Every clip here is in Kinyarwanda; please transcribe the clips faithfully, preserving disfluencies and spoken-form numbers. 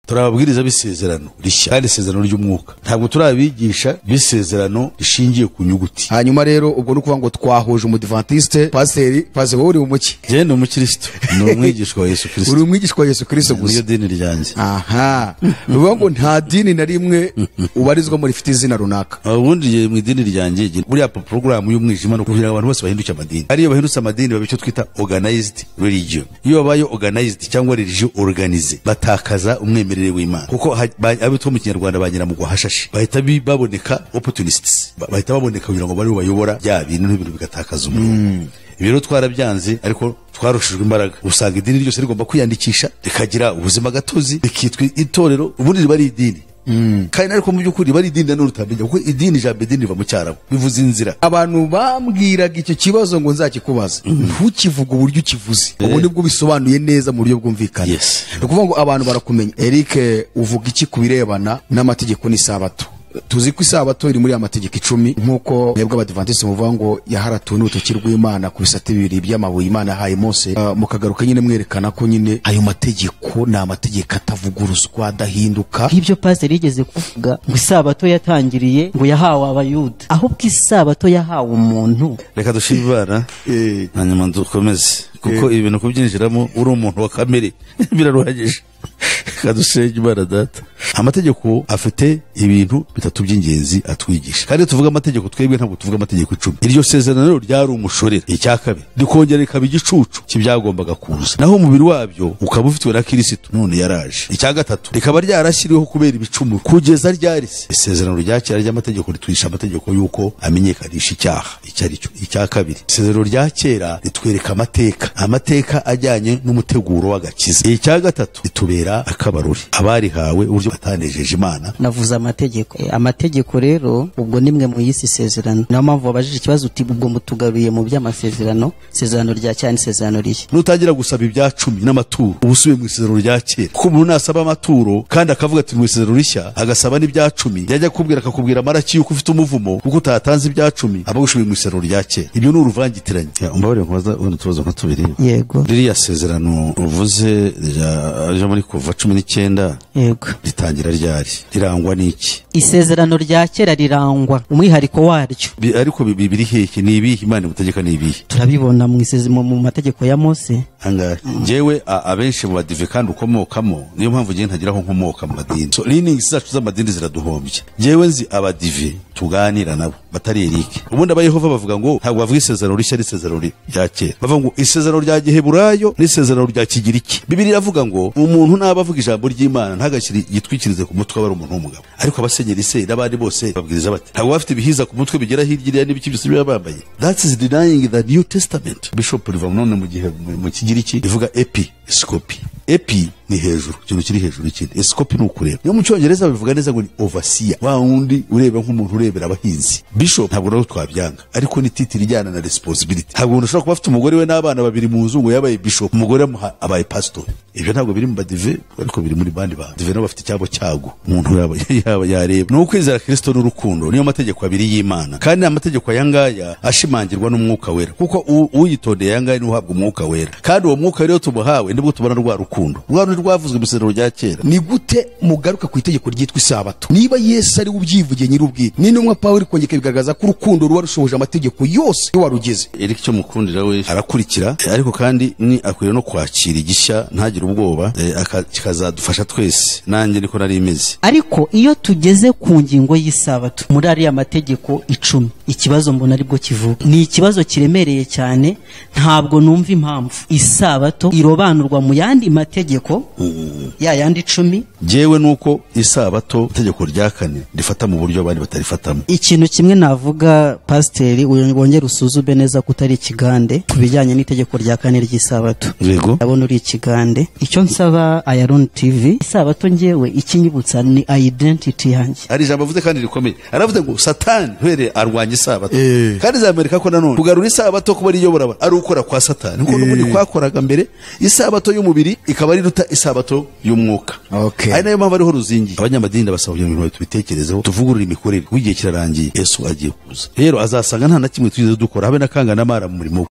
turababwiriza bisezerano rishya kandi isezerano ry'umwuka, ntabwo turabigisha bisezerano rishingiye ku nyuguti. Hanyuma rero ubwo no kuvuga ngo twahuje umudivantiste pasiteri pasiteri wowe uri umuki? Je ndi umukristo, ni umwigishwa wa Yesu Kristo. Uri umwigishwa wa Yesu Kristo gusa? Niyo dini ryanjye. Aha, uvuga ngo nta dini na rimwe ubarizwa muri fite izina runaka. Ubundi mu idini ryanjye buriya program y'umwijima no kugira abantu bose bahinduke amadini. Ariyo bahindutse amadini babicyo twita organized religion. Iyo babaye organized cyangwa religion organize batakaza umwemerere w'Imana, kuko abitwa mu Kinyarwanda bagira mu guhashashe bahita baboneka opportunists, bahita baboneka kugira ngo bari bayobora bya bintu n'ibintu bigatakaza umurongo. Ibiro twarabyanze ariko twarushijwe imbaraga, usanga idini ryose rigomba kwiyandikisha rikagira ubuzima gatozi rikitwa itorero, ubundi riba ari idini. Mm. Kandi ariko mu byukuri bari idini n'urutamenya, kuko idini jambe idini riva mu cyarabu bivuze inzira. Abantu bambwiraga icyo kibazo ngo nzakikubaza, ntukivuga mm. uburyo ukivuze yeah. Ubu nibwo bisobanuye neza mu buryo bwumvikana. Yes. Ukuvuga ngo abantu barakumenya. Eric, uvuga iki kubirebana n'amategeko n'isabato? Tuzi ko isabato iri muri amategeko icumi nkuko mwebwe abadivantiste muvuga ngo yaharatuwe n'urutoki rw'Imana ku bisate bibiri by'amabuye Imana yahaye Mose. Uh, mukagaruka nyine mwerekana ko nyine ayo mategeko ni amategeko atavuguruzwa adahinduka. Ibyo pastor yigeze kuvuga ngo isabato yatangiriye ngo yahawe abayuda, ahubwo isabato yahawe umuntu. Reka dushibana eh hanyuma dukomeze kuko eh. ibintu kubyinjiramo uri umuntu wa kamere biraruhagije. Kadusenge Imana data. Amategeko afite ibintu bitatu by'ingenzi atwigisha, kandi tuvuga amategeko twebwe ntabwo tuvuga amategeko icumi. Iryo sezerano ryari umushorera. Icya kabiri rikongera rikaba igicucu kibyagombaga kuza, naho umubiri wabyo ukaba ufitwe na Kristo none yaraje. Icya gatatu rikaba ryarashyiriweho kubera ibicumuro kugeza ryarise. Isezerano rya kera ry'amategeko ritwisha amategeko yuko amenyekanisha icyaha icyo ari cyo. Icya kabiri isezerano rya kera ritwereka amateka amateka ajyanye n'umuteguro w'agakiza. Icya gatatu ritubera akabaruri abarihawe uburyo batanejeje Imana. Navuze amategeko e, amategeko rero ubwo nimwe mu yisi sezerano, naho mpamvu wabajije ikibazo uti ubwo mutugaruye mu by'amasezerano, sezerano rya cyane sezerano rishya. Nutangira gusaba ibya cumi n'amaturo ubusubiye mu isezerano rya kera, kuko umuntu nasaba amaturo kandi akavuga ati mu isezerano rishya agasaba n'ibya cumi, yajya kubwira akakubwira maraki yuko ufite umuvumo kuko utatanze ibya cumi aba gushubiye mu isezerano rya kera. Ibyo ni uruvangitiranye. Umbabare nkoza ubundi tubazo nka tubiri. Yego. Ririya sezerano uvuze rya muri kuva cumi n'icyenda. Yego. Ritangira ryari, rirangwa n'iki? Isezerano rya kera rirangwa umwihariko waryo. Ariko bibiri hehe ni ibihe Imana mutegeka ni ibihe? Turabibona mu isezerano mu mategeko ya Mose. Angahe jewe abenshi mu badive kandi ukomokamo, niyo mpamvu ngiye ntagiraho nkomoka mu madini. So leaning zacu z'amadini ziraduhombye. Jewe nzi abadive tuganira nabo batari Eric. Ubundi abayehova bavuga ngo ntabwo bavuga isezerano rishya n'isezerano rya kera, bavuga ngo isezerano rya Giheburayo n'isezerano rya Kigiriki. Bibiri iravuga ngo umuntu nabavuga ijambo ry'Imana ntagashyiri yitwikirize ku mutwe aba ari umuntu w'umugabo. Ariko abasenyeri se n'abandi bose babwiriza bate? Ntabwo bafite ibihiza ku mutwe bigera hirya n'ibiki byose bambaye. That is denying the New Testament. Bishop Rivamnone mu gihe mu Kigiriki ivuga episcopi. Epi ni hejuru, cyo kiri hejuru ikindi. Episcopi ni ukureba. Niyo mu Cyongereza bivuga neza ngo ni overseer, wa wundi ureba nk'umuntu urebera abahinzi. Bishop ntabwo nawe twabyanga, ariko ni titiri ijyana na responsibility. Ntabwo umuntu ashobora kuba afite umugore we n'abana babiri mu nzu ngo yabaye bishop, umugore abaye pastor. Ibyo ntabwo biri mu badive, ariko biri muri bandi ba dive nabo bafite cyabo cyago. Umuntu yaba yaba yareba no kwizera Kristo n'urukundo, niyo mategeko abiri y'Imana. Kandi amategeko yangaya ashimangirwa n'umwuka wera, kuko uyitondeye yangaya ni uhabwa umwuka wera. Kandi uwo mwuka rero tumuhawe nibwo tubona rwa rukundo. Rwa rwavuzwe mu isezerano rya kera. Ni gute mugaruka ku itegeko ryitwa isabato? Niba Yesu ari ubyivugiye nyir'ubwite, ni n'umwe Pawulo kongeka bigaragaza ko urukundo ruba rushoboje amategeko yose yo warugeze. Eric cyo mukundira we arakurikira, ariko kandi ni akwiriye no kwakira igishya ntagire ubwoba, akazadufasha twese. Nanjye niko nari imeze. Ariko iyo tugeze ku ngingo y'isabato muri ari amategeko icumi, ikibazo mbona aribwo kivuga. Ni ikibazo kiremereye cyane, ntabwo numva impamvu isabato irobanurwa mu yandi mategeko mm. ya yandi icumi. Jewe nuko isabato itegeko rya kane rifata mu buryo abandi batarifatamo. Ikintu kimwe navuga pasiteri wongera usuzume neza kutari ikigande kubijyanye n'itegeko rya kane ry'isabato. Yego. Abona uri ikigande. Icyo nsaba Iron T V, isabato ngewe ikinyibutsa ni identity yanjye. Ari jambo avuze kandi rikomeye. Aravuze ngo Satani hwere arwanya isabato. E. Kandi za Amerika ko nanone kugarura isabato kuba ari yobora ari ukora kwa Satani. Ngo n'ubundi e. kwakoraga mbere isabato y'umubiri ikaba ari ruta isabato y'umwuka. Okay. Ari nayo mpamvu ariho ruzingi. Abanyamadini basabye ngo tubitekerezeho tuvugurura imikorere. Wigiye kirarangiye Yesu agiye kuza. Rero azasanga nta na kimwe twize dukora habe nakanga namara mu murimo.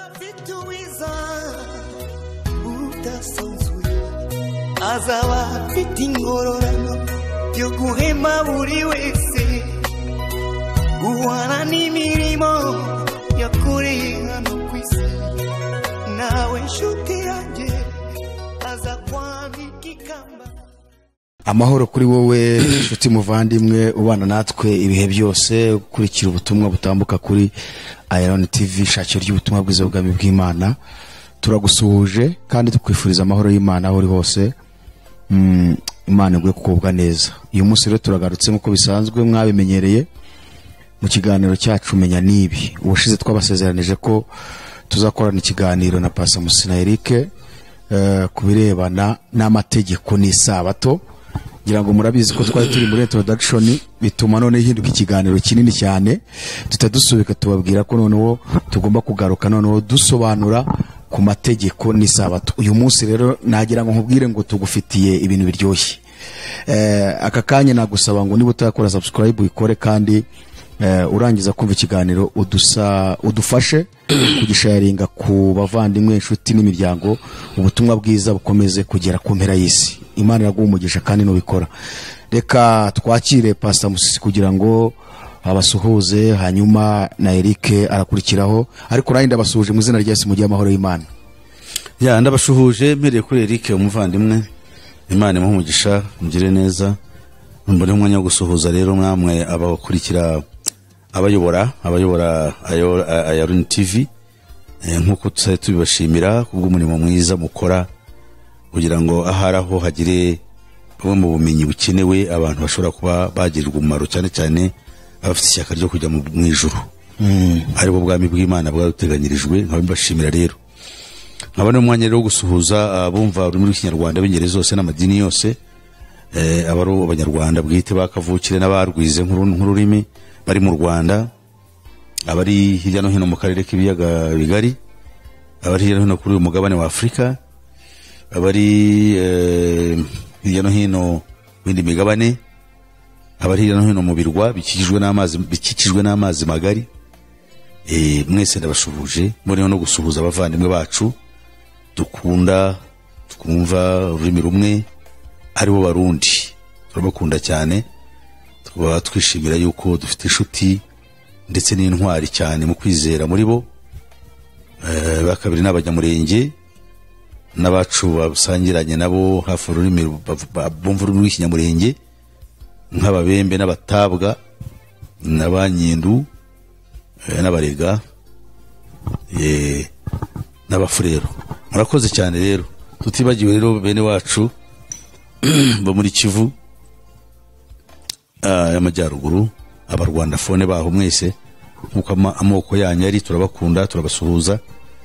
Azaba ufite ingororano yo guhema buri wese guhana n'imirimo yakoreye hano ku isi nawe nshuti yanjye aza kwambika ikamba. Amahoro kuri wowe nshuti muvandimwe ubana natwe ibihe byose ukurikira ubutumwa butambuka kuri Iron T V shakiro ry'ubutumwa bwiza bw'Ubwami bw'Imana. Turagusuhuje kandi tukwifuriza amahoro y'Imana aho uri hose. Mm, Imana igwe kukubwa neza. Uyu munsi rero turagarutse nkuko bisanzwe mwabimenyereye mu kiganiro cyacu menya nibi. Ubushize twabasezeranije ko tuzakorana ikiganiro na Pastor Musina Eric uh, kubirebana n'amategeko n'isabato. Ngira ngo murabizi ko twari turi muri introduction bituma none hinduka ikiganiro kinini cyane tutadusubika tubabwira ko noneho tugomba kugaruka noneho dusobanura ku mategeko n'isabato. Uyu munsi rero nagira ngo nkubwire ngo tugufitiye ibintu biryoshye. Eh aka kanya nagusaba ngo niba utakora subscribe uyikore kandi eh, urangiza kumva ikiganiro udusa udufashe kugisharinga ku bavandimwe inshuti n'imiryango ubutumwa bwiza bukomeze kugera ku mpera y'isi. Imana iragumugisha kandi nubikora. Reka twakire Pastor Musisi kugira ngo abasuhuze hanyuma na Eric arakurikiraho ariko nayo ndabasuhuje mu izina rya Yesu mu gihe amahoro y'Imana. Ya ndabashuhuje mpereye kuri Eric umuvandimwe. Imana imuhumugisha mugire neza. Mbone umwanya wo gusuhuza rero mwamwe abakurikira abayobora abayobora Iron T V nkuko tsaye tubibashimira kubw'umurimo mwiza mukora kugira ngo aharaho hagire bamwe mu bumenyi bukenewe abantu bashobora kuba bagirwa umumaro cyane cyane abafite ishyaka ryo kujya mu ijuru. Mm. Ari bo bwami bw'Imana bwaruteganyirijwe nkabibashimira rero. Nkabone umwanya rero gusuhuza abumva ururimi rw'Ikinyarwanda b'ingeri zose n'amadini yose eh abaro abanyarwanda bwite bakavukire n'abarwize nk'ururimi bari mu Rwanda abari hirya no hino mu karere k'ibiyaga bigari abari hirya no hino kuri uyu mugabane wa Afrika abari eh hirya no hino bindi migabane abari hirya no hino mu birwa bikikijwe n'amazi bikikijwe n'amazi magari. Eh mwese ndabashuhuje muri no gusuhuza abavandimwe bacu dukunda twumva ururimi rumwe ari bo Barundi. Turabakunda cyane tuba twishimira yuko dufite inshuti ndetse n'intwari cyane mu kwizera muri bo. Eh bakabiri n'abanyamurenge n'abacu basangiranye nabo hafi ururimi bumva ururimi rw'Ikinyamurenge nk'ababembe n'abatabwa n'abanyindu n'abarega eh n'abafurero. Murakoze cyane rero tutibagiwe rero bene wacu bo muri Kivu ah y'amajyaruguru abarwanda fone baho mwese nkuko amoko yanyu ari turabakunda turabasuhuza.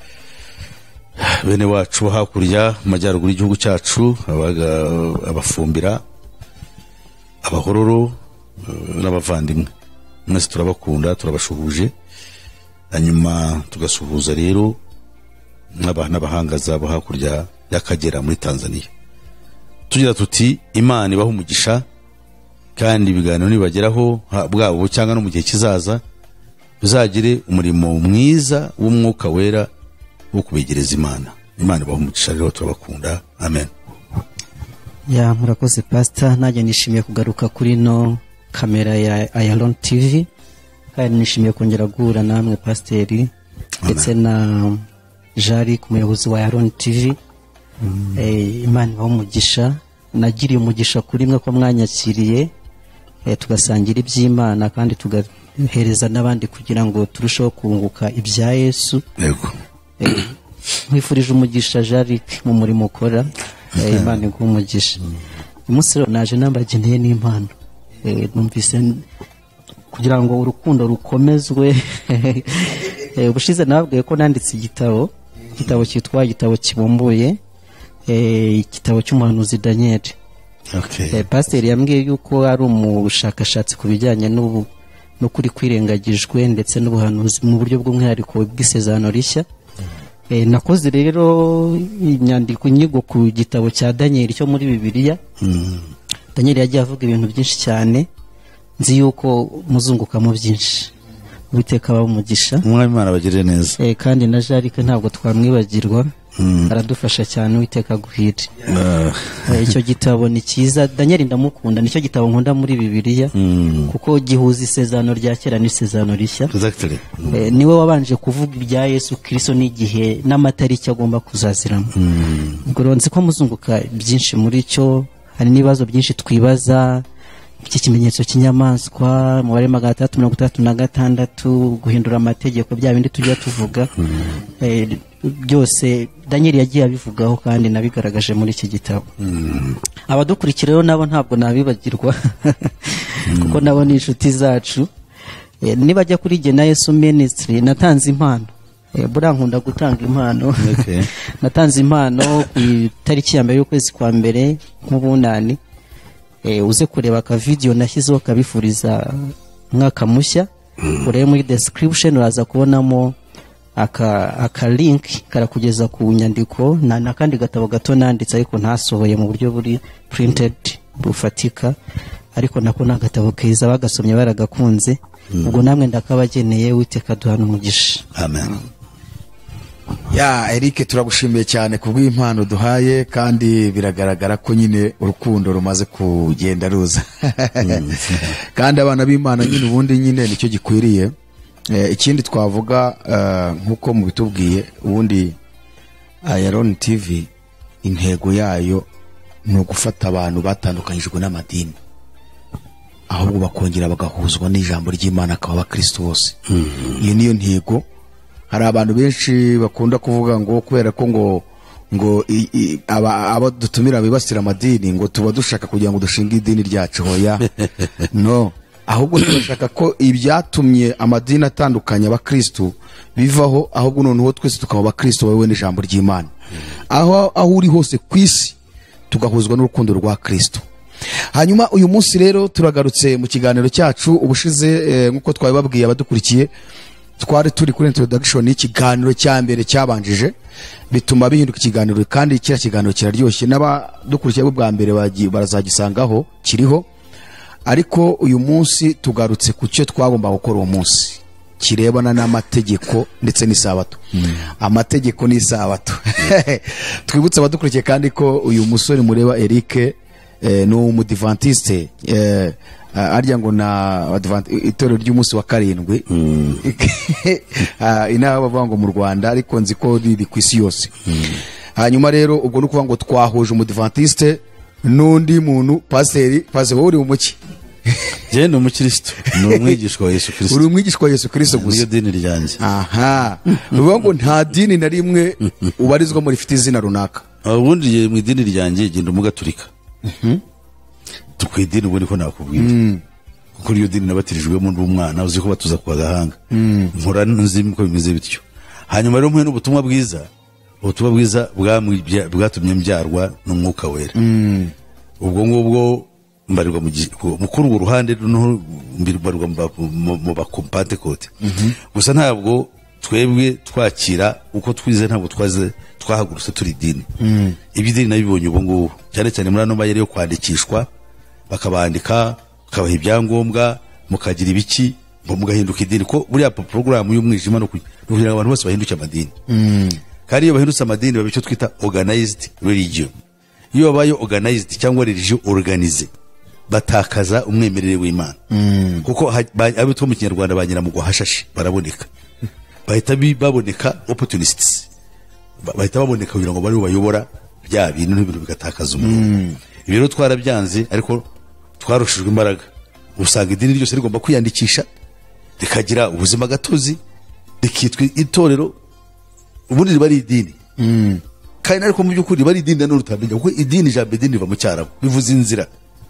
Bene wacu hakurya amajyaruguru y'igihugu cyacu abaga abafumbira abahororo n'abavandimwe mwese turabakunda turabashuhuje. Hanyuma tugasuhuza rero n'abana bahangaza bo hakurya y'Akagera muri Tanzania. Tugira tuti Imana ibaho umugisha kandi ibiganiro nibageraho bwabo cyangwa no mu gihe kizaza bizagire umurimo mwiza w'umwuka wera wo kubegereza Imana. Imana ibaho umugisha rero turabakunda. Amen. Ya murakoze Pastor, najye nishimiye kugaruka kuri no kamera ya Iron T V kandi nishimiye kongera guhura namwe Pastor ndetse na Jari ku muyobozi wa Iron T V. Mm. Eh Imana ibaho umugisha nagiriye umugisha kuri mwe ko mwanyakiriye eh, tugasangira iby'Imana kandi tugahereza n'abandi kugira ngo turusheho kunguka ibya Yesu. Yego. Eh, mwifurije umugisha Jari mu murimo ukora. Eh, Imana iguhe umugisha. Umunsi rero naje nambageneye n'impano. Eh numvise kugira ngo urukundo rukomezwe. Eh ubushize nababwiye ko nanditse igitabo igitabo cyitwa igitabo kibumbuye eh igitabo cy'umuhanuzi Daniel. Okay. Eh Pastor yambwiye yuko ari umushakashatsi kubijyanye n'ubu no kuri kwirengagijwe ndetse n'ubuhanuzi mu buryo bw'umwihariko bw'isezerano rishya. Eh nakoze rero inyandiko nyigo ku gitabo cya Daniel cyo muri Bibiliya. Mm. Daniel yagiye avuga ibintu byinshi cyane nzi yuko muzunguka mu byinshi. Ubiteka aba umugisha. Umwami Imana bagirire neza. Eh kandi na Jarike ntabwo twamwibagirwa aradufasha cyane Uwiteka guhire. Eh, icyo gitabo ni cyiza, Daniel ndamukunda, nicyo gitabo nkunda muri Bibiliya kuko gihuza isezerano rya kera n'isezerano rishya. Exactly. Eh, niwe wabanje kuvuga ibya Yesu Kristo n'igihe n'amatariki agomba kuzaziramo. Ubwo rero nzi ko muzunguka byinshi muri cyo, hari n'ibibazo byinshi twibaza, iki kimenyetso cy'inyamaswa, umubare magana atandatu mirongo itandatu na gatandatu, guhindura amategeko, bya bindi tujya tuvuga. Eh, byose Daniel yagiye abivugaho kandi nabigaragaje muri iki gitabo. Abadukurikira rero nabo ntabwo nabibagirwa kuko nabo ni inshuti zacu. Eh, nibajya kuri Jye na Yesu Ministry natanze impano. Eh, buriya nkunda gutanga impano. Okay. Natanze impano ku itariki ya mbere y'ukwezi kwa mbere nk'ubunani. Eh, uze kureba ka video nashyizeho kabifuriza mwaka mushya. Urebe muri description uraza kubonamo aka aka link karakugeza ku nyandiko na nakandi gatabo gato nanditse ariko ntasohoye mu buryo buri printed bufatika, ariko nako nagatabo keza bagasomye baragakunze. Ubwo namwe ndakabageneye, Uwiteka duhana umugisha. Amen. Ya Eric, turagushimiye cyane kubw'impano duhaye, kandi biragaragara ko nyine urukundo rumaze kugenda ruza. Kandi abana b'Imana nyine ubundi nyine nicyo gikwiriye. E, ikindi twavuga uh, nkuko mu bitubwiye ubundi Iron T V intego yayo ni ugufata abantu batandukanyijwe n'amadini, ahubwo bakongera bagahuzwa n'ijambo ry'Imana akaba abakristo bose. Iyo niyo ntego. Hari abantu benshi bakunda kuvuga ngo kubera ko ngo ngo aba aba dutumira bibasira amadini ngo tuba dushaka kugira ngo dushinge idini ryacu. Hoya no, ahubwo turashaka ko ibyatumye amadini atandukanye abakristo bivaho, ahubwo noneho twese tukaba abakristo bawe n'ijambo ry'Imana. Aho aho uri hose kwisi tugahuzwa n'urukundo rwa Kristo. Hanyuma uyu munsi rero turagarutse mu kiganiro cyacu. Ubushize eh, nkuko twabibabwiye abadukurikiye, twari turi kuri introduction y'ikiganiro cya mbere cyabanjije, bituma bihinduka ikiganiro, kandi kira kiganiro kiraryoshye. N'abadukurikiye bwa mbere barazagisangaho kiriho. Ariko uyu munsi tugarutse ku cyo twagomba gukora uwo munsi kirebana n'amategeko ndetse n'isabato. Amategeko n'isabato. Twibutse abadukurikiye kandi ko uyu musore mureba Eric eh, no umudivantiste eh, arya ngo na itorero ry'umunsi wa karindwi. Inaha bavuga ngo mu Rwanda, ariko nzi ko riri ku isi yose. Hanyuma rero ubwo no kuvuga ngo twahuje umudivantiste n'undi muntu paseri. Paseri wowe uri umuki? Je ni umukristo, ni umwigishwa wa Yesu Kristo. Uri umwigishwa wa Yesu Kristo gusa? Niyo dini ryanjye. Aha. Nuvuga ngo nta dini na rimwe ubarizwa muri fite izina runaka. Ubundi mu idini ryanjye genda umugaturika. Mhm. Tukwidini ubwo niko nakubwira. Kuko iyo dini nabatirijwemo n'umwana uzi ko batuza kwa gahanga. Nkora nzi ko bimeze bityo. Hanyuma rero mwe n'ubutumwa bwiza, ubutumwa bwiza bwatumye mbyarwa n'umwuka wera. Ubwo ngubwo mbarirwa mu kuri uwo ruhande no mbirwa mu bakompate kote. Gusa ntabwo twebwe twakira uko twize, ntabwo twaze twahagurutse turi dini. Ibidini nabibonye ubwo ngubwo cyane cyane muri ano mayeri yo kwandikishwa, bakabandika bakabaha ibyangombwa, mukagira ibiki mugahinduka idini. Ko buriya program y'umwijima no kugira abantu bose bahinduke amadini. Kandi iyo bahindutse amadini baba icyo twita organized religion. Iyo babaye organized cyangwa religion organize, batakaza umwemerere w'Imana. Kuko abo two mu Kinyarwanda banyira mu guhashashe baraboneka. Bahita baboneka opportunists. Bahita baboneka kugira ngo bari bayobora bya bintu n'ibintu bigatakaza umuntu. Ibi rero twarabyanze, ariko twarushijwe imbaraga. Usanga idini ryose rigomba kwiyandikisha, rikagira ubuzima gatozi, rikitwa itorero, ubundi riba ari idini. Kandi ariko mu by'ukuri bari idini no rutamenya, kuko idini jambe idini riva mu Cyarabu bivuze inzira.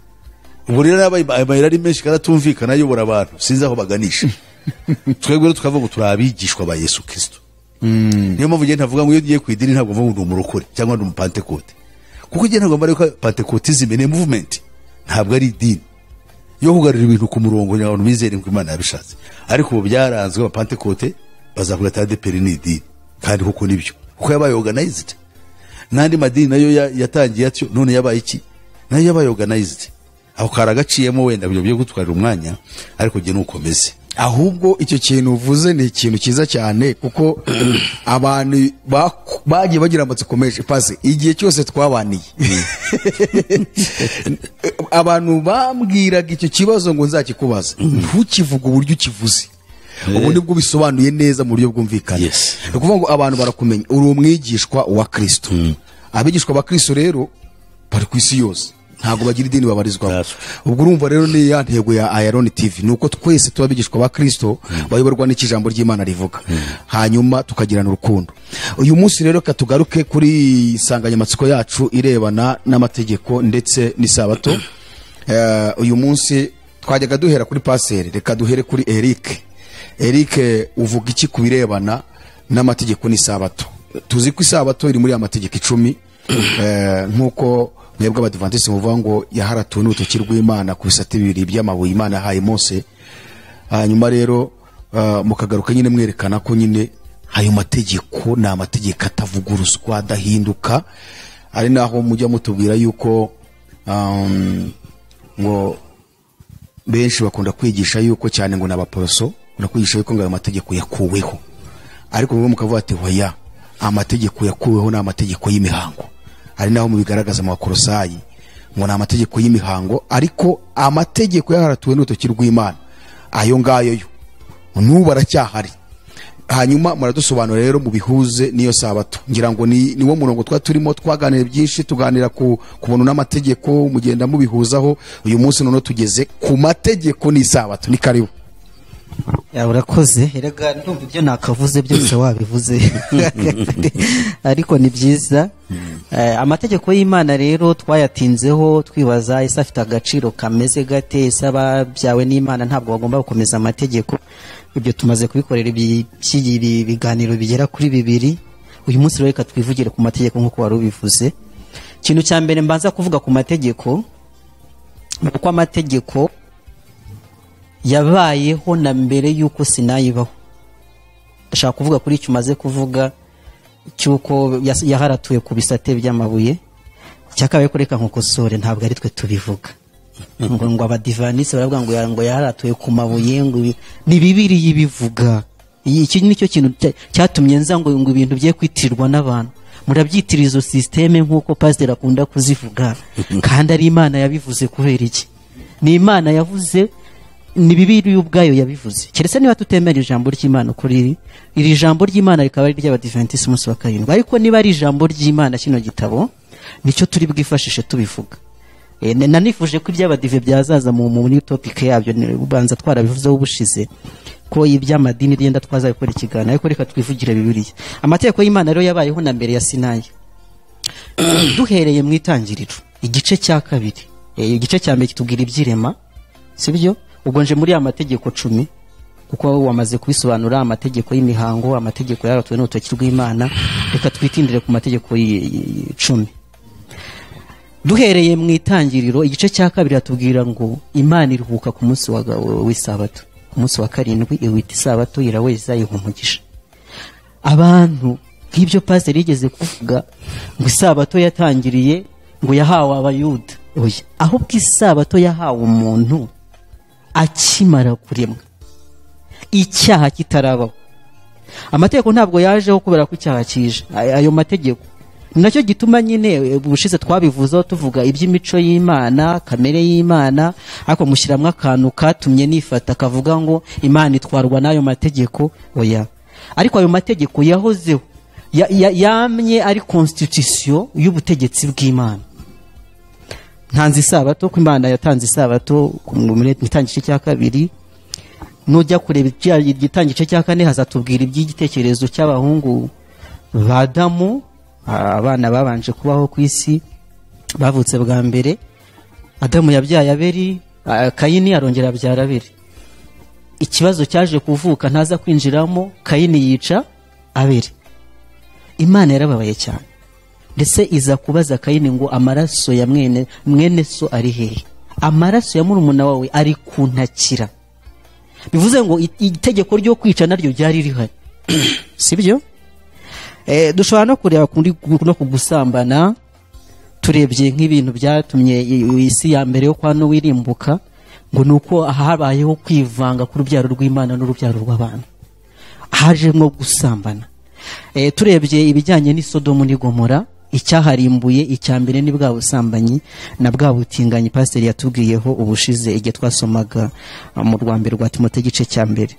Ubwo rero nabaye amayira ari menshi karatumvikana ayobora abantu, sinzi aho baganisha. Twebwe rero tukavuga ngo turabigishwa ba Yesu Kristo. Niyo mpamvu ngiye ntavuga ngo iyo ugiye ku idini ntabwo mvuga ngo ndi umurokore cyangwa ndi umupantekote. Kuko ngiye ntabwo mbare ko pantekotism ni movement, ntabwo ari idini yo kugarura ibintu ku murongo n'abantu bizere ko Imana yabishatse. Ariko ubu byaranzwe abapantekote bazavuga ati adeperi ni idini, kandi kuko nibyo, kuko yabaye organized. Nandi madini nayo yatangiye atyo, none yabaye iki? Nayo yabaye organized. Aho karagaciyemo wenda byo byo gutwarira umwanya, ariko je nukomeze. ahubwo icyo kintu uvuze ni ikintu cyiza cyane kuko abantu bak- bagiye bagira amatsiko menshi paze igihe cyose twabaniye abantu bambwiraga icyo kibazo ngo nzakikubaza ntukivuga uburyo ukivuze ubu nibwo bisobanuye neza mu buryo bwumvikana Yes. ni ukuvuga ngo abantu barakumenya uri umwigishwa wa Kristo abigishwa ba Kristo rero bari ku isi yose ntabwo bagira idini babarizwamo That's ubwo urumva rero ni ya ntego ya Iron T V nuko twese tuba bigishwa ba Kristo bayoborwa n'ikijambo ry'Imana rivuga hanyuma tukagirana urukundo uyu munsi rero katugaruke kuri insanganyamatsiko yacu irebana n'amategeko ndetse n'isabato. Eh, uyu munsi twajyaga duhera kuri pasere reka duhere kuri Eric. Eric uvuga iki ku birebana n'amategeko n'isabato? Tuzi ko isabato iri muri amategeko icumi eh, nkuko mwebwe abadivantisi muvuga ngo yaharatuwe n'urutoki rw'Imana ku bisate bibiri by'amabuye Imana yahaye Mose. Hanyuma rero uh, mukagaruka nyine mwerekana ko nyine ayo mategeko ni amategeko atavuguruzwa adahinduka, ari naho mujya mutubwira yuko um, ngo benshi bakunda kwigisha yuko cyane ngo n'abaporoso nakwigisha yuko ngo ayo mategeko yakuweho, ariko mwe mukavuga ati hoya amategeko yakuweho na amategeko y'imihango. Ari naho mubigaragaza mu Bakolosayi ngo na amategeko y'imihango, ariko amategeko yaharatuwe n'urutoki rw'Imana ayo ngayo yo n'ubu aracyahari. Hanyuma muradusobanura rero mu bihuze niyo sabato, ngira ngo ni niwo murongo twa turimo twaganira byinshi, tuganira ku kubona n'amategeko mugenda mubihuzaho. Uyu munsi none tugeze ku mategeko ni sabato. Ni karibu. Ya urakoze, erega ndumva ibyo nakavuze byose wabivuze ariko ni byiza. Eh, amategeko y'Imana rero twayatinzeho twibaza ese afite agaciro kameze gate, ese ababyawe n'Imana ntabwo bagomba gukomeza amategeko. Ibyo tumaze kubikorera ibi biganiro bigera kuri bibiri. Uyu munsi rero reka twivugire ku mategeko nk'uko wari ubivuze. Ikintu cya mbere mbanza kuvuga ku mategeko nuko amategeko yabayeho na mbere yuko Sinayibaho. Ndashaka kuvuga kuri icyo umaze kuvuga cyuko yaharatuye ku bisate by'amabuye. Cyakabaye ko reka nkukosore, ntabwo ari twe tubivuga ngo ngo abadivanisi baravuga ngo ngo yaharatuye ku mabuye, ngo ni Bibiri yibivuga. Iki nicyo kintu cyatumye nza ngo ngo ibintu bye kwitirirwa n'abantu murabyitira izo systeme nk'uko pastor akunda kuzivuga kandi ari Imana yabivuze. Kubera iki? Ni Imana yavuze, ni Bibiri ubwayo yabivuze. Keretse niba tutemera ijambo ry'Imana kuri iri jambo ry'Imana rikaba ari ry'abadiventisi umunsi wa karindwi, ariko niba ari ijambo ry'Imana kino gitabo nicyo turi bwifashishe tubivuga. E, nanifuje ko iby'abadive byazaza mu muri topic yabyo ubanza twarabivuzeho ubushize ko iby'amadini ryenda twazabikora ikiganiro, ariko reka twivugire Bibiliya. Amategeko y'Imana rero yabayeho na mbere ya Sinayi. Duhereye mu itangiriro igice cya kabiri, e, igice cya mbere kitubwira ibyirema, sibyo? Ubwo nje muri amategeko cumi kuko wamaze kubisobanura amategeko y'imihango, amategeko yaratuwe n'urutoki rw'Imana. Reka twitindire ku mategeko icumi. Duhereye mu itangiriro igice cya kabiri atubwira ngo Imana iruhuka ku munsi w'isabato, ku munsi wa karindwi iwita isabato iraweza ihumugisha. Abantu nk'ibyo pastor yigeze kuvuga ngo isabato yatangiriye ngo yahawe abayuda, oya, ahubwo isabato yahawe umuntu akimara kuremwa, icyaha kitarabaho. Amategeko ntabwo yajeho kubera ko icyaha kije. Ayo mategeko nacyo gituma nyine ubushize twabivuzeho tuvuga iby'imico y'Imana, kamere y'Imana, ariko mushiramwe akantu katumye nifata kavuga ngo Imana itwarwa n'ayo mategeko. Oya, ariko ayo mategeko yahozeho, ya, ya, yamye ari constitution y'ubutegetsi bw'Imana. Ntanze isabato ko Imana yatanze isabato mu itangice cya kabiri. Nujya kureba igitangice cya kane hazatubwira iby'igitekerezo cy'abahungu ba Adamu, abana babanje kubaho ku isi bavutse bwa mbere. Adamu yabyaye Abeli, Kayini arongera abyara Abeli. Ikibazo cyaje kuvuka ntaza kwinjiramo, Kayini yica Abeli. Imana yarababaye cyane, ndetse iza kubaza Kayini ngo amaraso ya mwene mwene so ari hehe? Amaraso ya murumuna wawe ari kuntakira. Bivuze ngo itegeko ryo kwica naryo ryari rihari. Sibyo? Eh, dushobora no kureba kundi no kugusambana, turebye nk'ibintu byatumye isi ya mbere yo kwa no wirimbuka ngo nuko habayeho kwivanga ku rubyaro rw'Imana n'urubyaro rw'abantu, hajemo gusambana. E, turebye ibijyanye n'Isodomu n'i Gomora, icyaharimbuye icya mbere ni bwa busambanyi na bwa butinganyi pasiteri yatubwiyeho ubushize igihe twasomaga mu rwa mbere rwa Timote igice cya mbere.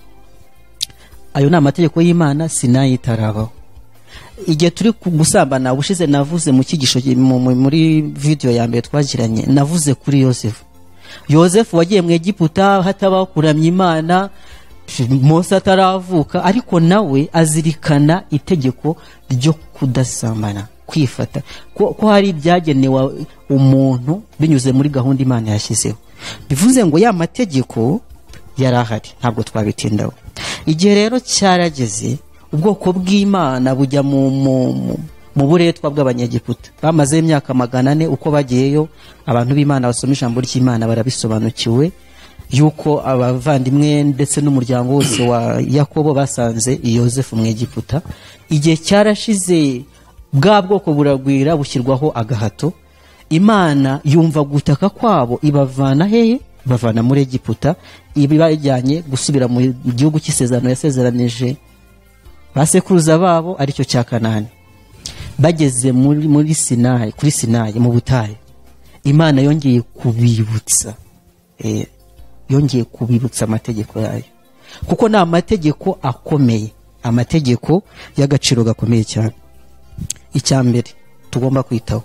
Ayo ni amategeko y'Imana, Sinayi itarabaho. Igihe turi gusambana ubushize navuze mu cyigisho muri video ya mbere twagiranye, navuze kuri Yosefu. Yosefu wagiye mu Egiputa hatabaho kuramya Imana, Mose ataravuka, ariko nawe azirikana itegeko ryo kudasambana, kwifata ko, ko hari byagenewe umuntu binyuze muri gahunda Imana yashyizeho. Bivuze ngo ya mategeko yarahari, ntabwo twabitindaho. Igihe rero cyarageze ubwoko bw'Imana bujya mu mu mu buretwa bw'abanyegiputa, bamaze imyaka magana ane uko bagiyeyo. Abantu b'Imana basoma ijambo ry'Imana barabisobanukiwe yuko abavandimwe ndetse n'umuryango wose wa Yakobo basanze Yosefu mu Egiputa. Igihe cyarashize bwa bwoko buragwira bushyirwaho agahato. Imana yumva gutaka kwabo, ibavana hehe? Bavana muri Egiputa, ibajyanye gusubira mu gihugu cy'isezerano yasezeranije basekuruza babo, aricyo cya Kanani. Bageze muri muri Sinayi, kuri Sinayi mu butayu, Imana yongeye kubibutsa eh yongeye kubibutsa amategeko yayo, kuko na amategeko akomeye, amategeko y'agaciro gakomeye cyane. Icyambere tugomba kwitaho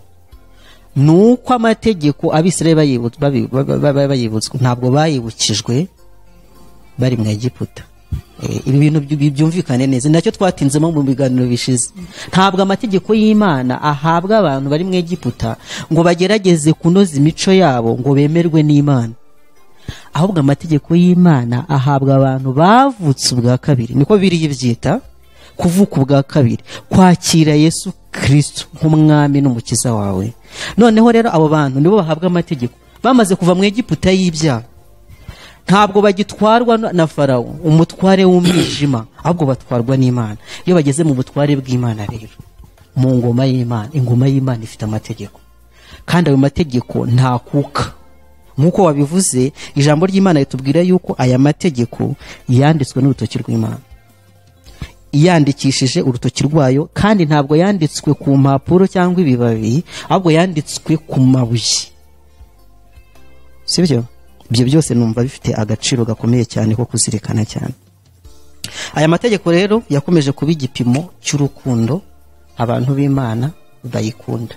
nuko amategeko Abisirayeli bayibutswe, ntabwo bayibukijwe bari mu Egiputa. E, ibi bintu byumvikane neza, nacyo twatinzemo mu biganiro bishize. Ntabwo amategeko y'Imana ahabwa abantu bari mu Egiputa ngo bagerageze kunoza imico yabo ngo bemerwe n'Imana, ahubwo amategeko y'Imana ahabwa abantu bavutse ubwa kabiri. Niko biri yibyita kuvuka ubwa kabiri, kwakira Yesu Kristo nk'umwami n'umukiza wawe. Noneho rero abo bantu nibo bahabwa amategeko bamaze kuva mu Egiputa y'ibyaha. Ntabwo bagitwarwa na Farawo, umutware w'umwijima, ahubwo batwarwa n'Imana. Iyo bageze mu butware bw'Imana rero, mu ngoma y'Imana, ingoma y'Imana ifite amategeko, kandi ayo mategeko ntakuka. Nkuko wabivuze, ijambo ry'Imana ritubwira yuko aya mategeko yanditswe n'urutoki rw'Imana, yandikishije urutoki rwayo, kandi ntabwo yanditswe ku mpapuro cyangwa ibibabi, ahubwo yanditswe ku mabuye. Sibyo? Ibyo byose numva bifite agaciro gakomeye cyane ko kuzirikana cyane. Aya mategeko rero yakomeje kuba igipimo cy'urukundo abantu b'Imana bayikunda.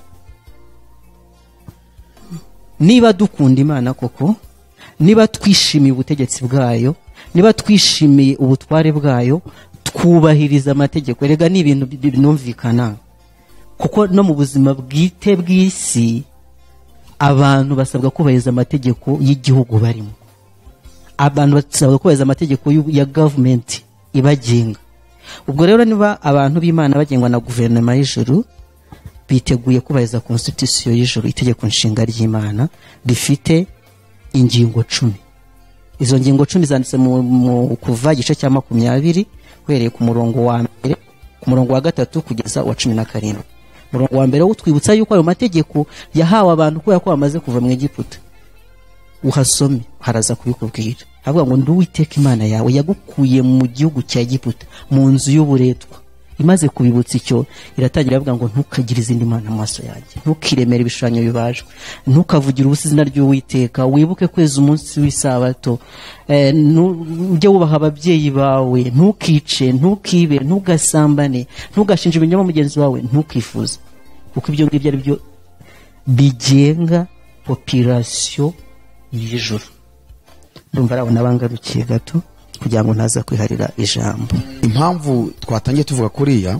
Niba dukunda Imana koko, niba twishimiye ubutegetsi bwayo, niba twishimiye ubutware bwayo, twubahiriza amategeko. Erega ni ibintu binumvikana, kuko no mu buzima bwite bw'isi abantu basabwa kubahiriza amategeko y'igihugu barimo. Abantu basabwa kubahiriza amategeko ya government ibagenga. Ubwo rero niba abantu b'Imana bagengwa na guverinoma y'ijuru, biteguye kubahiriza constitution y'ijuru, itegeko nshinga ry'Imana rifite ingingo cumi. Izo ngingo cumi zanditse mu Kuva igice cya makumyabiri kwereye ku murongo wa mbere ku murongo wa gatatu kugeza wa cumi na karindwi. Murongo wa mbere utwibutsa yuko ayo mategeko yahawe abantu kubera ko bamaze kuva mu Egiputa. Uhasome haraza kubikubwira, avuga ngo nduwiteka Imana yawe yagukuye mu gihugu cya Egiputa, mu nzu y'uburetwa. Imaze kubibutsa icyo, iratangira avuga ngo ntukagire izindi mana mu maso yanjye, ntukiremere ibishushanyo bibajwe, ntukavugire ubusa izina ry'Uwiteka, wibuke kweza umunsi w'isabato, eh, ujye wubaha ababyeyi bawe, ntukice, ntukibe, ntugasambane, ntugashinje ibinyoma mugenzi wawe, ntukifuze. Kuko ibyo ngibyo ari byo bigenga population y'ijuru. Ndumva arabona bangarukiye gato kugira ngo ntaza kwiharira ijambo. Impamvu twatangiye tuvuga kuriya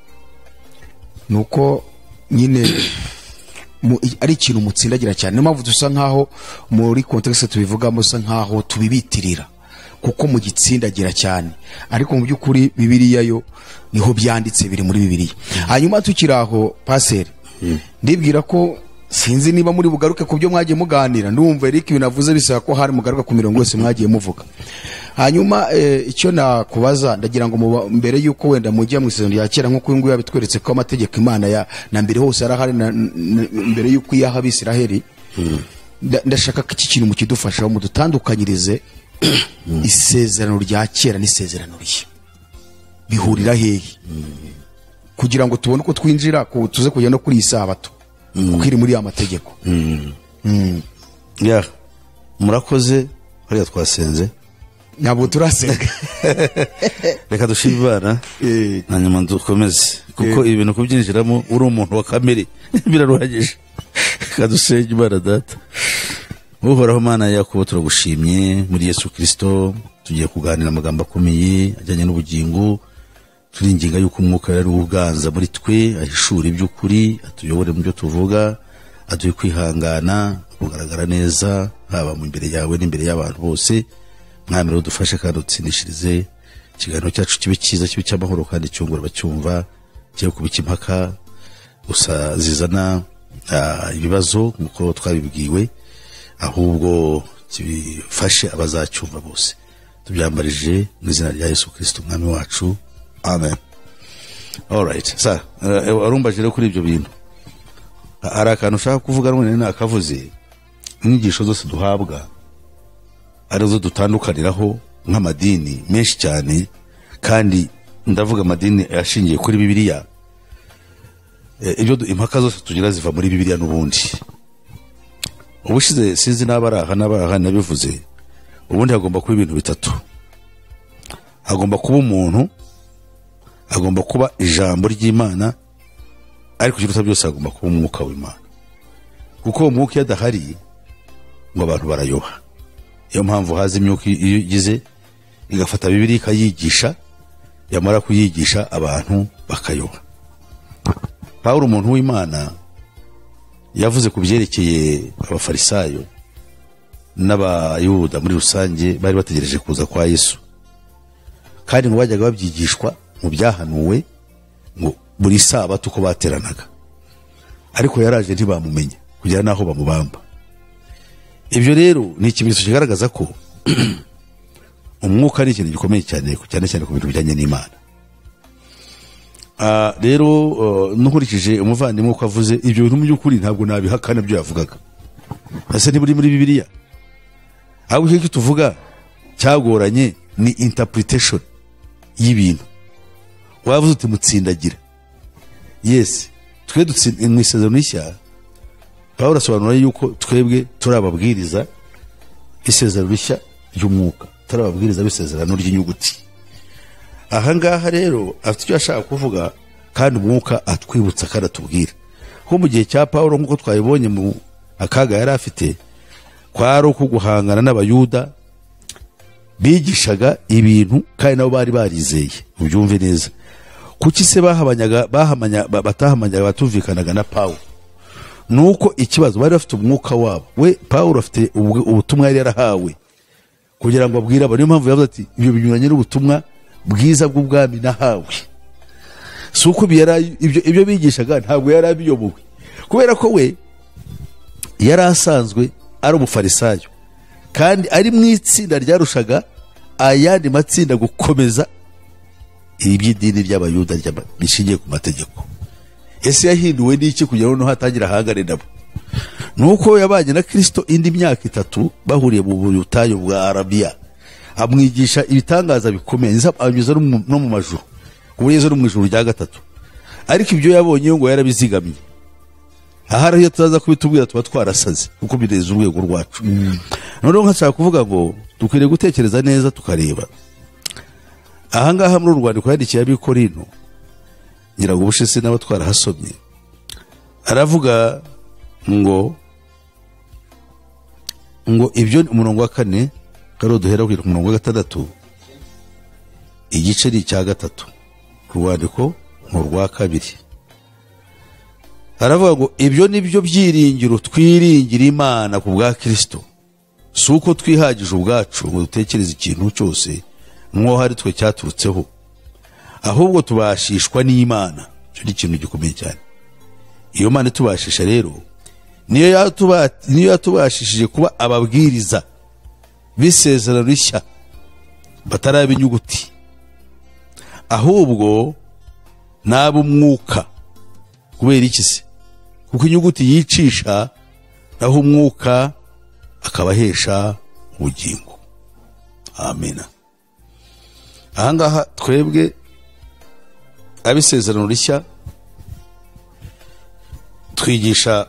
nuko nyine ari ikintu mutsindagira cyane. Impamvu dusa nkaho muri context tubivugamo dusa nkaho tubibitirira, kuko mu gitsindagira cyane, ariko mu by'ukuri Bibiliya yo niho byanditse, biri muri Bibiliya. Hanyuma tukiraho passer, ndibwira ko sinzi niba muri bugaruke ku byo mwagiye muganira. Ndumva Eric binavuze bisaba ko hari mugaruka ku mirongo yose mwagiye muvuga. Hanyuma eh, icyo nakubaza ndagira ngo mbere yuko wenda mujya mu isezerano ya kera nkuko ngo yabitweretse ko amategeko Imana ya na mbere hose arahari mbere yuko yaha Abisiraheli, nda- ndashaka ko iki kintu mukidufashaho mudutandukanyirize isezerano rya kera n'isezerano rishya bihurira hehe kugira ngo tubone uko twinjira ku tuze kujya no kuri iyi sabato kuko iri muri ya mategeko. ya murakoze hariya twasenze ntabwo turasenga reka dushime Imana Eh. hanyuma dukomeze kuko ibintu kubyinjiramo uri umuntu wa kamere biraruhagije. Reka dusenge Imana data uhoraho Mana Yakobo turagushimye muri Yesu Kristo tugiye kuganira amagambo akomeye ajyanye n'ubugingo turinginga yuko umwuka yari uganza muri twe ahishura iby'ukuri atuyobore mu byo tuvuga aduhe kwihangana kugaragara neza haba mu imbere yawe n'imbere y'abantu bose. Mwami rero dufashe kandi utsindishirize ikiganiro cyacu kibe cyiza kibe cy'amahoro kandi cyungura bacyumva kibe kubika impaka gusa zizana ah, ibibazo nk'uko twabibwiwe ahubwo kibifashe abazacyumva bose tubyambarije mu izina rya Yesu Kristo umwami wacu amen. Alright sa uh, arumbaje rero kuri ibyo bintu hari akantu ushaka kuvuga none nakavuze inyigisho zose duhabwa arizo dutandukaniraho nk'amadini menshi cyane kandi ndavuga amadini yashingiye kuri Bibiliya. E, ibyo du- impaka zose tugira ziva muri Bibiliya n'ubundi ubushize sinzi n'abaraha n'abaraha nabivuze ubundi hagomba kuba ibintu bitatu hagomba kuba umuntu hagomba kuba ijambo ry'Imana ariko ikiruta byose hagomba kuba umwuka w'Imana kuko uwo mwuka iyo adahari ngo abantu barayoba. Iyo mpamvu haza imyuka iyo igize igafata Bibiliya ikayigisha yamara kuyigisha abantu bakayoba. Pawulo umuntu w'Imana yavuze ku byerekeye abafarisayo n'abayuda muri rusange bari bategereje kuza kwa Yesu kandi ngo bajyaga babyigishwa mu byahanuwe ngo buri sabato uko bateranaga ariko yaraje ntibamumenya kugera naho bamubamba. Ibyo rero ni ikimenyetso kigaragaza ko umwuka ari ikintu gikomeye cyane cyane cyane ku bintu bijyanye n'Imana. Ah, rero uh, nkurikije umuvandimwe uko avuze ibyo bintu mu by'ukuri ntabwo nabihakana byo yavugaga ese ntiburi muri Bibiliya ahubwo icyo tuvuga cyagoranye ni interpretation y'ibintu. Wavuze uti mutsindagira yes twe dutsinda mu isezerano rishya Pawulo asobanura yuko twebwe turi ababwiriza isezerano rishya ry'umwuka turi ababwiriza b'isezerano ry'inyuguti. Aha ngaha rero afite icyo ashaka kuvuga kandi umwuka atwibutsa kandi atubwira ko mu gihe cya Pawulo nk'uko twabibonye mu akaga yari afite kwari uko guhangana n'abayuda bigishaga ibintu kandi nabo bari barizeye ubyumve neza. Kuki se bahamanyaga bahamanya batahamanyaga batumvikanaga na Pawulo nuko ikibazo bari bafite umwuka wabo we Pawulo afite ubutumwa yari yarahawe kugira ngo abwire abo. Niyo mpamvu yavuze ati ibyo binyuranye n'ubutumwa bwiza bw'ubwami nahawe. Si uko ibyo ibyo bigishaga ntabwo yari abiyobowe kubera ko we yari asanzwe ari umufarisayo kandi ari mu itsinda ryarushaga ayandi matsinda gukomeza iby'idini ry'abayuda bishingiye ku mategeko. Ese yahinduwe n'iki kugira ngo hatangira ahangane nabo? Nuko yabanye na Kristo indi myaka itatu bahuriye mu butayu bwa Arabiya amwigisha ibitangaza bikomeye anyuza no mu majuru kuburyo no mu ijuru rya gatatu ariko ibyo yabonye ngo yarabizigamiye. Ahari iyo tuzaza kubitubwira tuba twarasaze kuko bireza urwego rwacu. Noneho nkashaka kuvuga ngo dukwiriye gutekereza neza tukareba aha ngaha muri Rwanda yandikiye abikorino ngira ngo ubushese n'abo twarahasomye aravuga ngo ngo ibyo umurongo wa kane karo duhera ku murongo wa gatandatu igice ni cya gatatu rwandiko mu rwa kabiri aravuga ngo ibyo nibyo byiringiro twiringira Imana ku bwa Kristo si uko twihagije ubwacu ngo dutekereze ikintu cyose mwo hari twe cyaturutseho ahubwo tubashishwa n'Imana. Cyo ni ikintu gikomeye cyane. Iyo Mana tubashisha rero niyo yatuba niyo yatubashishije kuba ababwiriza bisezerano rishya batarabe inyuguti ahubwo nabo umwuka. Kubera iki se? Kuko inyuguti yicisha naho umwuka akabahesha ubugingo. Amina. Ahangaha twebwe abisezerano rishya twigisha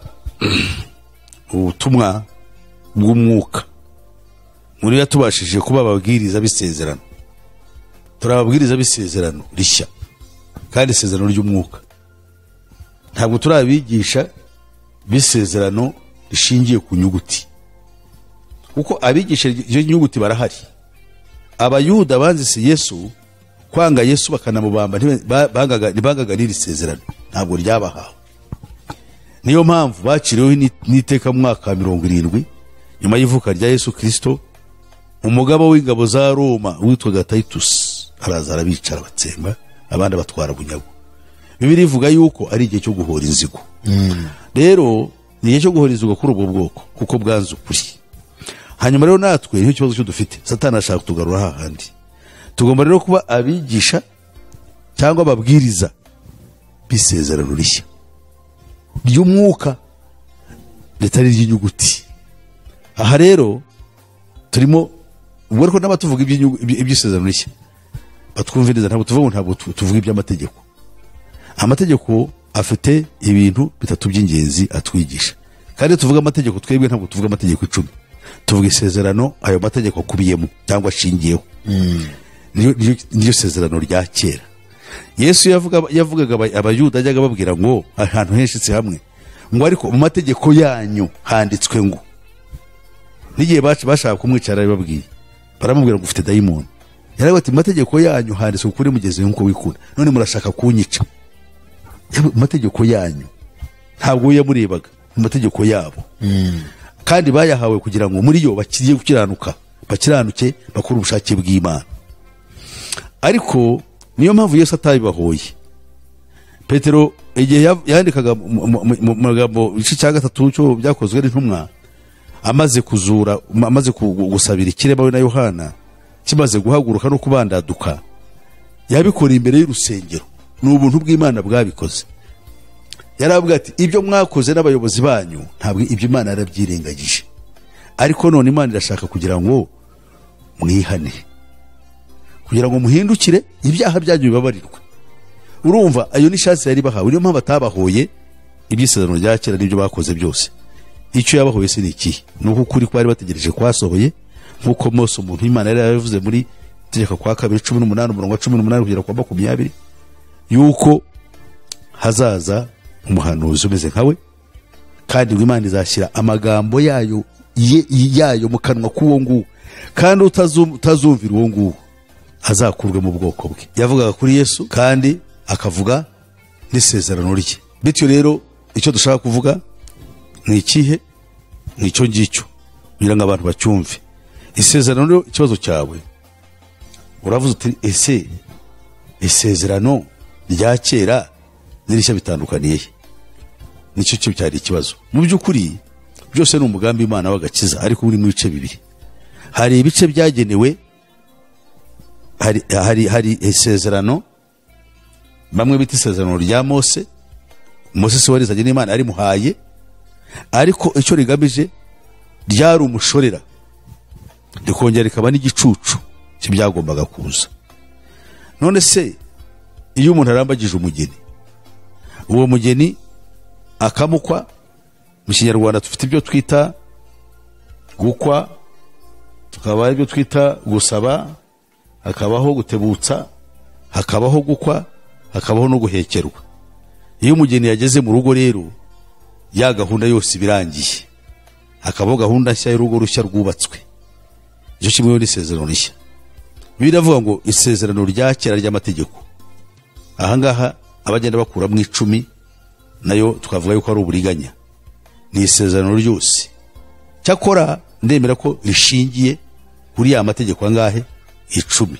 ubutumwa bw'umwuka. Muri yatubashije kuba ababwiriza bisezerano. Turababwiriza bisezerano rishya kandi isezerano ry'umwuka. Ntabwo turabigisha bisezerano rishingiye ku nyuguti. Kuko abigisha iyo nyuguti barahari. Abayuda banzise Yesu, kwanga Yesu bakanamubamba bangaga nibangaga n'iri sezerano. Ntabwo ryabahawe. Niyo mpamvu baciriweho n'iteka mu mwaka wa mirongo irindwi nyuma y'ivuka rya Yesu Kristo. Umugaba w'ingabo za Roma witwaga Titus araza arabicara batsemba, abandi batwara bunyago. Bibiri ivuga yuko ari igihe cyo guhora inzigo. Mm. Rero ni igihe cyo guhora inzigo kuri ubwo bwoko kuko bwanze ukuri. Hanyuma rero natwe niho kibazo cyo dufite. Satani ashaka kutugarura hahandi. Tugomba rero kuba abigisha cyangwa ababwiriza bisezerano rishya ry'umwuka ritari ry'inyuguti. Aha rero turimo ubwo ko n'abatuvuga iby'isezerano rishya batwumviriza, ntabwo tuvuga ntabwo tuvuga iby'amategeko. Amategeko afite ibintu bitatu by'ingenzi atwigisha, kandi tuvuga amategeko twebwe ntabwo tuvuga amategeko icumi, tuvuga isezerano ayo mategeko akubiyemo cyangwa ashingiyeho. Mm. Niyo sezerano rya kera. Yesu yavuga yavugaga abayuda ajyaga babwira ngo ahantu henshi hamwe ngo ariko mu mategeko yanyu handitswe ngo, nigiye bashaka kumwicara babwiye baramubwira ngo ufite dayimoni. Yaravuga ati mategeko yanyu handitswe kuri mugeze nkuko wikunda, none murashaka kunyica. Mategeko yanyu ntabwo yamurebaga, mu mategeko yabo. Mm. Kandi bayahawe kugira ngo muri yo bakiriye gukiranuka, bakiranuke bakora ubushake bw'Imana. Ariko niyo mpamvu Yesu atabibahoye. Petero igihe yandikaga mu magambo igice cya gatatu cyo byakozwe n'intumwa, amaze kuzura amaze gusabira ikirema we na Yohana kimaze guhaguruka no kubandaduka, yabikora imbere y'urusengero. Ni ubuntu bw'Imana bwabikoze. Yaravuga ati ibyo mwakoze n'abayobozi banyu ntabwo ibyo Imana yarabyirengagije, ariko none Imana irashaka kugira ngo mwihane, kugira ngo muhindukire ibyaha byanyu bibabarirwe. Urumva ayo ni chance yari bahawe. Niyo mpamvu atabahoye ibyisezerano rya kera n'ibyo bakoze byose. Icyo yabahoye se ni iki? Nuko kuri kwari bategereje kwasohoye, nkuko Mose umuntu Imana yari yavuze muri tegeka kwa kabiri cumi n'umunani umurongo cumi n'umunani kugera kwa makumyabiri yuko hazaza umuhanuzi umeze nkawe, kandi Imana izashyira amagambo yayo yayo mu kanwa k'uwo nguwo, kandi utazumvira uwo nguwo azakurwe mu bwoko bwe. Yavugaga kuri Yesu kandi akavuga n'isezerano rye. Bityo rero icyo dushaka kuvuga ni ikihe? Ni icyo ngicyo kugira ngo abantu bacyumve. Isezerano rero ikibazo cyawe uravuze uti ese isezerano rya kera n'irishya bitandukaniye? Nicyo cyo cyari ikibazo. Mu by'ukuri byose ni umugambi Imana w'agakiza, ariko uri mu bice bibiri. Hari ibice byagenewe, hari hari hari isezerano bamwe bita isezerano rya Mose. Mose se warizanye n'Imana ari muhaye, ariko icyo rigamije ryari umushorera, rikongera rikaba n'igicucu cy'ibyagombaga kuza. None se iyo umuntu arambagije umugeni, uwo mugeni akamukwa, mu Kinyarwanda dufite ibyo twita gukwa, tukaba ibyo twita gusaba, hakabaho gutebutsa, hakabaho gukwa, hakabaho no guhekerwa. Iyo umugeni yageze mu rugo rero ya gahunda yose birangiye, hakabaho gahunda nshya y'urugo rushya rwubatswe. Icyo kimwe n'isezerano rishya. Biravuga ngo isezerano rya kera ry'amategeko, ahangaha abagenda bakura mu icumi nayo tukavuga yuko ari uburiganya. Ni isezerano ryose. Cyakora ndemera ko rishingiye kuri ya mategeko angahe? Icumi.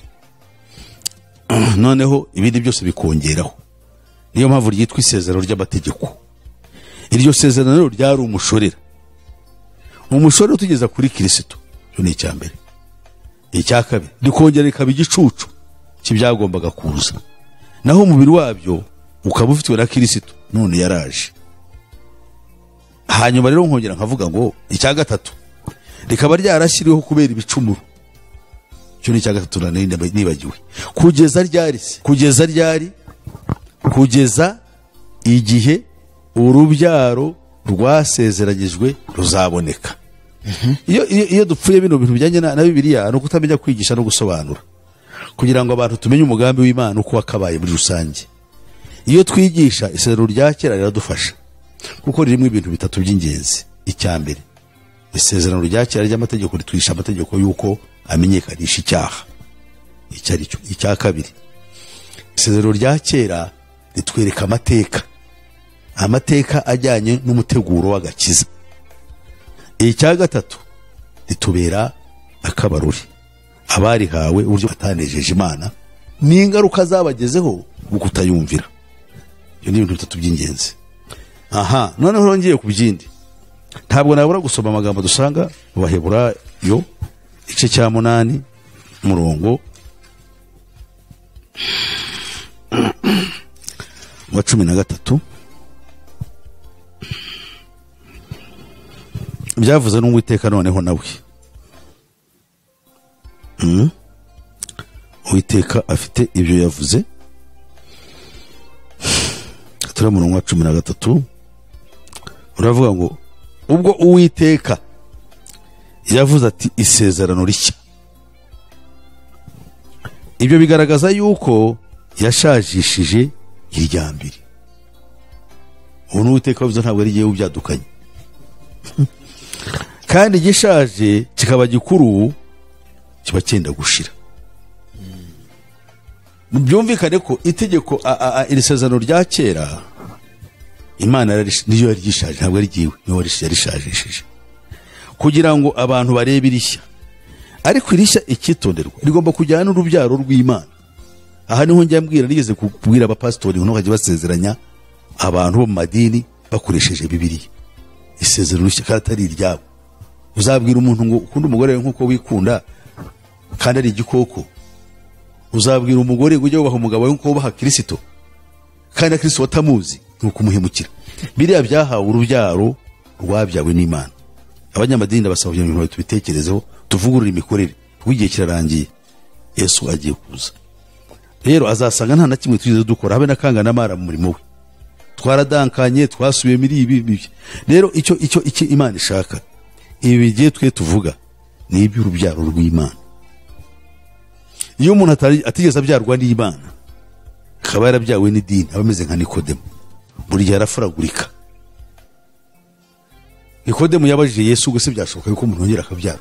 Noneho ibindi byose bikongeraho. Niyo mpamvu ryitwa isezerano ry'amategeko. Iryo sezerano ryari umushorera. Umushorera utugeza kuri Kristo. Cyo ni icyambere. Icya kabiri rikongera rikaba igicucu cy'ibyagombaga kuza. Naho umubiri wabyo ukaba ufitwe na Kristo, none yaraje. Hanyuma rero nkongera nkavuga ngo icya gatatu rikaba ryarashyiriweho kubera ibicumuro. Cyo ni cya gatatu nari nibagiwe. Kugeza ryari se? Kugeza ryari? Kugeza igihe urubyaro rwasezeranyijwe ruzaboneka. Iyo iyo dupfuye bino bintu bijyanye na Bibiliya no kutamenya kwigisha no gusobanura, kugira ngo abantu tumenye umugambi w'Imana uko wakabaye muri rusange. Iyo twigisha isezerano rya kera riradufasha kuko ririmo ibintu bitatu by'ingenzi. Icya mbere, isezerano rya kera ry'amategeko ritwisha amategeko yuko amenyekanisha icyaha. Icyari cyo. Icya kabiri, isezerano rya kera ritwereka amateka, amateka ajyanye n'umuteguro w'agakiza. Icya gatatu, ritubera akabaruri abarihawe uburyo batanejeje Imana n'ingaruka zabagezeho mu kutayumvira. Iyo ni ibintu bitatu by'ingenzi. Aha, noneho ngiye ku byindi, ntabwo nabura gusoma amagambo dusanga mu Baheburayo igice cya munani umurongo wa cumi na gatatu. Byavuze n'Uwiteka noneho nawe. Mm. Uwiteka afite ibyo yavuze. Turi mu murongo wa cumi na gatatu. Uravuga ngo ubwo Uwiteka yavuze ati isezerano rishya. Ibyo bigaragaza yuko yashajishije irya mbere. Ubu Uwiteka yavuze ntabwo ari giye ubyadukanye. Kandi gishaje kikaba gikuru kiba cyenda gushira. Byumvikane ko itegeko iri sezerano rya kera Imana niyo yari gishaje, ntabwo ari giwe, niyo yari shajishije kugira ngo abantu barebe irishya. Ariko irishya ikitonderwa rigomba kujyana n'urubyaro rw'Imana. Aha niho njya mbwira, nigeze kubwira abapastori ngo nokajye basezeranya abantu bo mu madini bakoresheje Bibiliya. Isezerano rishya katari iryabo. Uzabwira umuntu ngo ukunda umugore nkuko wikunda kandi ari igikoko? Uzabwira umugore ngo ujye wubaha umugabo wawe nkuko wubaha Kristo kandi Kristo watamuzi nuko umuhemukira? Biriya byahawe urubyaro rwabyawe n'Imana. Abanyamadini basabye ibintu tubitekerezeho, tuvugurura imikorere, wigiye kirarangiye, Yesu agiye kuza. Rero azasanga nta na kimwe twize dukora habe nakangana amara mu murimo we. Twaradankanye, twasubiye muri ibi. Rero icyo icyo iki Imana ishaka, ibi bigiye twe tuvuga ni iby'urubyaro rw'Imana. Iyo umuntu atigeze abyarwa n'Imana, akaba yarabyawe n'idini, abameze nka Nikodemo, buri gihe arafuragurika. Nikodemo yabajije Yesu ngo se byashoboka yuko umuntu yongera akabyara?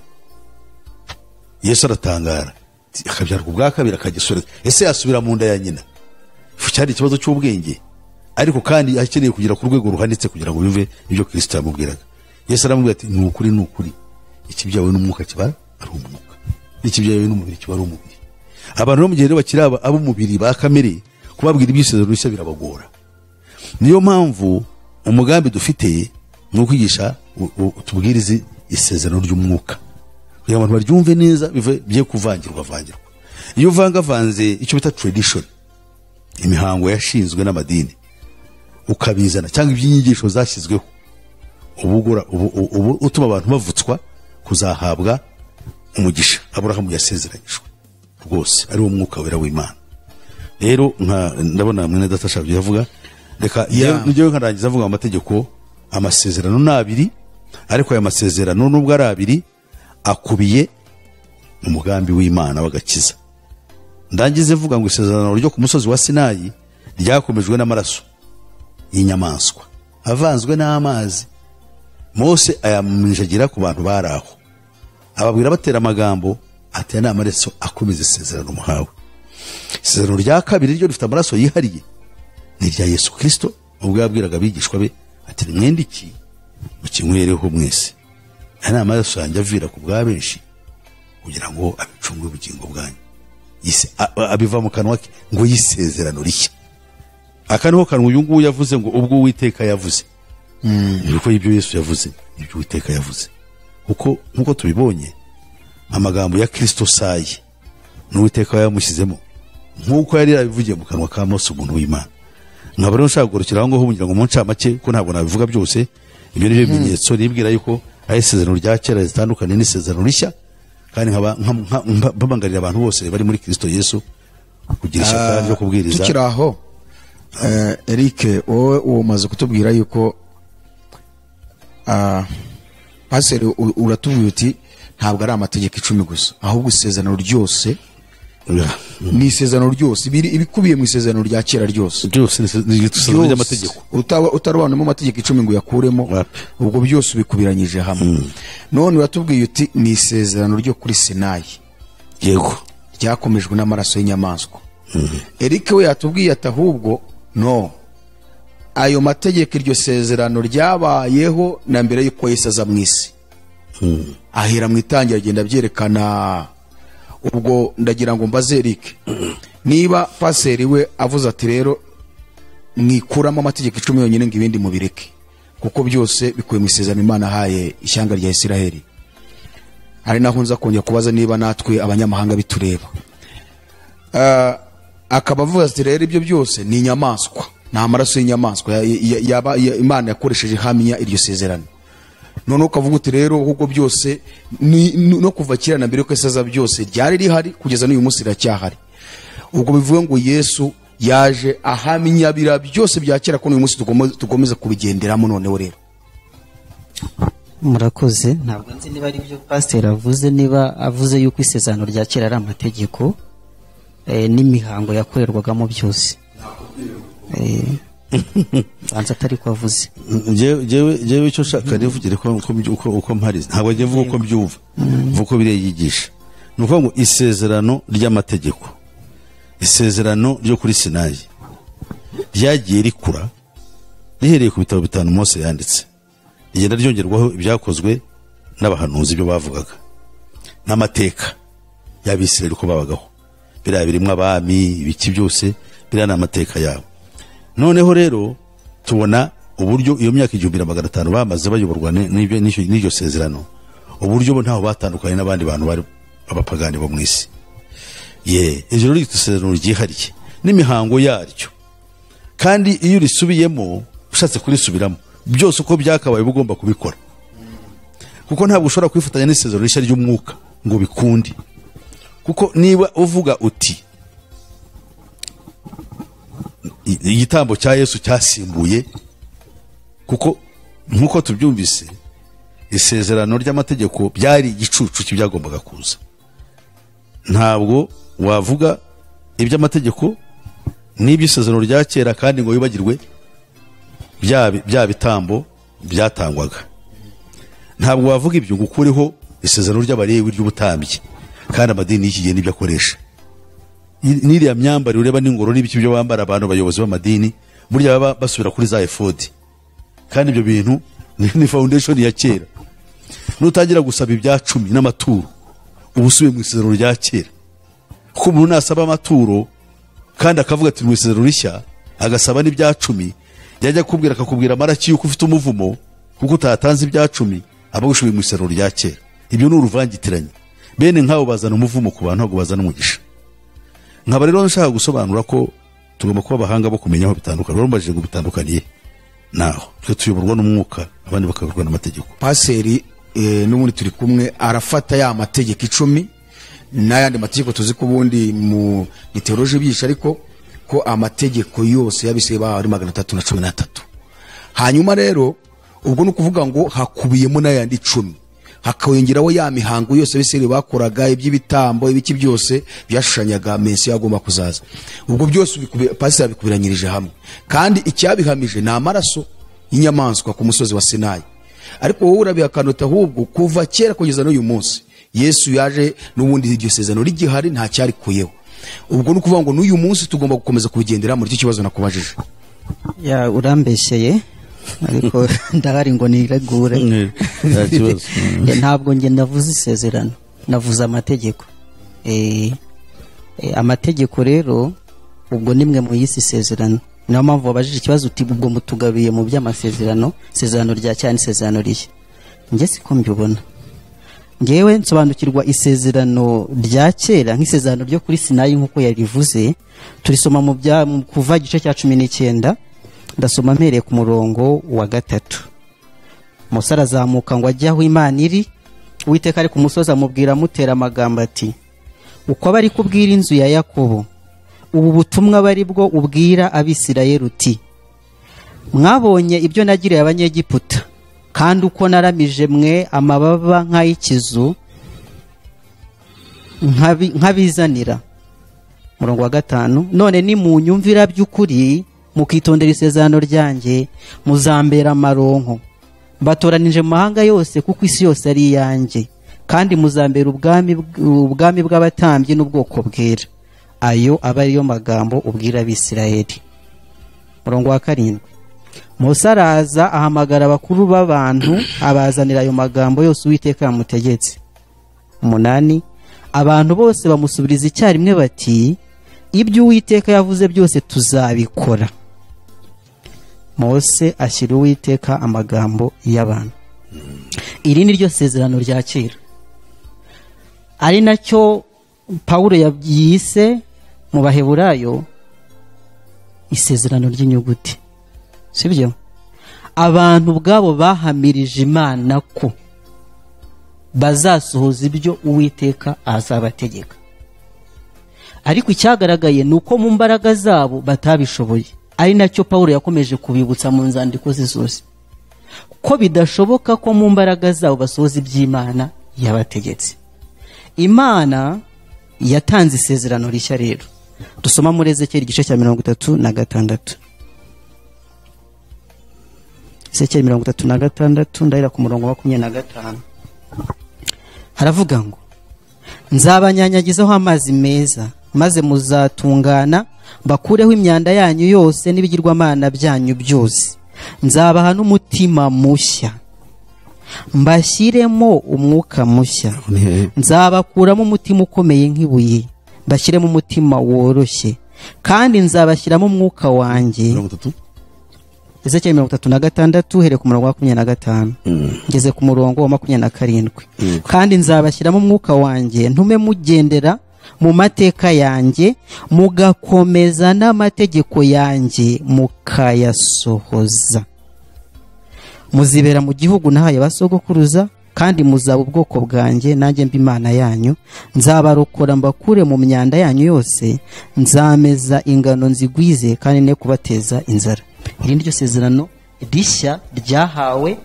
Yesu aratangara, akabyara kubwa kabiri akagisura. Ese yasubira mu nda ya nyina? Cyari ikibazo cy'ubwenge, ariko kandi akeneye kugira ku rwego ruhanitse kugira ngo yumve ibyo Kristo yamubwiraga. Yesu aramubwira ati ni ukuri ni ukuri, ikibyawe n'umwuka kiba ari umwuka, n'ikibyawe n'umubiri kiba ari umubiri. Abantu bo mu gihe bakira abo mubiri ba kamere, kubabwira ibyisezerano rishya birabagora. Niyo mpamvu umugambi dufite ni ukwigisha tubwirize isezerano ry'umwuka kugira ngo abantu baryumve neza, biye kuvangirwa vangirwa. Iyo uvangavanze icyo bita tradition, imihango yashinzwe n'amadini, ukabizana cyangwa ibyinyigisho zashyizweho, ubugura ubu utuma abantu bavutswa kuzahabwa umugisha Aburahamu yasezeranyijwe rwose ari wo mwuka wera w'Imana. Rero ndabona mwene data shabye yavuga, reka nijye nkarangiza avuga amategeko, amasezerano nabiri, ariko aya masezerano nubwo ari abiri akubiye umugambi w'Imana w'agakiza. Ndangize vuga ngo isezerano ryo ku musozi wa Sinayi ryakomejwe n'amaraso y'inyamaswa avanzwe n'amazi. Mose ayaminjagira ku bantu baraho, ababwira batera amagambo ati na amaraso akomeza isezerano muhawe. Isezerano rya kabiri ryo rifite amaraso yihariye, ni rya Yesu Kristo, ubwo yabwiraga abigishwa be ati mwendiki mukinywereho mwese, ana amaraso yanjye avira ku bwa benshi kugira ngo abicungwe ubugingo bwanyu. Yise abiva mu kanwa ke ngo yisezerano rishya. Akaniho kanwa uyu nguyu yavuze ngo ubwo Uwiteka yavuze. Mm. Niko ibyo Yesu yavuze, ibyo Uwiteka yavuze. Kuko nkuko tubibonye amagambo ya Kristo sayi n'Uwiteka yamushyizemo nkuko yari yabivugiye mu kanwa ka Mose umuntu w'Imana. Nkaba rero nshaka gurukira aho ngo hubungira ngo mu ncamake ko ntabwo nabivuga byose. Ibyo ni bimenyetso ribwira yuko aho isezerano rya kera zitandukanye n'isezerano rishya, kandi nkaba mbabangarira abantu bose bari muri Kristo Yesu kugira ishyaka ryo kubwiriza. Tukiri aho eh, Eric wowe umaze kutubwira yuko ah paseri uratubwira uti ntabwo ari amategeko icumi gusa, ahubwo isezerano ryose ni isezerano ryose ibikubiye mu isezerano rya kera ryose byose ni isezerano ry'amategeko, utarobanemo amategeko icumi ngo yakuremo, ubwo byose ubikubiranyije hamwe. mm. None uratubwiye uti ni isezerano ryo kuri Sinayi, yego, ryakomejwe n'amaraso y'inyamaswa. mm. Eric we yatubwiye ati ahubwo no, ayo mategeko iryo sezerano ryabayeho na mbere yuko Yesu aza mu isi. mm. Ahera mu itangira agenda byerekana. Ubwo ndagira ngo mbaze Eric, niba paseri we avuze ati rero mwikuramo amategeko icumi yonyine ngo ibindi mubireke kuko byose bikuye mu isezerano Imana haye ishyanga rya Isiraheli, ari naho nza kongera kubaza niba natwe abanyamahanga bitureba. uh, akaba avuga ati rero ibyo byose ni inyamaswa, ni amaraso y'inyamaswa yaba Imana yakoresheje hamya iryo sezerano. None ukavuga uti rero ahubwo byose no kuva kera na mbere ko isaza byose ryari rihari kugeza n'uyu munsi riracyahari. Ubwo bivuga ngo Yesu yaje ahamya bira byose bya kera ko n'uyu munsi tugomeza kubigenderamo. Noneho rero murakoze, ntabwo nzi niba ari byo pastor avuze, niba avuze yuko isezerano rya kera ari amategeko eh, n'imihango yakorerwagamo byose eh anza atari ko avuze. Jewe jewe icyo shaka nivugire ko uko uko mparize, ntabwo ngiye vuga uko mbyumva, vuko bire yigisha. Nuko ngo isezerano ry'amategeko, isezerano ryo kuri Sinayi ryagiye rikura rihereye ku bitabo bitanu Mose yanditse, igenda ryongerwaho ibyakozwe n'abahanuzi byo bavugaga n'amateka y'Abisirayeli ko babagaho, bira birimwe abami ibiki byose bira n'amateka yabo. Noneho rero tubona uburyo iyo myaka igihumbi na magana atanu bamaze bayoborwa n'ibyo n'iryo sezerano, uburyo bo ntaho batandukanye n'abandi bantu bari abapagani bo mu isi. Ye ejo rero isezerano ryihariye n'imihango yaryo, kandi iyo risubiyemo ushatse kurisubiramo byose uko byakabaye bugomba kubikora, kuko ntabwo ushobora kwifatanya n'isezerano rishya ry'umwuka ngo bikundi. Kuko niba uvuga uti igitambo cya Yesu cyasimbuye, kuko nkuko tubyumvise isezerano ry'amategeko byari igicucu cy'ibyagombaga kuza, ntabwo wavuga iby'amategeko n'iby'isezerano rya kera kandi ngo wibagirwe bya bya bitambo byatangwaga. Ntabwo wavuga ibyo ngo ukureho isezerano ry'Abalewi ry'ubutambyi kandi amadini y'iki gihe nibyo akoresha. Niriya myambaro ureba n'ingoro n'ibiki byo bambara abantu bayobozi b'amadini burya baba basubira kuri za efodi, kandi ibyo bintu ni foundation ya kera. Nutangira gusaba ibya cumi n'amaturo ubusubiye mu isezerano rya kera, kuko umuntu nasaba amaturo kandi akavuga ati mu isezerano rishya agasaba n'ibya cumi, yajya kubwira akakubwira maraki yuko ufite umuvumo kuko utatanze ibya cumi aba gushubiye mu isezerano rya kera. Ibyo ni uruvangitiranye, bene nk'abo bazana umuvumo ku bantu ahubwo bazana umugisha. Nkaba rero nshaka gusobanura ko tugomba kuba abahanga bo kumenya aho bitandukanye. Barumbajije ngo bitandukaniye naho twe tuyoborwa n'umwuka abandi bakayoborwa n'amategeko. Paseri eh, n'ubundi turi kumwe arafata ya mategeko icumi n'ayandi mategeko tuzi ko ubundi mu teoloji byisha, ariko ko amategeko yose yabise ba ari magana atatu na cumi na tatu. Hanyuma rero ubwo nukuvuga ngo hakubiyemo n'ayandi icumi, hakawongeraho ya mihango yose Abisirayeli bakoraga, iby'ibitambo ibiki byose byashushanyaga Mesiya yagomba kuzaza. Ubwo byose Pastor abikubiranyirije hamwe, kandi icyabihamije ni amaraso y'inyamaswa ku musozi wa Sinayi. Ariko wowe urabihakanota ahubwo kuva kera kugeza n'uyu munsi Yesu yaje n'ubundi iryo sezerano rigihari nta cyarikuyeho. Ubwo nukuvuga ngo n'uyu munsi tugomba gukomeza kubigendera muri cyo kibazo nakubajije. Ya urambeshyeye ariko ndahari ngo niregure. Ntabwo nge ndavuze isezerano, navuze amategeko. Eh amategeko rero ubwo nimwe mu yisi isezerano, niyo mpamvu wabajije ikibazo uti ubwo mutugabiye mu by'amasezerano, isezerano rya cyane isezerano rishya. Nge siko mbibona. Ngewe nsobanukirwa isezerano rya kera nk'isezerano ryo kuri Sinayi nkuko yarivuze. Turisoma mu bya kuva igice cya cumi n'icyenda, ndasoma mpereye ku murongo wa gatatu. Mose arazamuka ngo ajye aho Imana iri. Uwiteka ari ku musozi amubwira amutera amagambo ati uko bari kubwira inzu ya Yakobo ubu butumwa bari bwo ubwira Abisirayeli uti mwabonye ibyo nagiriye abanyegiputa kandi uko naramije mwe amababa nk'ay'ikizu nkabizanira. Murongo wa gatanu none ni mu nyumvira by'ukuri mukitondera isezerano ryanjye muzambera amaronko mbatoranije mu mahanga yose kuko isi yose ari iyanjye kandi muzambera ubwami ubwami bw'abatambyi n'ubwoko bwera. Ayo aba ariyo magambo ubwira Abisirayeli. Murongo wa karindwi Mose araza ahamagara abakuru b'abantu abazanira ayo magambo yose Uwiteka yamutegetse. Umunani abantu bose bamusubiriza icyarimwe bati ibyo Uwiteka yavuze byose tuzabikora. Mose ashyira Uwiteka amagambo y'abantu. Iri ni ryo sezerano rya kera ari nacyo Pawulo yise mu Baheburayo isezerano ry'inyuguti, sibyo? Abantu ubwabo bahamirije Imana ko bazasohoza ibyo Uwiteka azabategeka, ariko icyagaragaye ni uko mu mbaraga zabo batabishoboye. Ari nacyo Pawulo yakomeje kubibutsa mu nzandiko ze zose ko bidashoboka ko mu mbaraga zabo basohoza iby'Imana yabategetse. Imana yatanze isezerano rishya rero. Dusoma muri Ezekiyeli igice cya mirongo itatu na gatandatu. Ezekiyeli mirongo itatu na gatandatu ndahera ku murongo wa makumyabiri na gatanu. Haravuga ngo nzabanyanyagizaho amazi meza maze muzatungana bakureho imyanda yanyu yose n'ibigirwamana byanyu byose. Nzabaha n'umutima mushya mbashyiremo umwuka mushya. Nzabakuramo umutima ukomeye nk'ibuye bashyiremo umutima woroshye kandi nzabashyiramo umwuka wanjye. Ezekiyeli mirongo itatu na gatandatu here ku murongo wa makumyabiri na gatanu ngeze ku murongo wa makumyabiri na karindwi. Kandi nzabashyiramo umwuka wanjye ntume mugendera mu mateka yanjye mugakomeza n'amategeko yanjye mukayasohoza. Muzibera mu gihugu nahaye basogokuruza kandi muzaba ubwoko bwanjye nanjye mba Imana yanyu. Nzabarokora mbakure mu myanda yanyu yose nzameza ingano nzigwize kandi ne kubateza inzara. Iri niryo sezerano rishya ryahawe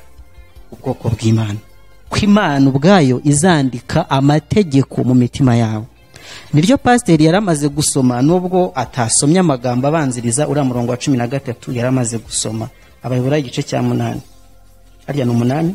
ubwoko bw'Imana, ko Imana ubwayo izandika amategeko mu mitima yabo. Niryo pasiteri yaramaze gusoma nubwo atasomye amagambo abanziriza uriya murongo wa cumi na gatatu yaramaze gusoma. Abayobora igice cya munani hariya ni umunani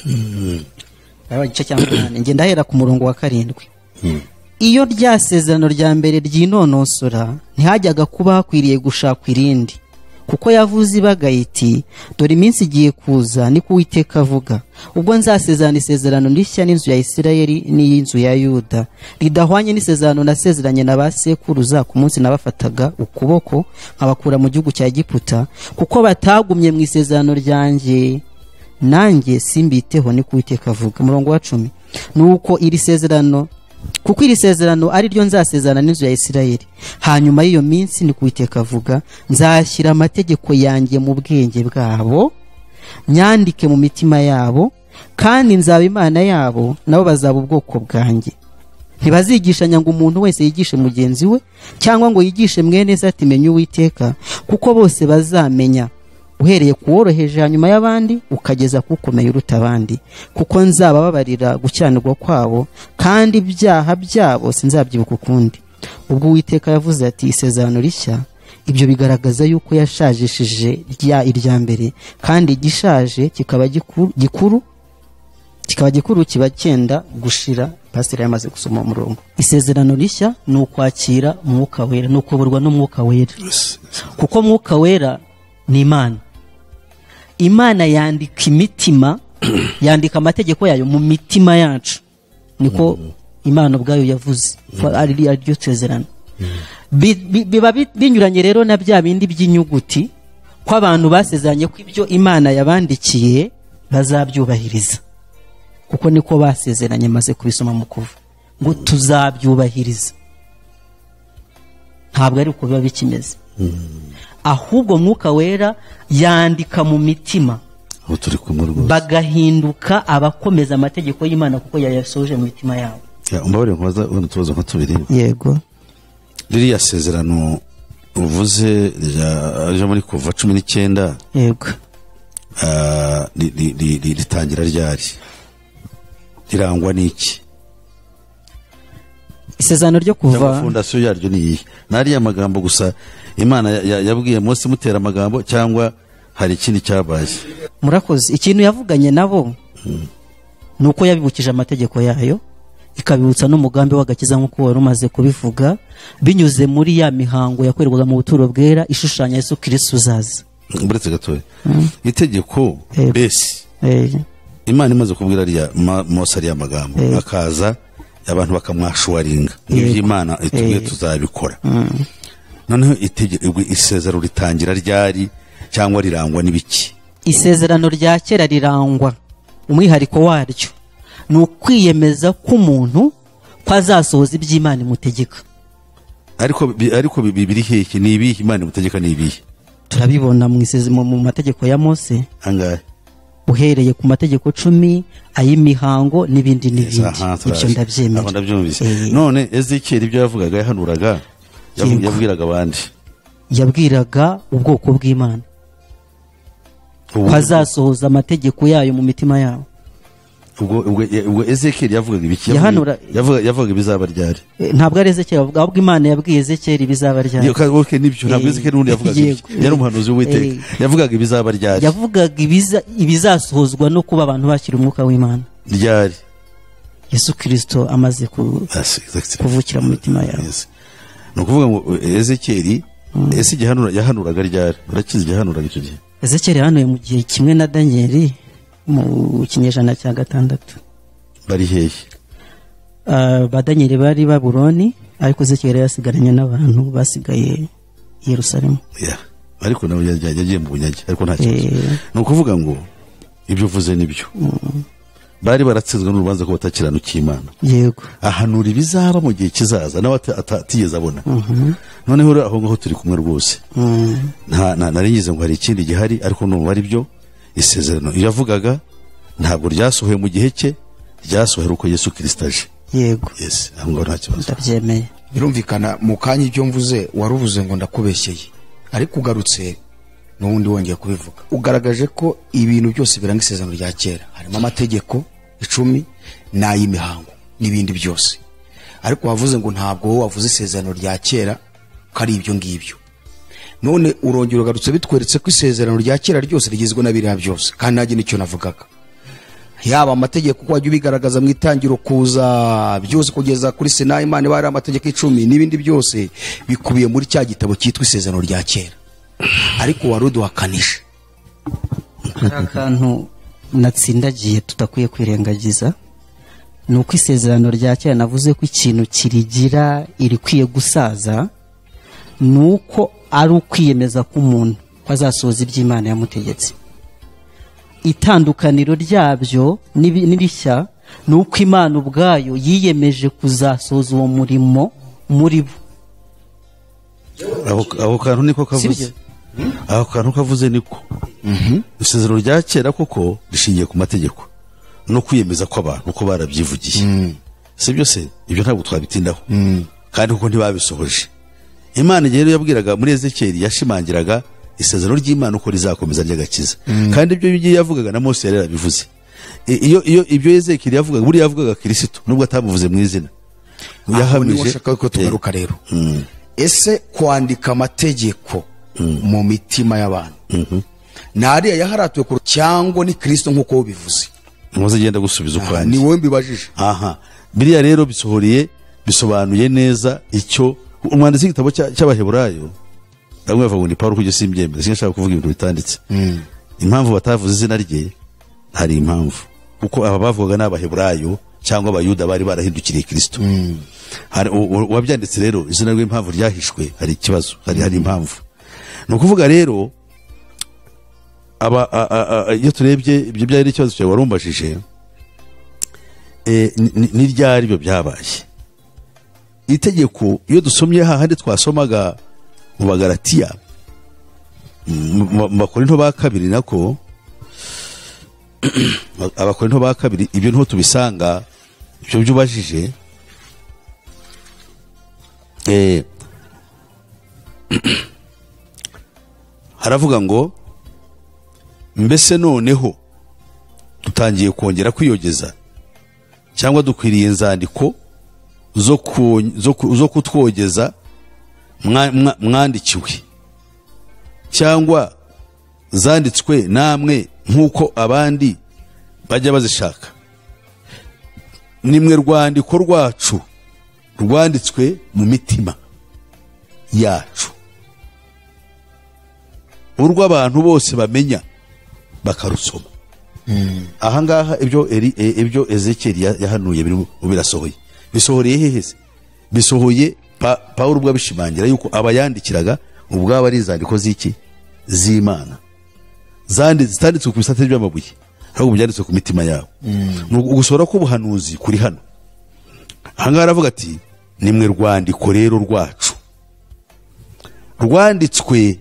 abayobora igice cya munani ngenda ahera ku murongo wa karindwi. Iyo rya sezerano rya mbere ryinonosora ntihajyaga kuba hakwiriye gushakwa irindi, kuko yavuze ibagaye iti dore iminsi igiye kuza niko Uwiteka avuga ubwo nzasezerana isezerano rishya n'inzu ya Isirayeli n'iy'inzu ya Yuda ridahwanye n'isezerano nasezeranye na ba sekuruza ku munsi nabafataga ukuboko nkabakura mu gihugu cya Egiputa, kuko batagumye mu isezerano ryanjye nanjye simbiteho niko Uwiteka avuga. Umurongo wa cumi nuko iri sezerano kuko iri sezerano ari ryo nzasezerana n'inzu ya Isirayeli hanyuma y'iyo minsi niko Uwiteka avuga nzashyira amategeko yanjye mu bwenge bwabo nyandike mu mitima yabo kandi nzaba Imana yabo nabo bazaba ubwoko bwanjye. Ntibazigishanya ngo umuntu wese yigishe mugenzi we cyangwa ngo yigishe mwene se ati menya Uwiteka, kuko bose bazamenya uhereye kuworoheje hanyuma y'abandi ukageza kukomeye uruta abandi, kuko nzabababarira gukiranirwa kwabo kandi ibyaha byabo sinzabyibuka ukundi. Ubwo Uwiteka yavuze ati isezerano rishya, ibyo bigaragaza yuko yashajishije rya irya mbere, kandi igishaje kikaba gikuru gikuru kikaba gikuru kiba cyenda gushira. Pastor yamaze gusoma umurongo. Isezerano rishya ni ukwakira umwuka wera, ni ukuyoborwa n'umwuka wera, kuko umwuka wera ni Imana. Imana yandika imitima yandika amategeko yayo mu mitima yacu, niko Imana ubwayo yavuze ari ryo sezerano. Biba binyuranye rero na bya bindi by'inyuguti ko abantu basezeranye ko ibyo Imana yabandikiye bazabyubahiriza, kuko niko basezeranye maze kubisoma mu kuva ngo tuzabyubahiriza. Ntabwo ari uko biba bikimeze, ahubwo mwuka wera yandika mu mitima. aho turi kumwe rwose bagahinduka abakomeza amategeko y'Imana kuko yayasoje mu mitima yabo. ya umbabare nkoza uno tubazo nka tubiri Yego. ririya sezerano uvuze rya muri kuva cumi n'icyenda Yego. ah ritangira ryari rirangwa n'iki? Isezerano ryo kuva fondasiyo yaryo ni iyi nariya magambo gusa Imana yabwiye Mose mutera amagambo cyangwa hari ikindi cyabaye? Murakoze, ikintu yavuganye nabo hmm. nuko yabibukije amategeko yayo ikabibutsa n'umugambi w'agakiza nk'uko wari umaze kubivuga binyuze muri ya mihango yakorerwaga mu buturo bwera ishushanya Yesu Kristo uzaza. Buretse gatoya hmm. itegeko hey. besi hey. Imana imaze kubwira ariya Mose ariya magambo hey. akaza abantu bakamwashwaringa ibyo Imana itubwiye hey. tuzabikora hmm. noneho itegeko isezerano ritangira ryari cyangwa rirangwa n'ibiki? Isezerano rya kera rirangwa umwihariko waryo ni ukwiyemeza k'umuntu kwazasohoza iby'Imana imutegeka. Ariko ariko bibiri hehe ni ibihe Imana imutegeka ni ibihe? Turabibona mu isezerano mu mategeko ya Mose angahe uhereye ku mategeko cumi ay'imihango n'ibindi n'ibindi ibyo ndabyemera. Abo ndabyumvise e, none Ezekiel ibyo yavugaga yahanuraga yabwiraga abandi yabwiraga ubwoko bw'Imana kwazasohoza amategeko yayo mu mitima yabo. ubwo ubwo Ezekiel yavugaga ibiki? yavuga yavuga ibizaba ryari? Ntabwo ari Ezekiel avuga ahubwo Imana yabwiye Ezekiel ibizaba ryari. Okay nibyo ntabwo Ezekiel n'undi yavugaga ibiki yari umuhanuzi w'Uwiteka yavugaga ibizaba ryari? Yavugaga ibiza ibizasohozwa no kuba abantu bakira umwuka w'Imana ryari Yesu Kristo amaze kuvukira mu mitima yabo. No kuvuga ngo Ezekiel ese gihanura yahanuraga ryari? Urakize gihanuraga icyo gihe? Ezekiel yahanuye mu gihe kimwe na Daniel mu kinyejana cya gatandatu. Bari hehe? Uh, ba Daniel bari Babuloni ariko Ezekiel yasigaranye n'abantu basigaye Yerusalemu. Yeah. Ariko nawe yagiye mu bunyage ariko nta kibazo. No kuvuga ngo ibyo uvuze nibyo. Mm. Bari baratsinzwe n'urubanza ko batakiranukiye Imana. Yego. Ahanura ibizaba mu gihe kizaza nawe atigeze abona. Mhm. Noneho aho ngaho turi kumwe rwose. Mm. Nta naringize ngo hari ikindi gihari ariko no bari byo isezerano yavugaga ntabwo ryasohoye mu gihe cye ryasohoye uko Yesu Kristo aje. Yego. Yes, aho ngaho nta kibazo. Ndabyemeye. Birumvikana mu kanya ibyo mvuze waruvuze ngo ndakubeshyeye ariko ugarutse n'ubundi wongeye kubivuga ugaragaje ko ibintu byose biranga isezerano rya kera harimo amategeko icumi n'ay'imihango n'ibindi byose ariko wavuze ngo ntabwo wowe wavuze isezerano rya kera kari ibyo ngibyo none urongera ugarutse bitweretse ko isezerano rya kera ryose rigizwe na biriya byose kandi nage nicyo navugaga yaba amategeko ko wajya ubigaragaza mu itangiro kuza byose kugeza kuri Sinayi Imana bari amategeko icumi n'ibindi byose bikubiye muri cya gitabo cyitwa isezerano rya kera ariko waruduhakanisha akantu natsindagiye tutakwiye kwirengagiza nuko isezerano rya kera navuze ko ikintu kirigira irikwiye gusaza nuko ari ukwiyemeza k'umuntu kwazasoza iby'Imana yamutegetse. Itandukaniro ryabyo n'irishya nuko Imana ubwayo yiyemeje kuzasoza uwo murimo muri bo. Aho kantu niko kavuze. Aho kantu kavuze niko. Mhm. Isezerano rya kera koko rishingiye ku mategeko no kwiyemeza kw'abantu uko barabyivugiye. Mm. Sibyo se ibyo ntabwo twabitindaho. Mm. Kandi kuko ntibabisohoje. Imana rero yabwiraga muri Ezekiel yashimangiraga isezerano ry'Imana uko rizakomeza ry'agakiza. Mm. Kandi ibyo bigiye yavugaga na Mose yari yarabivuze. Iyo iyo ibyo Ezekiel yavugaga buri yavugaga Kristo nubwo atamuvuze mu izina. Yahamije ko tugaruka rero. Mm. Ese kwandika amategeko mm. mu mitima y'abantu. Mhm. Nari yaharatuye ku cyangwa ni Kristo nkuko bivuze. Muze genda gusubiza ukwandi. Ni wowe mbibajije. Aha. Biriya rero bisohoriye bisobanuye neza icyo umwanditsi w'igitabo cy'Abaheburayo bamwe bavuga ngo ni Paulo kujye simbyemeza sinshaka kuvuga ibintu bitanditse. Mm. Impamvu batavuze izina rye hari impamvu kuko aba bavugaga n'Abaheburayo cyangwa Abayuda bari barahindukiriye Kristo. Mm. Hari wabyanditse rero izina rye impamvu ryahishwe hari ikibazo hari hari impamvu. No kuvuga rero aba iyo turebye ibyo byari ikibazo cyawe warumbashije eh ni ryari byo byabaye itegeko iyo dusomye hahandi twasomaga mu Bagalatiya mu Bakorinto ba kabiri nako abakorinto ba kabiri ibyo niho tubisanga ibyo byubajije eh haravuga ngo mbese noneho tutangiye kongera kwiyogeza cyangwa dukwiriye inzandiko zo ku, zo, ku, zo kutwogeza mwandikiwe cyangwa zanditswe namwe nk'uko abandi bajya bazishaka. Nimwe rwandiko rwacu rwanditswe mu mitima yacu, urwo abantu bose bamenya bakarusoma. Mm. Aha ngaha ibyo eri ibyo Ezekiel yahanuye birasohoye. Bisohoreye hehe se? Bisohoye pa, Paulo ubwo abishimangira yuko abayandikiraga ubwabo ari izandiko z'iki z'Imana, zandi zitanditswe ku bisate by'amabuye, ahubwo byanditswe ku mitima yabo. Mm. Ugusohora ko ubuhanuzi kuri hano. Aha ngaha aravuga ati nimwe rwandiko rero rwacu rwanditswe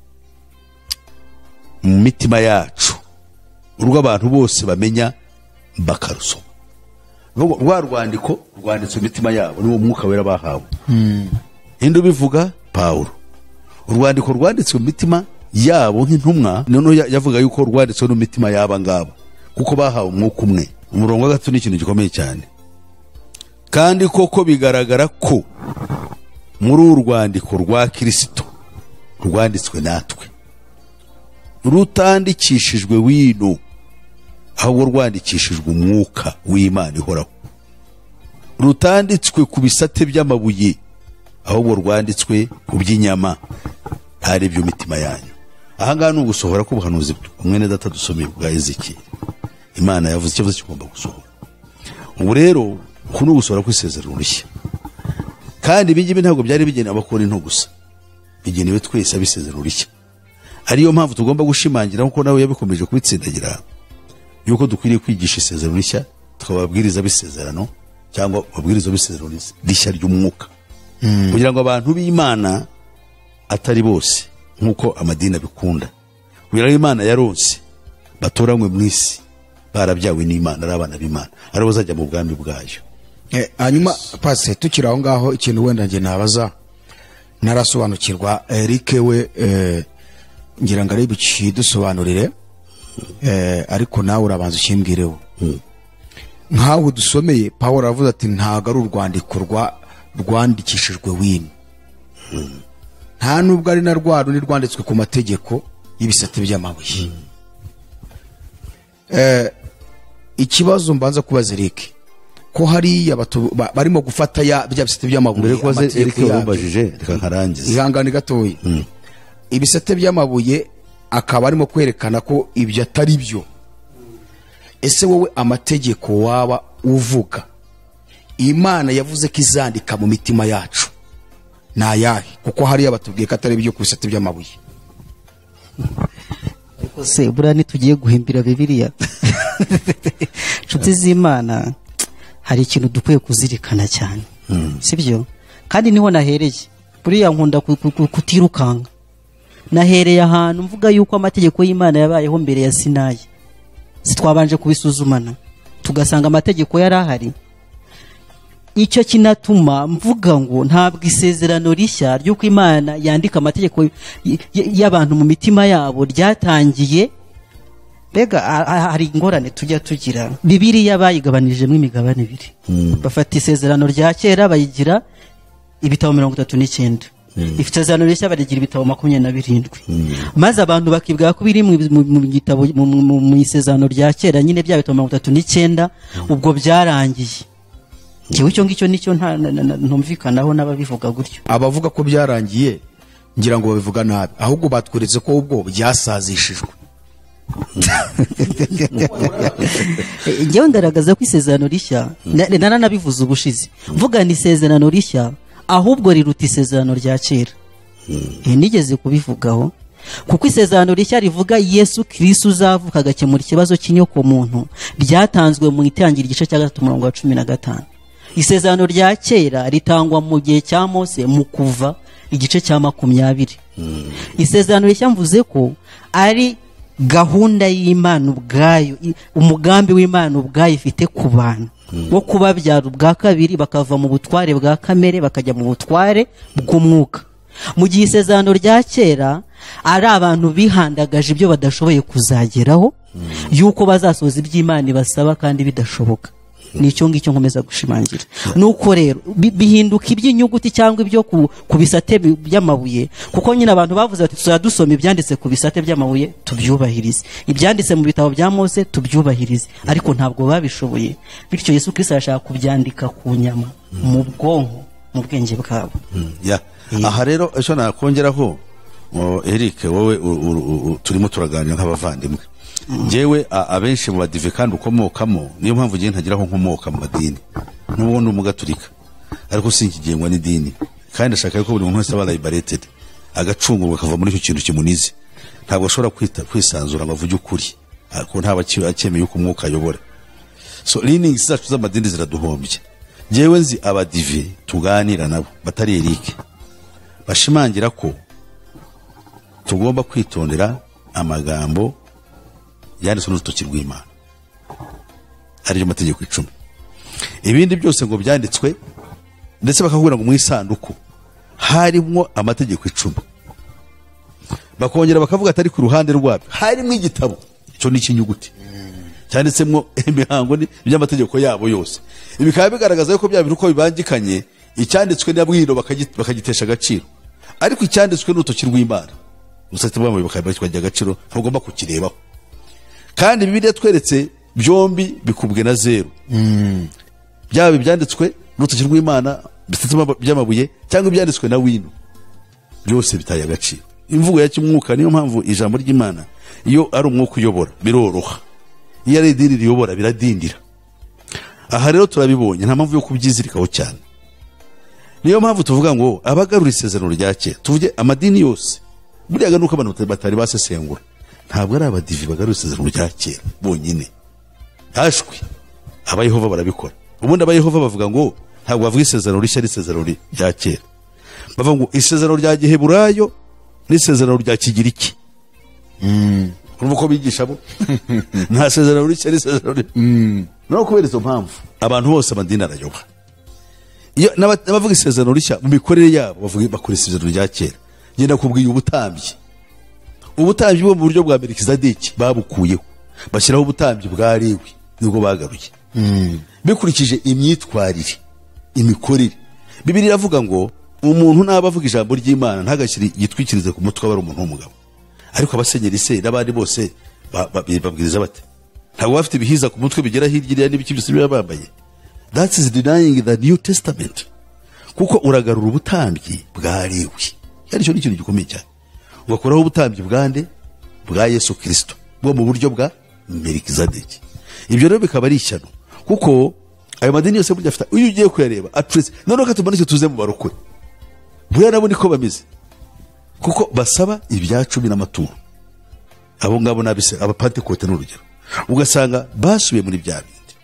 mu mitima yacu, urwo abantu bose bamenya bakarusoma. Rwa rwandiko rwanditswe mu mitima yabo ni umwuka wera bahawe. Mm. Indi bivuga Paulo. Urwandiko rwanditswe mu mitima yabo nk'intumwa, none yavuga yuko rwanditswe mu mitima yaba ngabo kuko bahawe umwuka umwe. Umurongo wa gatatu ni ikintu gikomeye cyane. Kandi koko bigaragara ko muri uru rwandiko rwa Kristo rwanditswe natwe rutandikishijwe wino, ahubwo rwandikishijwe umwuka w'Imana ihoraho, rutanditswe ku bisate by'amabuye, ahubwo rwanditswe ku by'inyama, hari byo mitima yanyu. Aha ngaha ni ugusohora ko ubuhanuzi umwene data dusomeye bwa Ezekiel. Imana yavuze icyo kigomba gusohora. Ubu rero kuno gusohora kw'isezerano rishya, kandi ibi ngibi ntabwo byari bigenewe abakorinto gusa, bigenewe twese abisezerano rishya. Ariyo mpamvu tugomba gushimangira nkuko nawe yabikomeje kubitsindagira yuko dukwiriye kwigisha isezerano rishya, tukababwiriza bisezerano cyangwa babwiriza bisezerano rishya ry'umwuka, mm. kugira ngo abantu b'Imana atari bose nkuko amadini abikunda, kugira ngo Imana yaronse batoranywe mu isi, barabyawe n'Imana, ari abana b'Imana, ari bazajya mu bwami bwayo. Eh, hanyuma pase tukira aho ngaho ikintu wenda nge nabaza narasobanukirwa Eric we eh, ngira ngo ari bici dusobanurire, eh, ariko nawe urabanza ukimbwireho. Mm. Nkaho dusomeye Paulo aravuze ati ntago ari urwandiko rwa rwandikishijwe wino. Mm. Nta nubwo ari na rwa rundi rwanditswe ku mategeko y'ibisate by'amabuye. Mm. Eh, ikibazo mbanza kubaza Eric ko hari abatu barimo gufata ya bya bisate by'amabuye, amategeko Eric yarubajije reka nkarangiza ihangane gatoyi. Mm. Ibisate by'amabuye akaba arimo kwerekana ko ibyo atari byo. Ese wowe amategeko waba uvuga Imana yavuze ko izandika mu mitima yacu na yahe? Kuko hari abatubwiye ko atari byo ku bisate by'amabuye. Ariko se buriya nitugiye guhimbira Bibiliya nshuti z'Imana, hari ikintu dukwiye kuzirikana cyane. Mm. Sibyo? Kandi niho nahereye. Buriya nkunda kutirukanga. Nahereye ahantu mvuga yuko amategeko y'Imana yabayeho mbere ya Sinayi. Sitwabanje kubisuzumana tugasanga amategeko yari ahari. Icyo kinatuma mvuga ngo ntabwo isezerano rishya ry'uko Imana yandika amategeko y'abantu mu mitima yabo ryatangiye. Bega hari ingorane tujya tugira. Bibiliya bayigabanijemo imigabane ibiri. Mm. Bafata isezerano rya kera bayigira ibitabo mirongo itatu n'icyenda. Mm. Ifite isezerano rishya barigira ibitabo makumyabiri na birindwi. Mm. Maze abantu bakibwira ko biri mu gitabo mu isezerano rya kera nyine bya bitabo mirongo itatu n'icyenda. Mm. Ubwo byarangiye. Cyo icyo ngicyo nicyo ntumvikanaho n'ababivuga gutyo. Abavuga ko byarangiye ngira ngo babivuga nabi, ahubwo batweretse ko ubwo byasazishijwe. Ngewe ndaragaza ko isezerano rishya naranabivuze ubushize, mvuga ni isezerano rishya ahubwo riruta isezerano rya kera. Mm. Nigeze kubivugaho kuko isezerano rishya rivuga Yesu Kristo uzavuka agakemura ikibazo cy'inyoko muntu, ryatanzwe mu itangira igice cya gatatu umurongo wa cumi na gatanu. Isezerano rya kera ritangwa mu gihe cya Mose mu Kuva igice cya makumyabiri. Mm. Isezerano rishya mvuze ko ari gahunda y'Imana ubwayo, umugambi w'Imana ubwayo ifite ku bantu wo kubabyara ubwa kabiri bakava mu butware bwa kamere bakajya mu butware bw'umwuka. Mu gihe isezerano rya kera ari abantu bihandagaje ibyo badashoboye kuzageraho, yuko bazasoza iby'Imana ibasaba kandi bidashoboka. Nicyo ngicyo nkomeza gushimangira. Nuko rero bihinduka iby'inyuguti cyangwa ibyo ku, ku bisate by'amabuye, kuko nyine abantu bavuze bati tuzadusoma ibyanditse ku bisate by'amabuye tubyubahirize, ibyanditse mu bitabo bya Mose tubyubahirize, ariko ntabwo babishoboye. Bityo Yesu Kristo arashaka kubyandika ku nyama, mu bwonko, mu bwenge bwabo. Mm, yeah. Yeah. Aha rero ejo nakongeraho Eric, wowe turimo turaganira nk'abavandimwe. Njyewe abenshi mu badive kandi ukomokamo, niyo mpamvu ngiye ntagiraho nkomoka mu madini. N'ubu ndi umugaturika, ariko sinkigengwa n'idini, kandi ashaka yuko buri muntu wese aba liberated, agacungurwa akava muri icyo kintu kimunize. Ntabwo ashobora kwita kwisanzura ngo avuge ukuri, ko nta bakemeye yuko umwuka ayobora. So leaning zacu z'amadini ziraduhombye. Njyewe nzi abadive tuganira nabo batari Eric, bashimangira ko tugomba kwitondera amagambo yanditswe n'urutoki rw'Imana, ariyo mategeko icumi. Ibindi byose ngo byanditswe, ndetse bakakubwira ngo mu isanduku harimo amategeko icumi, bakongera bakavuga atari ku ruhande rwabyo harimo igitabo, icyo ni ikinyuguti cyanditsemo imihango by'amategeko yabo yose. Ibi bikaba bigaragaza yuko bya bintu uko bibangikanye, icyanditswe n'abwiro bakagitesha agaciro, ariko icyanditswe n'urutoki rw'Imana usate bamwe bakabikwaje agaciro, ntugomba kukirebaho. Kandi Bibiliya tweretse byombi bikubwe na zero. Mm. Byaba byanditswe n'urutoki rw'Imana bituma byamabuye cyangwa byanditswe na wino, byose bitaye agaciro. Imvugo ya kimwuka niyo mpamvu ijambo ry'Imana iyo ari umwuka uyobora biroroha, iyo ari idini riyobora biradindira. Aha rero turabibonye, nta mpamvu yo kubyizirikaho cyane. Niyo mpamvu tuvuga ngo abagarura isezerano rya kera, tuvuge amadini yose buriya ganuka abantu batari basesengura, ntabwo ari abadivi bagarura isezerano rya kera bonyine. Hashwi abayehova barabikora. Ubundi abayehova bavuga ngo ntabwo bavuga isezerano rishya n'isezerano rya kera, bavuga ngo isezerano rya Giheburayo n'isezerano rya Kigiriki. Mm. Urumva ko bigisha bo nta sezerano rishya n'isezerano. Mm. No kubera izo mpamvu abantu bose amadini arayoba. Iyo n'abavuga isezerano rishya mu mikorere yabo bavuga bakora isezerano rya kera. Ngenda kubwiye ubutambyi, ubutambyi bwo mu buryo bwa Melkizedeki babukuyeho, bashyiraho ubutambyi bwa Lewi, nibwo bagaruye. Mm. Bikurikije imyitwarire, imikorere. Bibiliya iravuga ngo umuntu naba avuga ijambo ry'Imana ntagashyire yitwikirize ku mutwe aba ari umuntu w'umugabo. Ariko abasenyeri se n'abandi bose babwiriza bate? Ntabwo bafite ibihiza ku mutwe bigera hirya n'ibiki byose biba bambaye. That is denying the New Testament. Kuko uragarura ubutambyi bwa Lewi. Yari cyo n'ikintu gikomeye cyane. Ugakuraho ubutambyi bwande bwa Yesu Kristo bwo mu buryo bwa Melkizedeki. Ibyo rero bikaba ari ishyano, kuko ayo madini yose burya afite uyu ugiye kuyareba atrese. None ko tumanitse tuze mu barokore, buriya nabo niko bameze, kuko basaba ibya cumi n'amaturo. Abo ngabo nabise abapantekote n'urugero, ugasanga basubiye muri bya bindi.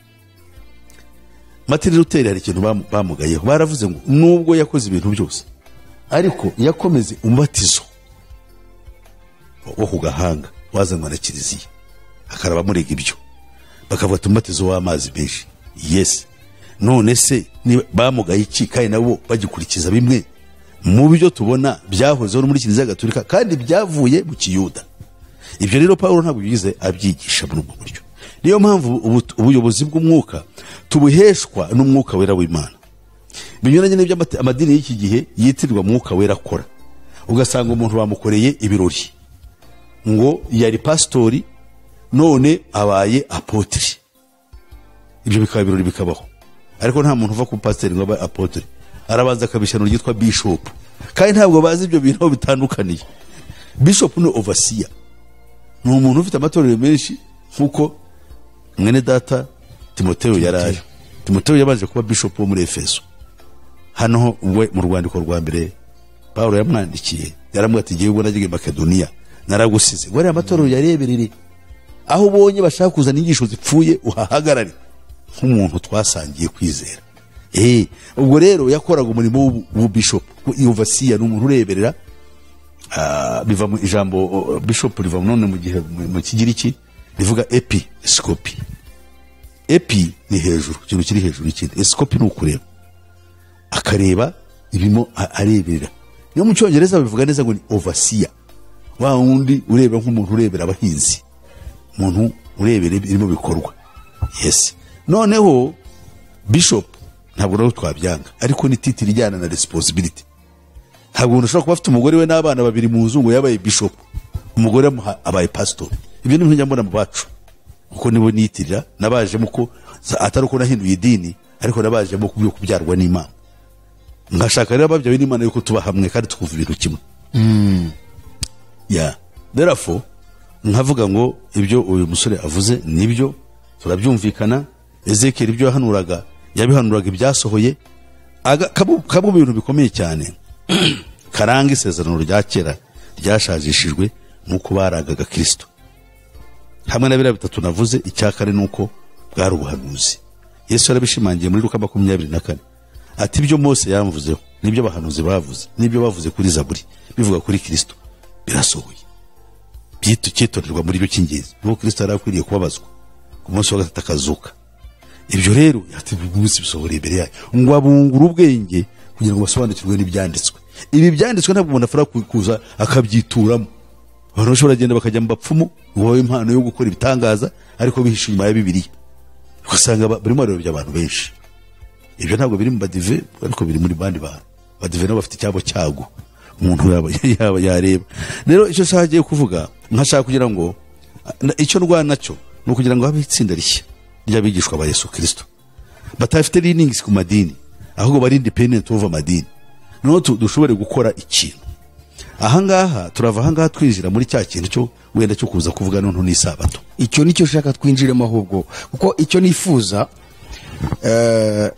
Martin Luther hari ikintu bamugayeho, baravuze ngo nubwo yakoze ibintu byose, ariko yakomeze umbatizo wo kugahanga wazanwa na kiliziya, akaraba murega ibyo, bakavuga umbatizo w'amazi menshi. Yes, none se ni bamugaye iki kandi nabo bagikurikiza bimwe mu byo tubona byahozeho muri kiliziya gatolika kandi byavuye mu Kiyuda. Ibyo rero Paulo ntabwo yize abyigisha muri ubwo buryo. Niyo mpamvu ubuyobozi bw'umwuka tubuheshwa n'umwuka wera w'Imana. Binyuranye n'ibyo amadini y'iki gihe yitirwa mwuka wera akora. Ugasanga umuntu bamukoreye ibirori ngo yari pastori none abaye apotre. Ibyo bikaba ibirori bikabaho, ariko nta muntu uva ku pastori ngo abaye apotre, arabanza akabishyano ryitwa bishop, kandi ntabwo bazi ibyo bintu bitandukaniye. Bishop no overseer ni umuntu ufite amatorero menshi, nkuko mwene data Timotheo yaraye. Timotheo yabanje kuba bishop wo muri Efeso. Hano we mu rwandiko rwa mbere Paulo yamwandikiye, yaramubwiye ati ngiye ubwo nagiye Makedonia naragusize, wari amatorero yareberere, aho ubonye bashaka kuzana inyigisho zipfuye uhahagarare nk'umuntu twasangiye kwizera. Eh, ubwo rero yakoraga umurimo w'ubishop, overseer n'umuntu ureberera uh, biva mu ijambo uh, bishop riva none mu gihe mu kigiriki rivuga episcopi. Epi ni hejuru, ikintu kiri hejuru y'ikindi. Episcopi ni ukureba, akareba ibimo arebera. Niyo mu cyongereza bivuga neza ngo ni overseer, wa wundi ureba nk'umuntu urebera abahinzi, umuntu urebera irimo bikorwa. Yes, noneho bishop ntabwo nawe twabyanga, ariko ni titiri ijyana na responsibility. Ntabwo umuntu ushobora kuba afite umugore we n'abana babiri mu nzu ngo yabaye bishop, umugore abaye pastor. Ibyo ni njya mbona mu bacu, kuko nibo niyitirira, nabaje muko atari uko nahinduye idini, ariko nabaje mu kubyo kubyarwa n'Imana. Ngashaka rero ababyawe n'Imana yuko tuba hamwe kandi tukumva ibintu kimwe. Mm. Yeah, therefore nkavuga ngo ibyo uyu musore avuze nibyo, turabyumvikana. Ezekiel ibyo yahanuraga yabihanuraga ibyasohoye, kabu ibintu bikomeye cyane. Karanga isezerano rya kera ryashajishijwe nuko baragaga Kristo. Hamwe na bira bitatu navuze, icyakare nuko bwari ubuhanuzi. Yesu yarabishimangiye muri Luka makumyabiri na kane ati ibyo Mose yamvuzeho nibyo abahanuzi bavuze, nibyo bavuze kuri Zaburi bivuga kuri Kristo birasohoye. Byito cyitorerwa muri byo cy'ingenzi, nuko Kristo yarakwiriye kubabazwa ku munsi wa gatatu akazuka. Ibyo rero ati umunsi bisohora imbere yayo ngo abungura ubwenge kugira ngo basobanukirwe n'ibyanditswe. Ibi byanditswe ntabwo umuntu afara kuza akabyituramo. Abantu bashobora genda bakajya mu bapfumu ngo impano yo gukora ibitangaza ariko bihishe inyuma ya Bibiliya. Usanga barimo barobya abantu benshi. Ibyo ntabwo biri mu badive, ariko biri muri bandi bantu. Badive nabo bafite cyabo cyago umuntu yaba yaba yareba. Rero icyo sagiye kuvuga nkashaka kugira ngo icyo ndwana nacyo no kugira ngo habe itsinda rishya ry'abigishwa ba Yesu Kristo batafite leanings ku madini, ahubwo bari independent over madini. No dushobore gukora ikintu. Ahangaha turava ahangaha twinjira muri cya kintu cyo wenda cyo kuza kuvuga none n'isabato. Icyo nicyo shaka twinjiremo, ahubwo kuko icyo nifuza eh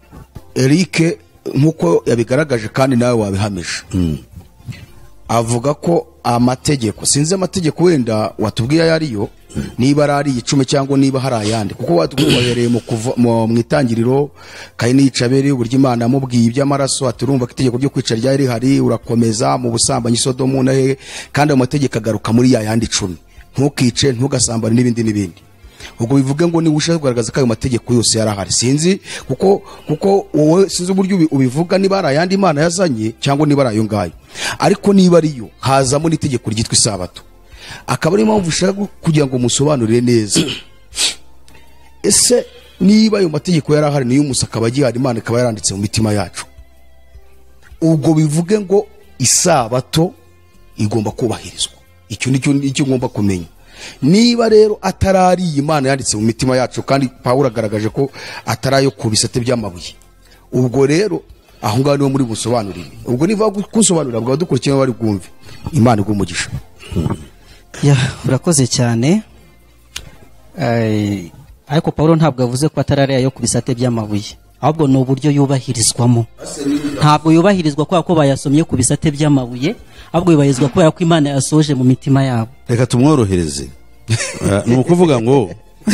Eric nkuko yabigaragaje kandi nawe wabihamije. Mm. Avuga ko amategeko, sinzi amategeko wenda watubwiye yariyo, mm. niba ari icumi cyangwa niba hari ayandi, kuko watubwiye mu kuva mu itangiriro Kayini yicabere uburyo Imana yamubwiye iby'amaraso, aturumva ko itegeko ryo kwica ryari hari, urakomeza mu busambanyi Sodomu na he, kandi amategeko agaruka muri ya yandi icumi, ntukice ntugasambane n'ibindi n'ibindi. Ubwo bivuge ngo ni ushaka kugaragaza ko ayo mategeko yose yarahari. Sinzi kuko kuko wowe sinzi uburyo ubivuga niba ari ayandi Imana yazanye cyangwa niba ari ayo ngayo, ariko niba ariyo hazamo n'itegeko ryitwa isabato. Akaba ari impamvu ushaka kugira ngo musobanurire neza. Ese niba ayo mategeko yarahari niyo Musa akaba agihari, Imana ikaba yaranditse mu mitima yacu, ubwo bivuge ngo isabato igomba kubahirizwa. Icyo nicyo icyo ngomba kumenya. Niba rero atarari Imana yanditse mu mitima yacu, kandi Pawulo agaragaje ko atarayo ku bisate by'amabuye, ubwo rero aho ngaho niho muri busobanurire. Ubwo niva kusobanurira bwa dukurikiye bari bwumve. Imana igumugisha. Ya urakoze cyane. Eh ariko Pawulo ntabwo yavuze ko atarari ayo ku bisate by'amabuye, ahubwo no buryo yubahirizwamo. Ntabwo yubahirizwa kwa ko bayasomye ku bisate by'amabuye, ahubwo yubahirizwa ko yako Imana yasoje mu mitima yabo. Reka tumworohereze. Ni ukuvuga ngo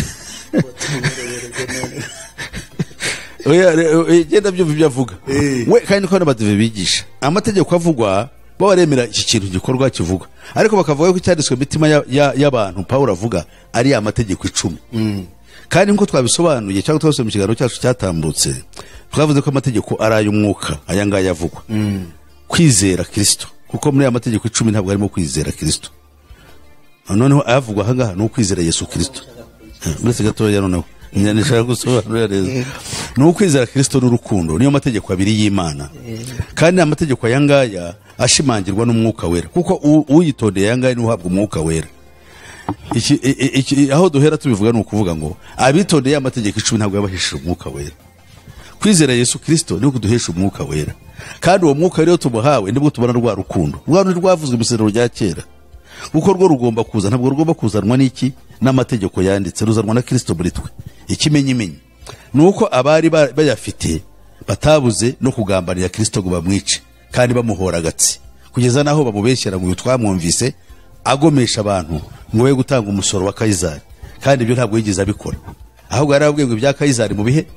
oya genda byo byavuga we, kandi ko n'abadive bigisha amategeko avugwa bo baremera iki kintu gikorwa kivuga, ariko bakavuga ko cyanditswe mitima y'abantu Pawulo avuga ari amategeko icumi. Mm. Kandi nko twabisobanuye cyangwa twose mu kiganiro cyacu cyatambutse twavuze ko amategeko ari ay'umwuka, aya ngaya avugwa. Mm. Kwizera Kristo, kuko muri aya mategeko icumi ntabwo harimo kwizera Kristo. Noneho ayavugwa ahangaha no kwizera Yesu Kristo. Mbese gatoya noneho nyanishaka gusobanurira neza. No kwizera Kristo n'urukundo niyo mategeko abiri y'Imana. Kandi amategeko aya ngaya ashimangirwa n'umwuka wera, kuko uyitondeye aya ngaya n'uhabwa umwuka wera. Iki iki aho duhera tubivuga no kuvuga ngo abitondeye amategeko icumi ntabwo yabahishije umwuka wera. Kwizera Yesu Kristo ni kuduhesha umwuka wera, kandi uwo mwuka rero tumuhawe nibwo tubona rwa rukundo rwa rwavuzwe mu isezerano rya kera, kuko rwo rugomba kuza, ntabwo rugomba kuzanwa n'iki n'amategeko yanditse, ruzanwa na Kristo muri twe. Ikimenyimenyi nuko abari bayafite batabuze no kugambanira Kristo ngo bamwice, kandi bamuhora gatsi kugeza naho bamubeshyera ngo twamwumvise agomesha abantu ngo we gutanga umusoro wa Kayizari, kandi ibyo ntabwo yigeze abikora, ahubwo yarabwiye ngo bya Kayizari mu bihe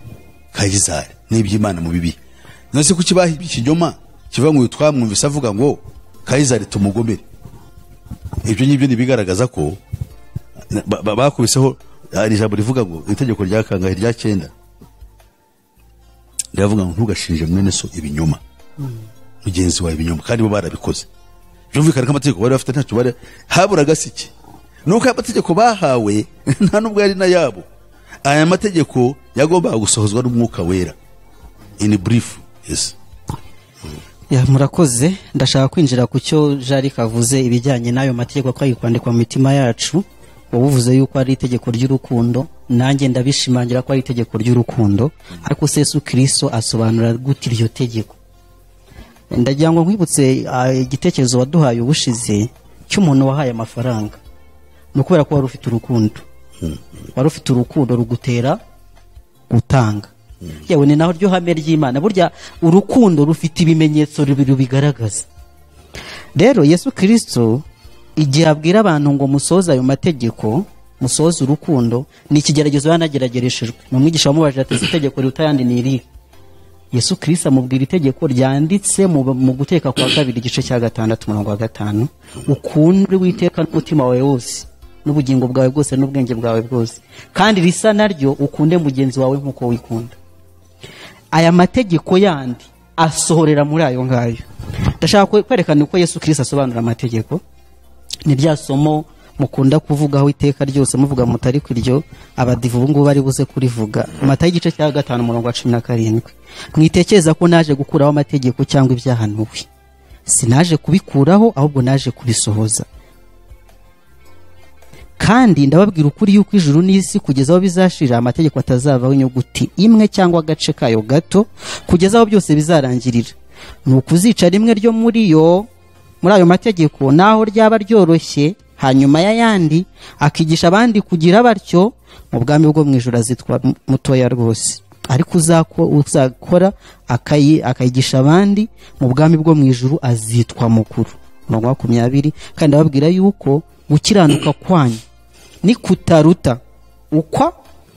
Kayizari n'iby'Imana mu bibi. Nose ku kibahi ikinyoma kivuga ngo twamwumvise avuga ngo Kayizari tumugomere. Ibyo ngibyo nibigaragaza ko bakubiseho ari ijambo rivuga ngo itegeko rya kangahe rya cyenda riravuga ngo ntugashinje mwene so ibinyoma mugenzi wawe ibinyoma kandi bo barabikoze. Byumvikana ko amategeko bari bafite ntacyo bari habura gasiki nuko amategeko bahawe nta nubwo yari na yabo. Aya mategeko yagomba gusohozwa n'umwuka wera. In brief, yes. Ya murakoze ndashaka kwinjira ku cyo Jari kavuze ibijyanye nayo mategeko ko yikwandikwa mu mitima yacu. Ubuvuze yuko ari itegeko ry'urukundo nanjye ndabishimangira ko ari itegeko ry'urukundo ariko Yesu Kristo asobanura gute iryo tegeko. Ndagira ngo nkwibutse igitekerezo waduhaye ubushize cy'umuntu wahaye amafaranga no kubera ko wari ufite urukundo wari ufite urukundo rugutera gutanga. Yewe ni naho ryo hame ry'Imana burya urukundo rufite ibimenyetso bibiri bigaragaza. Rero Yesu Kristo igihe abwira abantu ngo musoza ayo mategeko musoza urukundo ni ikigeragezo yanageragereshejwe. Mu mwigisha wamubajije ati itegeko ritayandi ni iri. Yesu Kristo amubwira itegeko ryanditse mu guteka kwa kabiri igice cya gatandatu umurongo wa gatanu ukunde witeka n'umutima wawe wose n'ubugingo bwawe bwose n'ubwenge bwawe bwose kandi risa naryo ukunde mugenzi wawe nkuko wikunda. Aya mategeko yandi asohorera muri ayo ngayo. Ndashaka kwerekana uko Yesu Kristo asobanura amategeko. Ni rya somo mukunda kuvugaho iteka ryose muvuga mutari kwiryo abadivu ubungu bari buze kurivuga. Matayo igice cya gatanu umurongo wa cumi na karindwi. Mwitekereza ko naje gukuraho amategeko cyangwa ibyahanuwe. Sinaje kubikuraho ahubwo naje kubisohoza. Kandi ndababwira ukuri yuko ijuru n'isi kugeza aho bizashira amategeko atazavaho inyuguti imwe cyangwa agace kayo gato kugeza aho byose bizarangirira. Nukuzica rimwe ryo muri yo muri ayo mategeko naho ryaba ryoroshye hanyuma y'ayandi akigisha abandi kugira batyo mu bwami bwo mwijuru azitwa mutoya rwose. Ariko uzakora akayi akayigisha abandi mu bwami bwo mwijuru azitwa mukuru. Umurongo wa makumyabiri kandi ndababwira yuko gukiranuka kwanyu ni kutaruta ukwa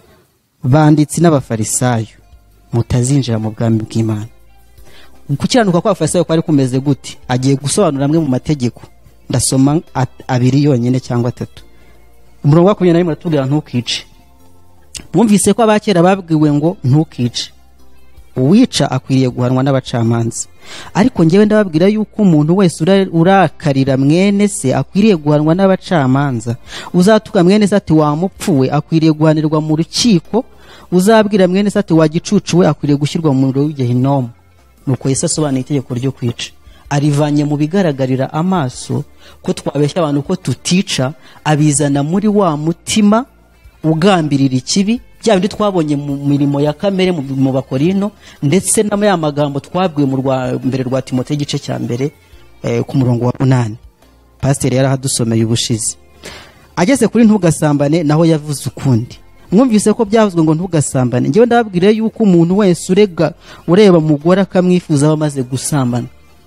banditsi n'abafarisayo mutazinjira mu bwami bw'Imana. Gukiranuka kwa Farisayo kwari kumeze gute? Agiye gusobanura amwe mu mategeko. Ndasoma abiri yonyine cyangwa atatu. Umurongo wa makumyabiri muratubwira ntukice. Mwumvise ko abakera babwiwe ngo ntukice. Uwica akwiriye guhanwa n'abacamanza. Ariko ngewe ndababwira yuko umuntu wese urakarira mwene se akwiriye guhanwa n'abacamanza. Uzatuka mwene se ati wamupfuwe akwiriye guhanirwa mu rukiko. Uzabwira mwene se ati wagicucuwe akwiriye gushyirwa mu muriro w'Igehinomu. Nuko Yesu asobanura itegeko ryo kwica. Arivanye mu bigaragarira amaso ko twabeshya abantu ko tutica abizana muri wa mutima ugambirira ikibi bya bindi twabonye mu mirimo ya kamere mu Bakorino ndetse n'aya magambo twabwiwe mu rwa mbere rwa Timoteyo igice cya mbere eh, ku murongo wa munani. Pastor yarahadusomeye ubushize. Ageze kuri ntugasambane naho yavuze ukundi. Mwumvise ko byavuzwe ngo ntugasambane. Ngewe ndababwira yuko umuntu wese urega ureba mugora akamwifuza bamaze gusambana.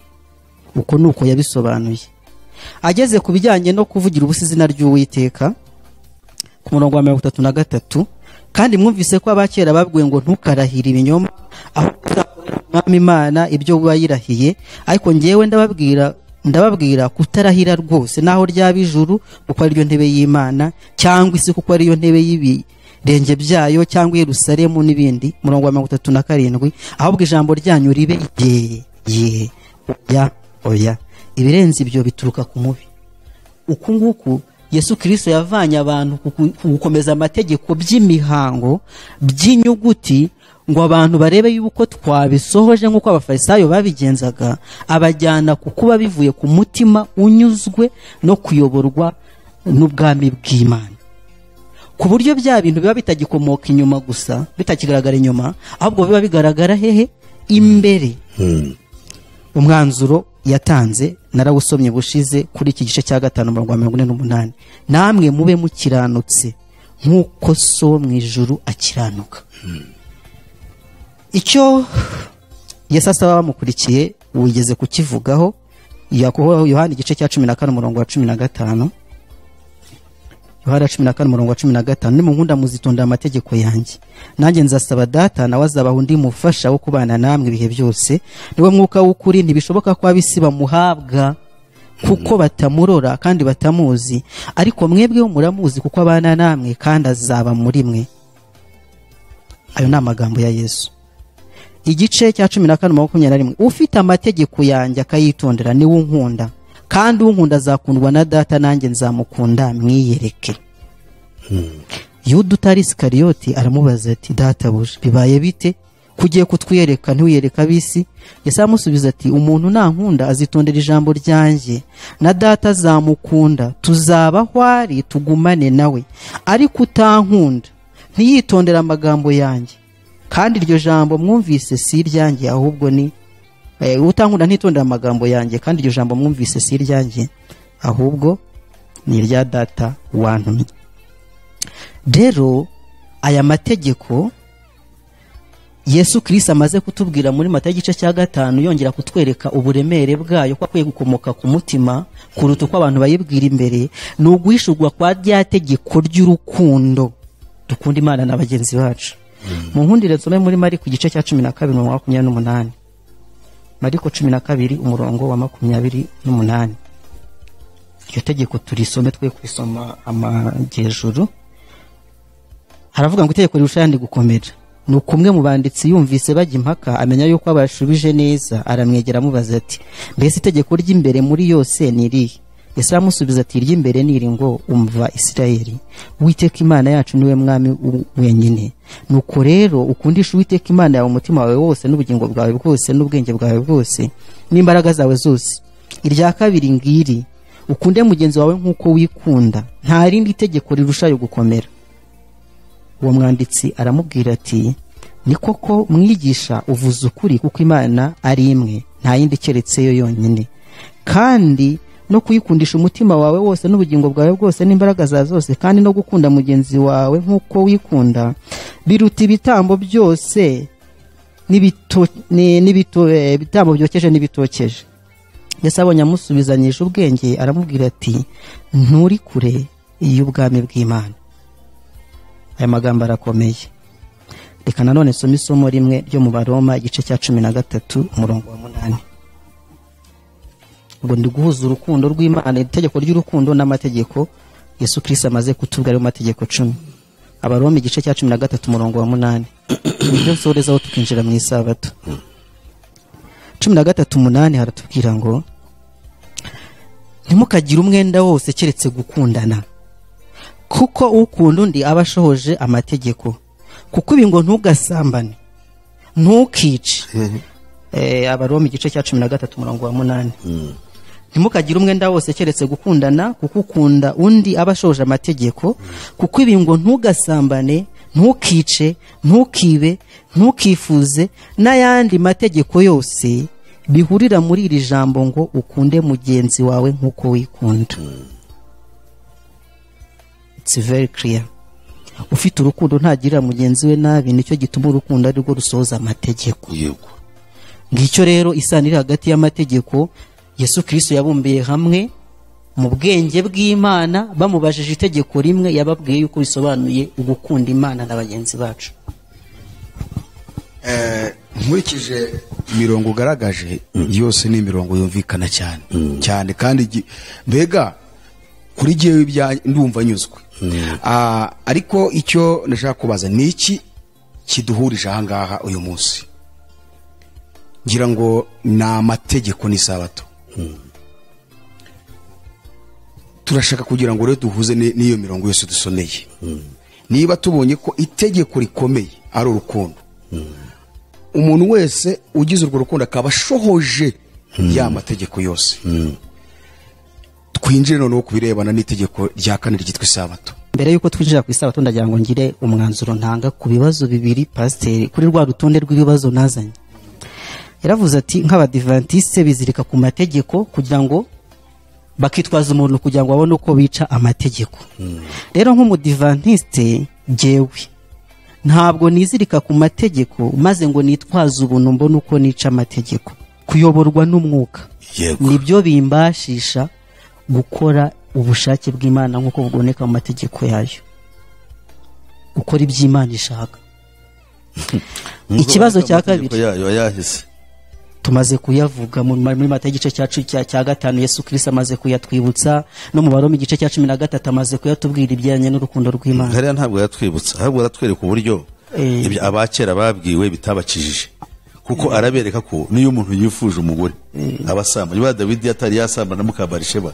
Uko nuko yabisobanuye. Ageze ku bijyanye no kuvugira ubusizina ry'Uwiteka ku murongo wa mirongo itatu na gatatu kandi mwumvise ko abakera babwiwe ngo ntukarahira ibinyoma aho Umwami Imana ibyo bayirahiye. Ariko ngewe ndababwira ndababwira kutarahira rwose naho ryabijuru kuko ari ryo ntebe y'Imana cyangwa isi kuko ari yo ntebe y'ibi renge byayo cyangwa Yerusalemu n'ibindi. Murongo wa mirongo itatu na karindwi ahubwo ijambo ryanyu ribe ye ye oya oya ibirenze ibyo bituruka ku mubi. Uku nguku Yesu Kristo yavanye abantu gukomeza amategeko by'imihango by'inyuguti ngo abantu barebe yuko twabisohoje nk'uko abafarisayo babigenzaga, abajyana ku kuba bivuye ku mutima unyuzwe no kuyoborwa n'ubwami bw'Imana, ku buryo bya bintu biba bitagikomoka inyuma gusa, bitakigaragara inyuma, ahubwo biba bigaragara hehe imbere. hmm. Umwanzuro yatanze narawusomye bushize kuri iki gice cya gatanu mirongo ine n'umunani, namwe mube mukiranutse nk'uko so mu ijuru akiranuka. hmm. Icyo Yesu asaba bamukurikiye wigeze kukivugaho, Yohana igice cya cumi na kane umurongo wa cumi na gatanu. Yohana cumi na kane umurongo wa cumi na gatanu, nimunkunda muzitonda amategeko yanjye, nanjye nzasaba Data nawe azabaha undi mufasha wo kubana namwe ibihe byose, niwe mwuka w'ukuri, ntibishoboka ko ab'isi bamuhabwa kuko batamurora kandi batamuzi, ariko mwebweho muramuzi kuko abana namwe kandi azaba muri mwe. Ayo ni amagambo ya Yesu. Igice cya cumi na kane makumyabiri na rimwe, ufite amategeko yanjye akayitondera niwe unkunda, kandi unkunda azakundwa na data, nanjye nzamukunda mwiyereke. hmm. Yuda utari Isikariyoti aramubaza ati, databuja bibaye bite kugiye kutwiyereka ntiwiyereka ab'isi? Yesu amusubiza ati, umuntu nankunda azitondera ijambo ryanjye, na data azamukunda, tuzabaho ari tugumane nawe. Ariko utankunda ntiyitondera amagambo yanjye, kandi iryo jambo mwumvise si iryanjye ahubwo ni e, utankunda ntitondera amagambo yanjye, kandi iryo jambo mwumvise si iryanjye ahubwo ni irya data wantumye. Rero aya mategeko Yesu Kristo amaze kutubwira muri Matayo igice cya gatanu, yongera kutwereka uburemere bwayo ko akwiye gukomoka ku mutima kuruta uko abantu bayibwira imbere, ni uguhishurwa kwa rya tegeko ry'urukundo dukunda Imana na bagenzi bacu. Mu nkundire nsome muri Mariko igice cya cumi na kabiri umurongo wa makumyabiri n'umunani. Mariko cumi na kabiri umurongo wa makumyabiri n'umunani. Iryo tegeko turisome twe kwisoma amajyejuru. Haravuga ngo itegeko rirusha ayandi gukomera. Ni ukumwe mu banditsi yumvise bajya impaka, amenya yuko abashubije neza, aramwegera amubaza ati, mbese itegeko ry'imbere muri yose ni irihe? Yesu aramusubiza ati, iry'imbere ni iri ngo, umva Isirayeli, Uwiteka Imana yacu niwe mwami wenyine. Nuko rero ukundisha Uwiteka Imana yawe umutima wawe wose n'ubugingo bwawe bwose n'ubwenge bwawe bwose n'imbaraga zawe zose. Irya kabiri ngiri, ukunde mugenzi wawe nk'uko wikunda. Nta rindi tegeko rirushayo gukomera. Uwo mwanditsi aramubwira ati, ni koko mwigisha uvuze ukuri, kuko Imana ari imwe, nta yindi keretse yo yonyine, kandi no kuyikundisha umutima wawe wose n'ubugingo bwawe bwose n'imbaraga zawe zose, kandi no gukunda mugenzi wawe nk'uko wikunda, biruta ibitambo byose n'ibito n'ibito ibitambo byokeje n'ibitokeje. Yesu abonye amusubizanyije ubwenge aramubwira ati, nturi kure y'ubwami bw'Imana. Aya magambo arakomeye. Reka nanone nsome isomo rimwe ryo mu Baroma igice cya cumi na gatatu umurongo wa munani. Ngo ndi guhuza urukundo rw'Imana, itegeko ry'urukundo n'amategeko Yesu Kristo amaze kutubwira mu mategeko cumi. Abaroma igice cya cumi na gatatu umurongo wa munani. Ibyo nsorezaho tukinjira mu isabato. cumi na gatatu umunani haratubwira ngo, ntimukagire umwenda wose keretse gukundana, kuko ukunda undi aba ashohoje amategeko. Kuko ibi ngo ntugasambane, ntukice. eh Abaroma igice cya cumi na gatatu umurongo wa munani. Ntimukagire umwenda wose keretse gukundana, kuko ukunda undi aba ashohoje amategeko. Kuko ibi ngo ntugasambane, ntukice, ntukibe, ntukifuze n'ayandi mategeko yose bihurira muri iri jambo ngo ukunde mugenzi wawe nk'uko wikunda. It's very clear. Ufite urukundo ntagirira mugenzi we nabi, nicyo gituma urukundo ari rwo rusoza amategeko. Yego. Ngicyo rero isanira hagati y'amategeko Yesu Kristo yabumbiye hamwe mu bwenge bw'Imana, bamubajije itegeko rimwe yababwiye yuko bisobanuye ugukunda Imana na bagenzi bacu. Eh nkurikije imirongo ugaragaje yose ni imirongo yumvikana cyane cyane, kandi mbega kuri giye ibya ndumva nyuzwe. Ah ariko icyo nashaka kubaza ni iki kiduhurije aha ngaha uyu munsi? Ngira ngo na amategeko ni sabato. Turashaka kugira ngo rero duhuze n'iyo mirongo yose dusoneye. Niba tubonye ko itegeko rikomeye ari urukundo, umuntu wese ugize urwo rukundo akaba ashohoje ya mategeko yose, twinjire noneho kubirebana n'itegeko rya kane ryitwa isabato. Mbere yuko twinjira ku isabato ndagira ngo ngire umwanzuro ntanga ku bibazo bibiri pasiteri kuri rwa rutonde rw'ibibazo nazanye. Yaravuze ati nk'abadivantiste bizirika ku mategeko kugira ngo bakitwaza umuntu kugira ngo abone uko bica amategeko. Rero nk'umudivantiste jewe ntabwo nizirika ku mategeko maze ngo nitwaze ubuntu mbone uko nica amategeko. Kuyoborwa n'umwuka nibyo bimbashisha gukora ubushake bw'Imana nk'uko buboneka mu mategeko yayo, gukora iby'Imana ishaka. Ikibazo cya kabiri yayo yahise tumaze kuyavuga mu- muri mata igice cya cu- cya cya gatanu Yesu Kristo amaze kuyatwibutsa no mu Baroma igice cya cumi na gatatu amaze kuyatubwira ibijyanye n'urukundo rw'Imana. hariya ntabwo yatwibutsa ahubwo aratwereka uburyo Eh. ibyo abakera babwiwe bitabakijije kuko arabereka ko niyo umuntu yifuje umugore abasamba niba Dawidi atari yasamba na Mukabarisheba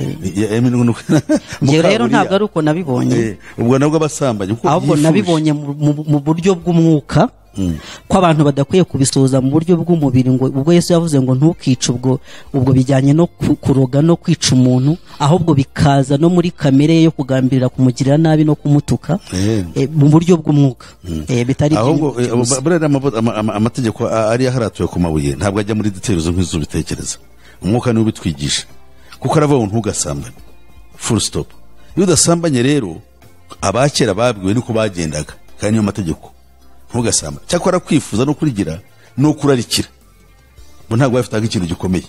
Njye rero ntabwo ari uko nabibonye ubwo nabwo abasambanye kuko ahubwo yifuje. nabibonye mu- mu- mu buryo bw'umwuka ko abantu badakwiye kubisoza mu buryo bw'umubiri ngo ubwo Yesu yavuze ngo ntukice ubwo ubwo bijyanye no ku- kuroga no kwica umuntu ahubwo bikaza no muri kamere ye yo kugambirira kumugirira nabi no kumutuka Eh. eh, mu buryo bw'umwuka eh, bitari ahubwo iby'umubiri gusa. buriya amavu- ama- ama- amategeko a- ari yaharatuwe ku mabuye ntabwo ajya muri details nk'izo ubitekereza umwuka niwe ubitwigisha kuko aravuga ngo ntugasambane full stop iyo udasambanye rero abakera babwiwe niko bagendaga kandi niyo mategeko ntugasambane cyakora kwifuza no kurigira no kurarikira bo ntabwo bafitaga ikintu gikomeye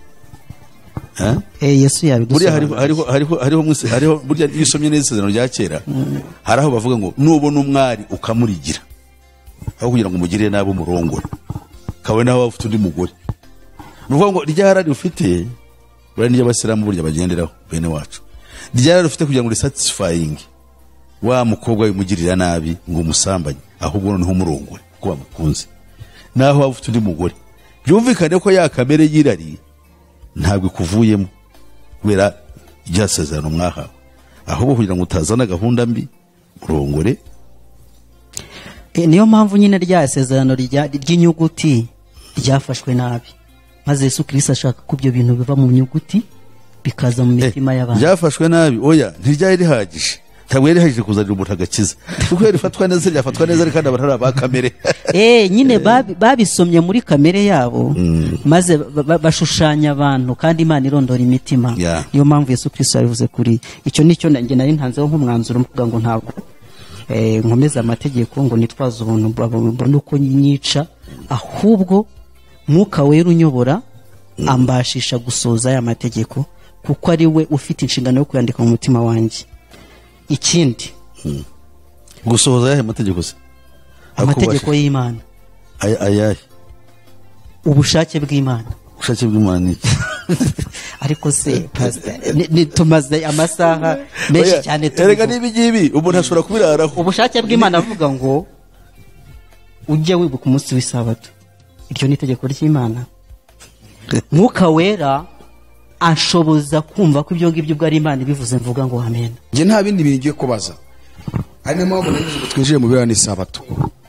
Eh? Eh, Yesu buriya hariho yabidusobanuriye. hariho hariho hariho mwese hariho burya iyo usomye neza isezerano rya kera hari aho bavuga ngo nubona umwari ukamurigira aho kugira ngo umugirire nabi umurongore kawe naho waba ufite undi mugore ni ukuvuga ngo rya rari ufite buriya niyo abasilamu burya bagenderaho bene wacu rya rari ufite kugira ngo risatisfying wa mukobwa wimugirira nabi ngo umusambanye ahubwo noneho umurongore kuko bamukunze naho waba ufite undi mugore byumvikane ko ya kamere y'irari ntabwo ikuvuyemo kubera rya sezerano mwahawe ahubwo kugira ngo utazana gahunda mbi murongore. Eh, niyo mpamvu nyine rya sezerano rya- ry'inyuguti ryafashwe nabi maze Yesu Kristo ashaka ko ibyo bintu biva mu nyuguti bikaza mu mitima y'abantu. ryafashwe nabi oya ntiryari rihagije ntabwo yari rihagije kuzanira umuntu agakiza kuko iyo rifatwa neza ryafatwa neza kandi abantu ari abakamere Eh, nyine babi- babisomye muri kamere yabo maze ba- ba- bashushanya abantu kandi Imana irondora imitima. Yeah. Niyo mpamvu Yesu Kristo yabivuze kuri icyo nicyo nanjye nari ntanzeho nk'umwanzuro mvuga ngo ntabwo eh, nkomeza amategeko ngo nitwaze ubuntu mbona uko nyica ahubwo mwuka wera unyobora ambashisha gusoza aya mategeko kuko ari we ufite inshingano yo kuyandika mu mutima wanjye. Ikindi gusohoza ayahe mategeko se amategeko y'Imana Aya- ayahe ubushake bw'Imana ubushake bw'Imana ni iki? ariko se pastor ni- ni- tumaze amasaha menshi Oya, cyane erega tubivuga. n'ibi ngibi umuntu ashobora kubiraraho ubushake bw'Imana avuga ngo ujye wibuka umunsi w'isabato iryo ni itegeko ry'Imana. Mwuka wera ashoboza kumva ko ibyo ngibyo ubwo ari Imana ibivuze mvuga ngo amen. njye nta bindi bintu ngiye kubaza ari nayo mpamvu nagize ngo twinjire mu birana n'isabato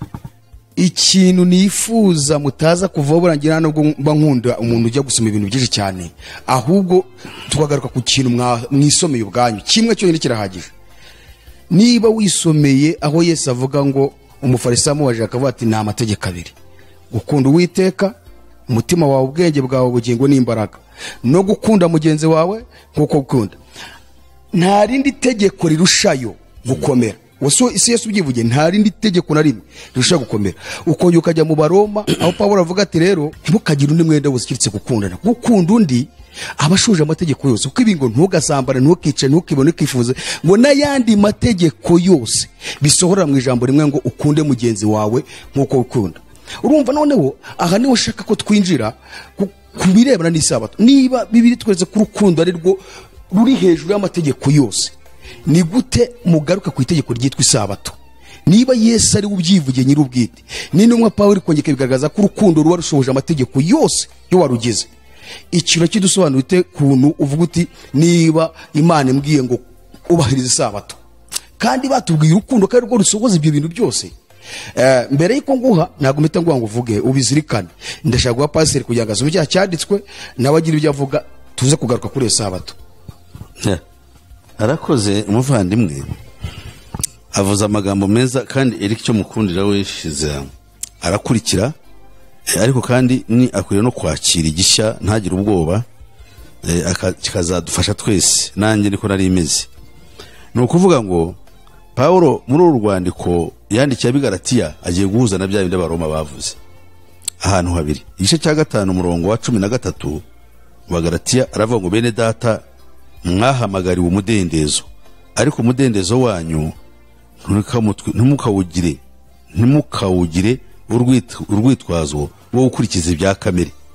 ikintu nifuza mutaza kuvaho burangira nubwo mba nkunda umuntu ujya gusoma ibintu byinshi cyane ahubwo tukagaruka ku kintu mwa- mwisomeye ubwanyu kimwe cyonyine kirahagije niba wisomeye aho Yesu avuga ngo umufarisayo amubajije akavuga ati ni amategeko abiri gukunda Uwiteka umutima wawe ubwenge bwawe ubugingo n'imbaraga no gukunda mugenzi wawe nk'uko ukunda nta rindi tegeko rirushayo gukomera waso isi Yesu ubyivuge nta rindi tegeko na rimwe rirushayo gukomera ukongera ukajya mu Baroma aho Pawulo avuga ati rero ntimukagire undi mwenda wose ukiritse gukundana gukunda undi abashuje amategeko yose kuko ibi ngo ntugasambane ntukice ntukibone ukifuze ngo n'ayandi mategeko yose bisohora mu ijambo rimwe ngo ukunde mugenzi wawe nk'uko ukunda. Urumva noneho aha niho ushaka ko twinjira ku ku birebana n'isabato niba bibiri twese ko urukundo ari rwo ruri hejuru y'amategeko yose ni gute mugaruka ku itegeko ryitwa isabato niba Yesu ari ubyivugiye nyir'ubwite n'intumwa Pawulo kongera bigaragaza ko urukundo ruba rushoboje amategeko yose yo warugeze ikiro kidusobanura ute kuntu uvuga uti niba Imana imbwiye ngo ubahiriza isabato kandi batubwiye urukundo kandi rwo rusohoza ibyo bintu byose. Eh, mbere y'iko nguha ntabwo mpita nguha ngo uvuge ubizirikane ndashaka guha pasiteri kugira ngo asome icyaha cyanditswe nawe agira ibyo avuga tuze kugaruka kuri iyo sabato. Yeah. arakoze umuvandimwe avuze amagambo meza kandi Eric cyo mukundira we shize arakurikira eh, ariko kandi ni akwiriye no kwakira igishya ntagire ubwoba eh, aka- kikazadufasha twese nanjye niko nari imeze ni ukuvuga ngo Paulo muri uru rwandiko yandikiye abigaratiya agiye guhuza na bya bindi abaroma bavuze ahantu habiri igice cya gatanu umurongo wa cumi na gatatu wa Galatiya aravuga ngo bene data mwahamagariwe umudendezo ariko umudendezo wanyu ntukamutwe- ntimukawugire ntimukawugire urwit- urwitwazo wo gukurikiza ibya kamere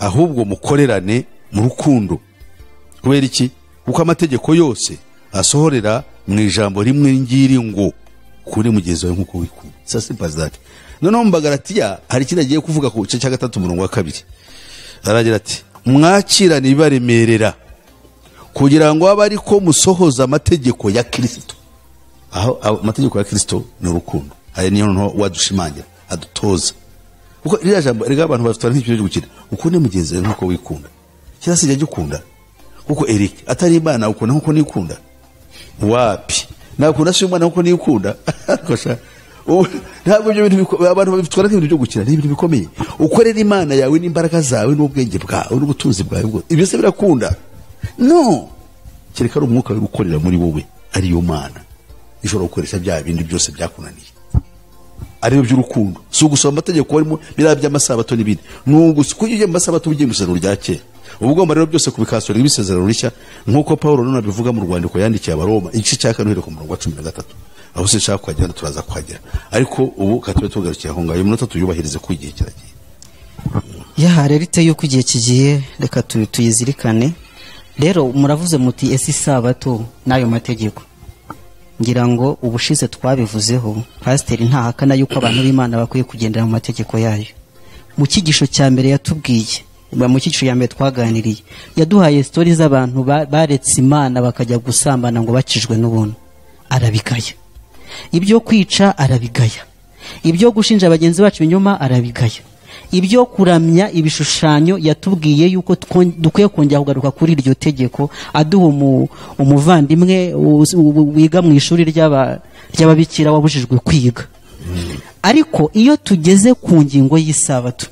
ahubwo mukorerane mu rukundo. Kubera iki? Kuko amategeko yose asohorera mu ijambo rimwe ngiri ngo kuri mugenzi wawe nkuko wikunda. Sasa bazati noneho mu Bagalatiya hari ikindi agiye kuvuga ku gice cya gatatu umurongo wa kabiri, aragira ati mwakirane ibibaremerera kugira ngo abe ariko musohoza amategeko ya Kristo. Aho amategeko ya Kristo ni urukundo. Aya niyo nto wadushimangira adutoza. Kuko iriya jambo rega abantu bafitana nk'icyo cyo gukina ukunde mugenzi wawe nkuko wikunda. Cyangwa se jya gukunda kuko Eric atari Imana ukunda nkuko nikunda. Wapi nakunda se Imana nkuko nikunda. Kosha ntabwo ibyo bintu abantu babitwara nk'ibintu byo gukina n'ibintu bikomeye. Ukorera Imana yawe n'imbaraga zawe n'ubwenge bwawe n'ubutunzi bwawe ibyo se birakunda. No kereka ari umwuka uri gukorera muri wowe ari yo Mana ishobora gukoresha bya bindi byose byakunaniye ari byo by'urukundo. Si ugusoma amategeko arimo birabya amasabato n'ibindi n'ugusi kujye mu masabato ugiye gusana rya kera. Ubugomba rero byose kubikasura ibisezerano rishya nkuko Paulo none abivuga mu rwandiko yandikiye Abaroma igice cya kane ku murongo wa cumi na gatatu. Aho se nshaka kwagera turaza kwagera ariko ubu katwe tugarukiye aho ngayo umunota tuyubahirize ku igihe kiragiye. Ya rerite yuko igihe kigiye reka tuyizirikane. Rero muravuze muti ese isabato nayo mategeko, ngira ngo ubushize twabivuzeho pasiteri ntahakana yuko abantu b'Imana bakwiye kugendera mu mategeko yayo. Mu kigisho cya mbere yatubwiye, mu kigisho ya mbere twaganiriye yaduhaye stories z'abantu baretse Imana bakajya gusambana ngo bakijwe n'ubuntu. Arabigaya. Ibyo kwica arabigaya. Ibyo gushinja abagenzi bacu inyuma arabigaya. Ibyo kuramya ibishushanyo yatubwiye yuko dukwiye kongera kugaruka kuri iryo tegeko, aduha umuvandimwe wiga mu ishuri ry'ababikira wabujijwe kwiga. Ariko iyo tugeze ku ngingo y'isabato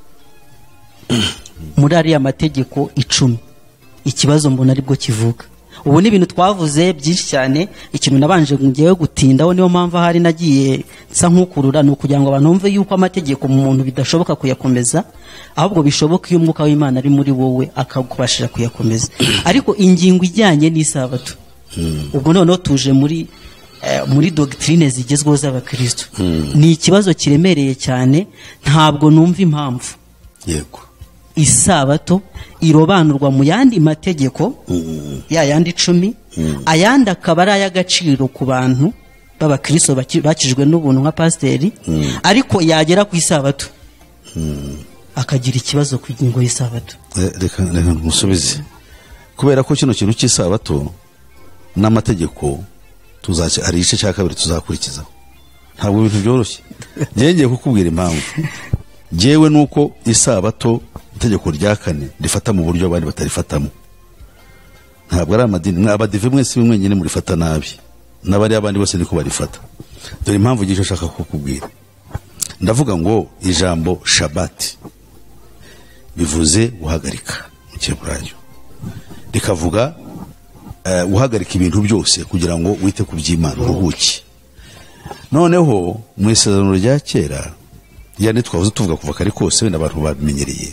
muri ariya mategeko icumi, ikibazo mbona aribwo kivuga. Ubu ni ibintu twavuze byinshi cyane, ikintu nabanje ngiye gutindaho niyo mpamvu hari nagiye nsa nkukurura no kugira ngo abantu bumve yuko amategeko mu muntu bidashoboka kuyakomeza, ahubwo bishoboka iyo umwuka w'Imana ari muri wowe akagubashira kuyakomeza. Ariko ingingo ijyanye n'isabato ubwo noneho tuje muri eh, muri doctrine zigezweho z'abakristo. Ni ikibazo kiremereye cyane, ntabwo numva impamvu yego isabato irobanurwa mu yandi mategeko mm. ya yandi icumi mm. ayandi akaba ari ay'agaciro ku bantu b'abakristo bakijwe n'ubuntu nka pasiteri mm. ariko yagera ku isabato mm. akagira ikibazo ku ingingo y'isabato. Reka reka musubize, kubera ko kino kintu cy'isabato n'amategeko tuzace ari igice cya kabiri tuzakurikiza. Ntabwo ibintu byoroshye. Ngiye kukubwira impamvu. Jewe nuko isabato itegeko rya kane rifata mu buryo abandi batarifatamo. Ntabwo ari amadini mwabadive mwese mwenyine muri fata nabi n'abari abandi bose niko barifata. Dore impamvu gisho shaka kukubwira. Ndavuga ngo ijambo Shabbat bivuze guhagarika mu Cyeburayo, rikavuga guhagarika uh, ibintu byose kugira ngo wite ku by'Imana uruhuke. Noneho mu isezerano rya kera yani twavuze tuvuga kuva kare kose wenda abantu babimenyereye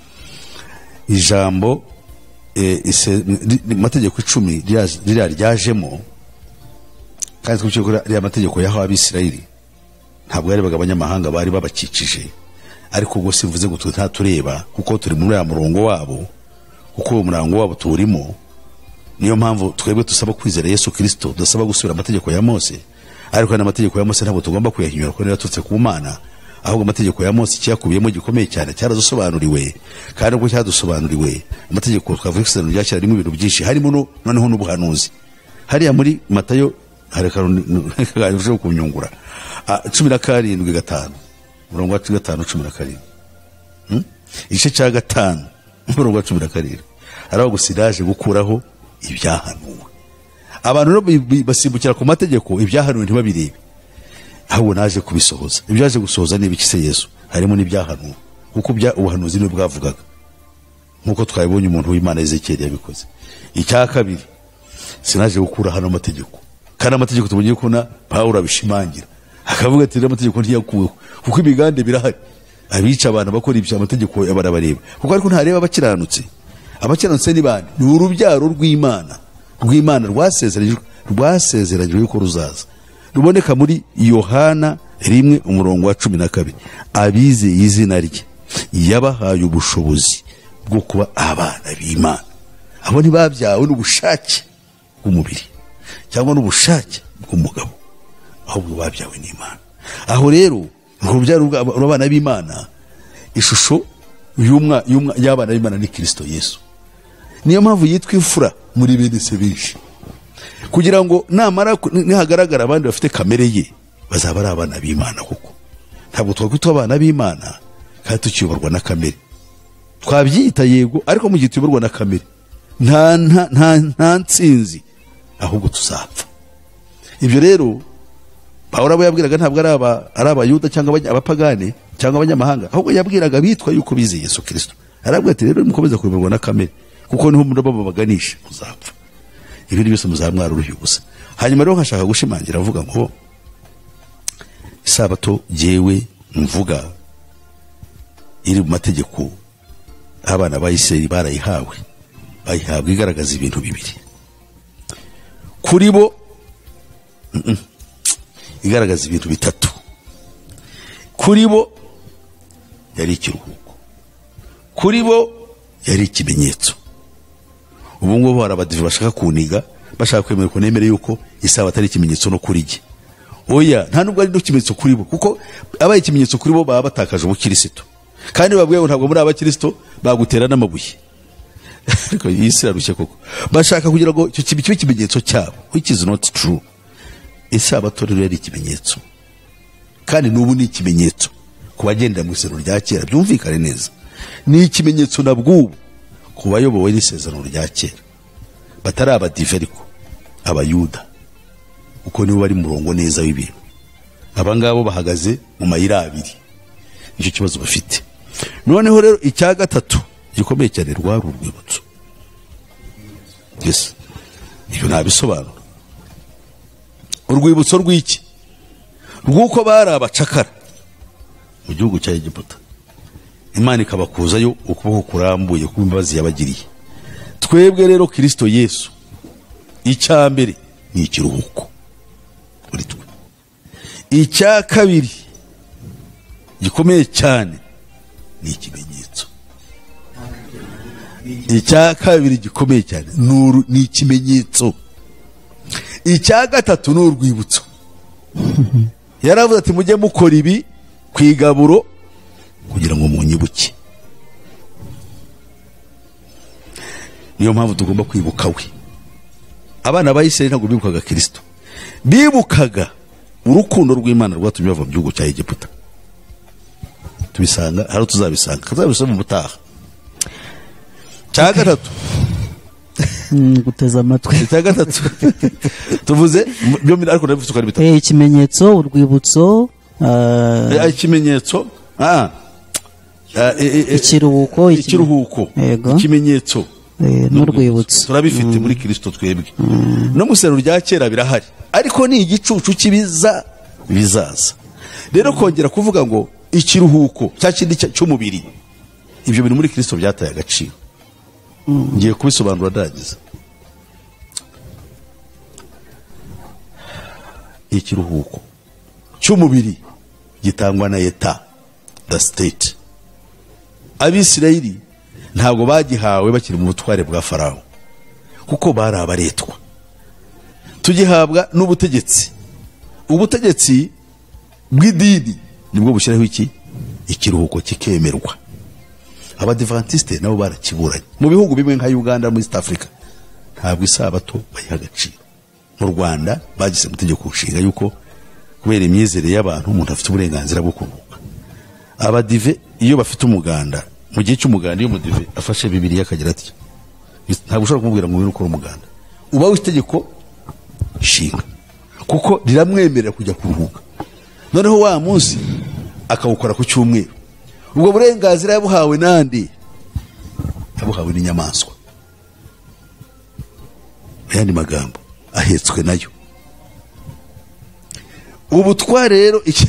ijambo e, mategeko icumi rya ryajemo kandi twucyo rya mategeko yaho abisirayeli ntabwo yari bagabanyamahanga bari babakikije, ariko ubwo sivuze ngo tuta tureba kuko turi muri ya murongo wabo, kuko uwo murango wabo turimo. Niyo mpamvu twebwe tusaba kwizera Yesu Kristo, dusaba gusubira amategeko ya Mose. Ariko na amategeko ya Mose ntabwo tugomba kuyahinyura ko yaturutse ku Mana, ahubwo amategeko ya Mose cyakubiyemo gikomeye cyane cyaradusobanuriwe. Kandi ubwo cyadusobanuriwe amategeko twavuga isezerano rya kera ririmo ibintu byinshi, harimo no noneho n'ubuhanuzi. Hariya muri Matayo hareka kunyungura cumi na karindwi gatanu umurongo wa gatanu cumi na karindwi igice cya gatanu umurongo wa cumi na karindwi araho gusiraje gukuraho ibyahanuwe. Abantu basimbukira ku mategeko ibyahanuwe ntibabirebe, ahubwo naje kubisohoza. Ibyaje gusohoza ni ibikise Yesu, harimo n'ibyahanuwe kuko bya ubuhanuzi ni bwavugaga nkuko twabibonye umuntu w'Imana Ezekiel yabikoze. Icya kabiri sinaje gukura hano amategeko, kandi amategeko tubonye ko na Paulo abishimangira akavuga ati amategeko ntiyakuweho kuko ibigande birahari. Abica abantu bakora ibyo amategeko y'abarabareba kuko ariko ntareba abakiranutse. Abakiranutse ni bande? Ni urubyaro rw'Imana rw'Imana rwasezeranyijwe rwasezeranyijwe yuko ruzaza. Ruboneka muri Yohana rimwe umurongo wa cumi na kabiri. Abize izina rye yabahaye ubushobozi bwo kuba abana b'Imana. Abo ntibabyawe n'ubushake bw'umubiri cyangwa n'ubushake bw'umugabo, ahubwo babyawe n'Imana. Aho rero urubyaro rw'abana b'Imana, ishusho y'umwa y'abana b'Imana ni Kristo Yesu. Niyo mpamvu yitwa imfura muri bene se benshi, kugira ngo namara nihagaragara abandi bafite kamere ye bazaba ari abana b'Imana. Kuko ntabwo twakwitwa abana b'Imana kandi tukiyoborwa na kamere. Twabyita yego, ariko mu gihe tuyoborwa na kamere nta nta nta nsinzi, ahubwo tuzapfa. Ibyo rero Pawulo abo yabwiraga ntabwo ari aba ari abayuda cyangwa abapagane cyangwa abanyamahanga, ahubwo yabwiraga bitwa yuko bizeye Yesu Kristo. Arabwira ati rero mukomeza kuyoborwa na kamere, kuko niho muri baba baganisha muzapfa. Ibindi byose muzamwara uruhi gusa. Hanyuma rero nkashaka gushimangira avuga ngo isabato jewe mvuga iri mu mategeko abana ba Isirayeli barayihawe, bayihabwa igaragaza ibintu bibiri. Kuri bo mm -mm. igaragaza ibintu bitatu. Kuri bo yari ikiruhuko, kuri bo yari ikimenyetso. Ubu ngubu hari abadive bashaka kuniga, bashaka kwemera ko nemere yuko isabato atari ikimenyetso no kuri jye. Oya, nta nubwo ari ikimenyetso kuri bo, kuko abaye ikimenyetso kuri bo baba batakaje ubukristo, kandi babwiye ngo ntabwo muri abakristo bagutera n'amabuye. Ariko Yesu yarushye koko, bashaka kugira ngo icyo kibi kimenyetso cyabo, which is not true. Isabato rero yari ikimenyetso, kandi n'ubu ni ikimenyetso ku bagenda mu isezerano rya kera. Byumvikane neza, ni ikimenyetso nabwubu ku bayobowe n'isezerano rya kera batari abadive, ariko abayuda, uko nibo bari murongo neza w'ibintu. Abangabo bahagaze mu mayira abiri, icyo kibazo bafite. Noneho rero icya gatatu gikomeye cyane rwari urwibutso. Yes, ibyo nabisobanura. Urwibutso rw'iki? Rw'uko bari abacakara mu gihugu cya Egiputa, Imana ikabakuzayo ukuboko kurambuye ku imbabazi yabagiriye. Twebwe rero Kristo Yesu, icya mbere ni ikiruhuko kuri twe. Icya kabiri gikomeye cyane ni ikimenyetso. Icya kabiri gikomeye cyane ni ikimenyetso. Icya gatatu ni urwibutso. Yaravuze ati mujye mukora ibi ku igaburo kugira ngo munyibuke. Niyo mpamvu tugomba kwibuka we. Abana ba Isirayeli ntabwo bibukaga Kristo, bibukaga urukundo rw'Imana rwatumye bava mu gihugu cya Egiputa. Tubisanga haro, tuzabisanga kazabisoma mu butaha. Cya gatatu guteza amatwi. Cya gatatu tuvuze byo mi ariko nabivuze ko ari bitatu. Eh, ikimenyetso, urwibutso, eh ikimenyetso, ah ikiruhuko, ikiruhuko, ikimenyetso n'urwibutso turabifite muri Kristo twebwe. No mu isezerano rya kera birahari, ariko ni igicucu kibiza bizaza. Rero kongera kuvuga ngo ikiruhuko cya kindi cy'umubiri, ibyo bintu muri Kristo byataye agaciro. Ngiye kubisobanura ndagiza. Ikiruhuko cy'umubiri gitangwa na Eta, the state. Abisirayeli ntabwo bagihawe bakiri mu butware bwa Farawo, kuko bari abaretwa. Tugihabwa n'ubutegetsi. Ubutegetsi bw'idini nibwo bushyiraho iki ikiruhuko kikemerwa. Abadivantiste nabo barakiburanye. Mu bihugu bimwe nka Uganda, muri East Africa, ntabwo isabato bayiha agaciro. Mu Rwanda bagise mutegeko nshinga yuko kubera imyizere y'abantu umuntu afite uburenganzira bwo kuruhuka. Abadive iyo bafite umuganda, mu gihe cy'umuganda iyo mudive afashe Bibiliya akagira ati ntabwo ushobora kumubwira ngo ngwino ukora umuganda, uba w'itegeko nshinga, kuko riramwemerera kujya kuruhuka. Noneho wa munsi akawukora ku cyumweru. Ubwo burenganzira yabuhawe nande? Yabuhawe n'inyamaswa. Ayandi magambo ahetswe nayo. Ubutware rero iki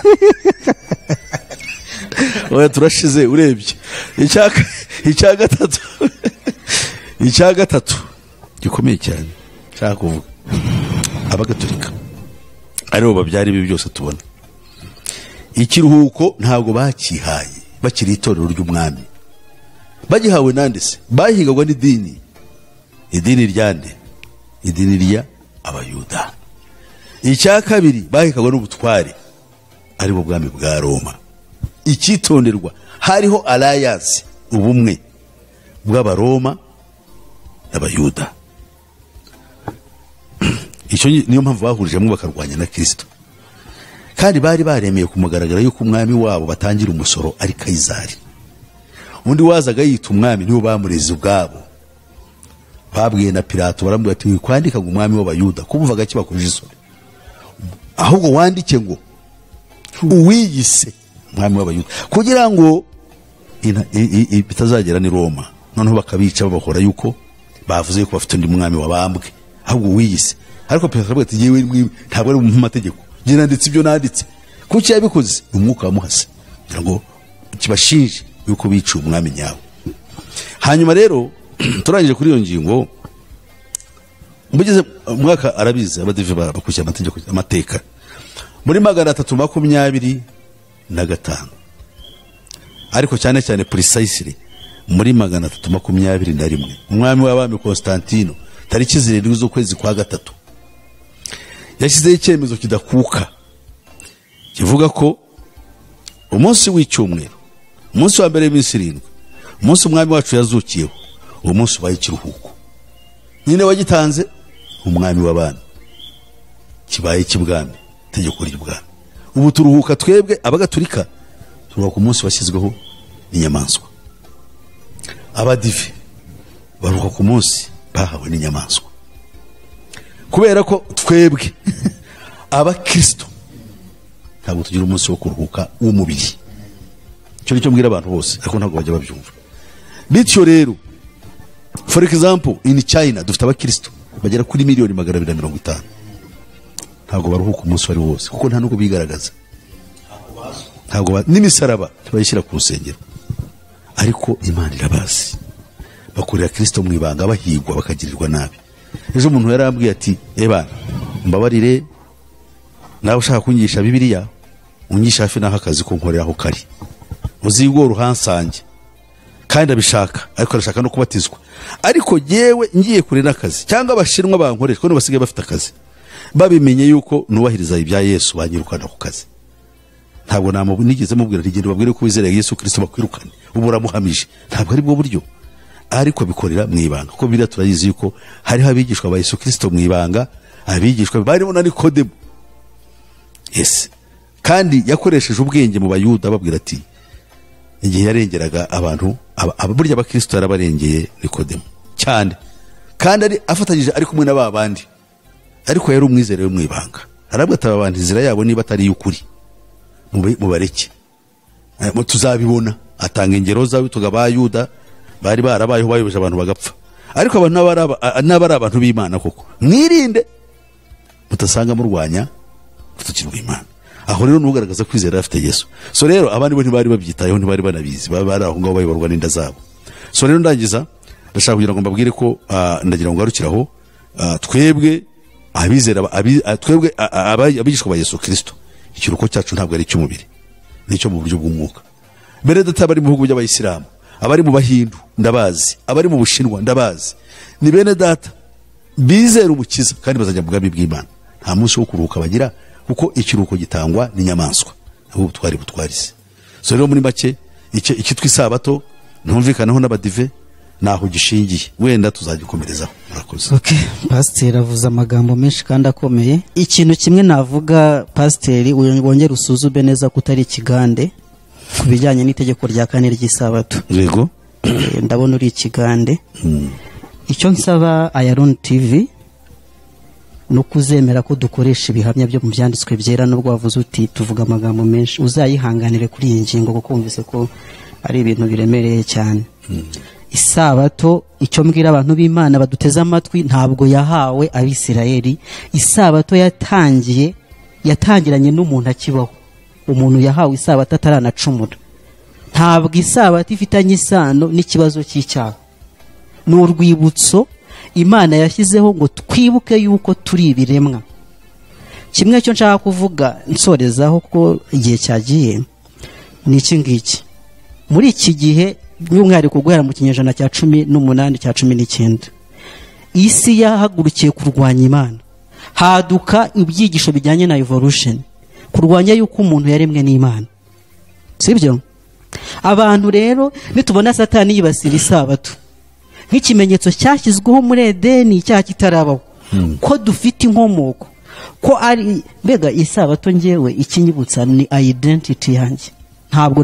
oya turashize urebye. Icyaka icya gatatu icya gatatu gikomeye cyane cyaka kuvuga abagatolika aribo babyari ibi byose tubona. Ikiruhuko ntabwo bakihaye bakiri itorero ry'umwami, bagihawe nande se bahigagwa n'idini idini ryande idini rya abayuda. Icya kabiri bahigagwa n'ubutware ari bo bwami bwa Roma. Icyitonderwa hariho alliance ubumwe bw'abaroma n'abayuda. Icyo niyo mpamvu bahurijemo bakarwanya na Kristo, kandi bari baremeye kumugaragara yuko umwami wabo batangira umusoro ari Kayizari. Undi wazaga yita umwami niwo bamureze ubwabo. Babwiye na Pilato barambwira ati kwandika ngo umwami w'abayuda kumvaga kibakurije isoni, ahubwo wandike ngo uwiyise umwami w'abayuda, kugira ngo bitazagera ni Roma noneho bakabica babakora yuko bavuze yuko bafite undi mwami wabambwe, ahubwo uwiyise. Ariko Pilato aravuga ati yewe ntabwo ari mu mategeko, je nanditse ibyo nanditse. Kuki yabikoze? Umwuka wamuhase kugira ngo kibashinje yuko bica umwami nyawe. Hanyuma rero turangije kuri iyo ngingo, mbugeze umwaka arabizi abadive bakushyira amategeko amateka muri magana atatu makumyabiri na gatanu, ariko cyane cyane precisely muri magana atatu makumyabiri na rimwe umwami w'abami Constantino tariki zirindwi z'ukwezi kwa gatatu yashyizeho icyemezo kidakuka kivuga ko umunsi w'icyumweru, umunsi wa mbere w'iminsi irindwi, umunsi umwami wacu yazukiyeho, uwo munsi ubaye ikiruhuko. Nyine wagitanze umwami w'abana, kibaye kibwami, tegeko ry'ubwami. Ubu turuhuka twebwe abagatulika, turuhuka ku munsi washyizweho n'inyamaswa. Abadive baruhuka ku munsi bahawe n'inyamaswa, kubera ko twebwe abakristo ntabwo tugira umunsi wo kuruhuka w'umubiri. Icyo nicyo mbwira abantu bose, ariko ntabwo bajya babyumva. Bityo rero, for example in China dufite abakristo bagera kuri miliyoni magana abiri na mirongo itanu, ntabwo baruhuka umunsi wari wose kuko nta nubwo bigaragaza, ntabwo n'imisaraba tubayishyira ku rusengero, ariko Imana irabazi. Bakorera Kristo mu ibanga, bahigwa bakagirirwa nabi. Ejo umuntu yarambwiye ati eba mbabarire nawe ushaka kunyigisha Bibiliya unyigisha hafi naho akazi ko nkorera aho kari, uzigora uhansange kandi abishaka, ariko arashaka no kubatizwa. Ariko yewe ngiye kure n'akazi cyangwa abashinwa bankoresha ko basigaye bafite akazi, babimenye yuko nubahiriza ibya Yesu banyirukana ku kazi. Ntabwo namubu nigeze mubwira rigende babwire ko wizera Yesu Kristo bakwirukane ubura muhamije, ntabwo ari bwo buryo, ariko bikorera mu ibanga. Kuko bira turayizi yuko hari abigishwa ba Yesu Kristo mu ibanga, abigishwa barimo na Nikodemo. Yes, kandi yakoresheje ubwenge mu Bayuda babwira ati igihe yarengeraga abantu ababurya abakristo yarabarengeye Nikodemo cyane, kandi ari afatanyije ari kumwe n'aba bandi, ariko yari umwizere we mu ibanga. Arabwo atabandi zira yabo niba atari y'ukuri mu bareke mu tuzabibona. Atanga ingero zawe tugabayuda bari barabayeho bayobeje abantu bagapfa, ariko abantu n'abari abantu b'Imana koko mwirinde mutasanga murwanya kutukirwa Imana. Aho rero nugaragaza kwizera afite Yesu. So rero abandi bo ntibari babyitayeho, ntibari banabizi, bari aho ngaho bayoborwa n'inda zabo. So rero ndangiza ndashaka kugira ngo mbabwire ko uh, ndagira ngo garukiraho uh, twebwe abizera twebwe abigishwa ba Yesu Kristo, ikiruko cyacu ntabwo ari cy'umubiri, nicyo mu buryo bw'umwuka. Mbere data bari mu bihugu by'abayisilamu, abari mu Bahindu ndabazi, abari mu Bushinwa ndabazi, ni bene data bizera umukiza kandi bazajya mu bwami bw'Imana. Nta munsi wo kuruhuka bagira kuko ikiruko gitangwa n'inyamaswa, ahubwo twari butwarize. So rero muri make iki ikitwa isabato ntumvikanaho n'abadive naho gishingiye, wenda tuzagikomerezaho. Murakoze. Okay, pastor avuze amagambo menshi kandi akomeye. Ikintu kimwe navuga pastor, wongera usuzume neza kutari ikigande kubijyanye n'itegeko rya kane ry'isabato. Yego. E, ndabona uri ikigande. Hmm. Icyo nsaba Iron T V no kuzemera ko dukoresha ibihamya byo mu byanditswe byera, nubwo wavuze uti tuvuga amagambo menshi, uzayihanganire kuri iyi ngingo kuko kumvise ko ari ibintu biremereye cyane. Hmm. Isabato, icyo mbwira abantu b'Imana baduteze amatwi, ntabwo yahawe Abisirayeli. Isabato yatangiye yatangiranye n'umuntu akibaho. Umuntu yahawe isabato ataranacumura. Ntabwo isabato ifitanye isano n'ikibazo cy'icyaha. Ni urwibutso Imana yashyizeho ngo twibuke yuko turi ibiremwa. Kimwe cyo nshaka kuvuga nsorezaho ko igihe cyagiye ni iki ngiki. Muri iki gihe by'umwihariko guhera mu kinyejana cya cumi n'umunani cya cumi n'icyenda isi yahagurukiye kurwanya Imana, haduka ibyigisho bijyanye na evolution, kurwanya yuko umuntu yaremwe n'Imana, sibyo? Abantu rero nitubona Satani yibasira isabato nk'ikimenyetso cyashyizweho muri Edeni, icyaha kitarabaho, hmm. ko dufite inkomoko, ko ari mbega isabato ngewe ikinyibutsa ni identity yanjye. Ntabwo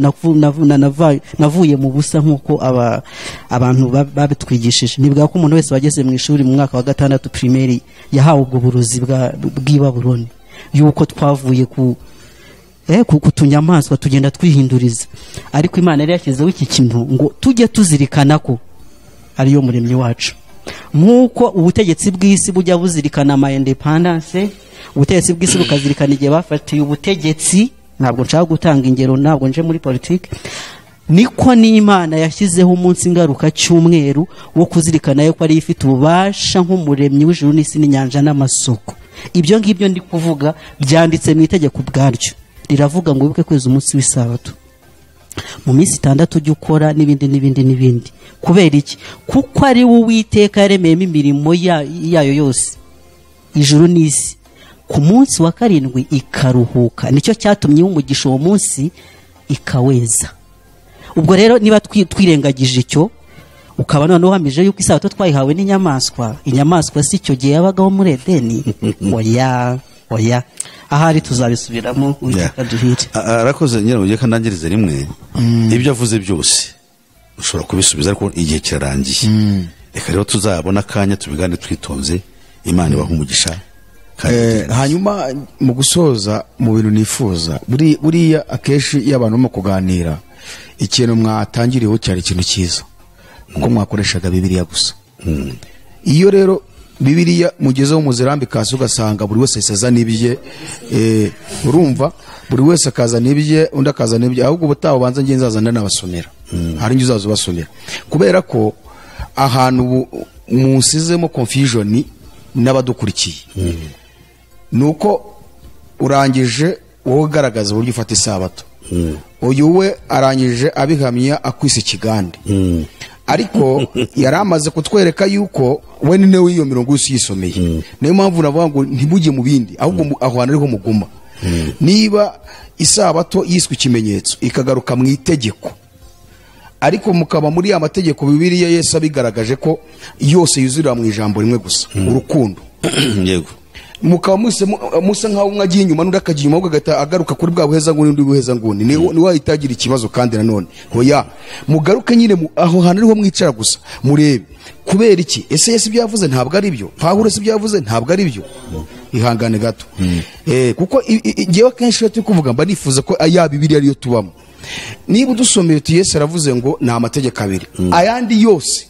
navuye mu busa nk'uko aba abantu babitwigishije. Nibwa ko umuntu wese wageze mu ishuri mu mwaka wa gatandatu primaire yahawe ubwo burozi bw'i Babuloni, yuko twavuye ku eh kutunyamaswa tugenda twihinduriza. Ariko Imana yari yashyizeho iki kintu ngo tujye tuzirikana ko ariyo muremyi wacu. Nkuko ubutegetsi bw'isi bujya buzirikana ama independence, ubutegetsi bw'isi bukazirikana igihe bafatiye ubutegetsi, ntabwo nshaka gutanga ingero, ntabwo nje muri politiki, niko n'Imana yashyizeho umunsi ngaruka cy'umweru wo kuzirikana yuko ari ifite ububasha nk'umuremyi w'ijuru n'isi n'inyanja n'amasoko. Ibyo ngibyo ndi kuvuga byanditse mu itegeko bwaryo, riravuga ngo wibuke kweza umunsi w'isabato mu minsi itandatu ujye ukora n'ibindi n'ibindi n'ibindi. Kubera iki? Kuko ari wowe Uwiteka yaremeyemo imirimo yayo yose, ijuru n'isi, ku munsi wa karindwi ikaruhuka. Nicyo cyatumye umugisha uwo munsi ikaweza. Ubwo rero niba twirengagije icyo, ukaba none uhamije yuko isabato twayihawe n'inyamaswa, inyamaswa si icyo gihe yabagaho muri Edeni, oya oya, ahari tuzabisubiramo Uwiteka duhire. Arakoze nyine ugiye kanangirize rimwe, ibyo avuze byose ushobora kubisubiza ariko igihe kirarangiye. Reka rero tuzabona akanya tubigane twitonze, Imana ibaha umugisha. Eh, hanyuma mu gusoza mu bintu nifuza, buri buriya akeshi y'abantu mu kuganira ikintu mwatangiriyeho cyari ikintu cyiza, kuko mwakoreshaga Bibiliya gusa. Mm. Iyo rero Bibiliya mugezeho muzirambi kasi ugasanga buri wese ysaza nibye, eh urumva buri wese akaza nibye undi akaza nibye, ahubwo butaho banza ngiye nzazana n'abasomera. Mm. Hari ngiye uzazo basomera, kubera ko ahantu musizemo confusion n'abadukurikiye. Mm. Nuko urangije wowe ugaragaza uburyo ufata isabato. Mm. Uyu we arangije abihamya akwise ikigande. Mm. Ariko yaramaze kutwereka yuko we ni newe iyo mirongo yose yisomeye. Mm. Niyo mpamvu navuga ngo ntibujye mu bindi, ahubwo aho ariho muguma. Mm. Niba isabato yiswe ikimenyetso ikagaruka mu itegeko, ariko mukaba muri ya mategeko Bibiliya Yesu abigaragaje ko yose yuzurira mu ijambo rimwe gusa. Mm. Urukundo. Yego. Mukaba muse musa nkaho mwagiye inyuma n'undi akagiye inyuma ugahita agaruka kuri bwa buheza nguni n'undi buheza nguni, ni ni wahitagira ikibazo kandi nanone hoya mugaruke nyine aho hantu ariho mwicara gusa murebe kubera iki. Ese Yesu byavuze ntabwo ari byo, Pawulo se byavuze ntabwo ari byo. Ihangane gato. Mm. Eh kuko ngewe kenshi turi kuvuga mba nifuza ko aya Bibiliya ariyo tubamo. Niba udusomeye tu Yesu aravuze ngo na amategeko abiri. Mm. Ayandi yose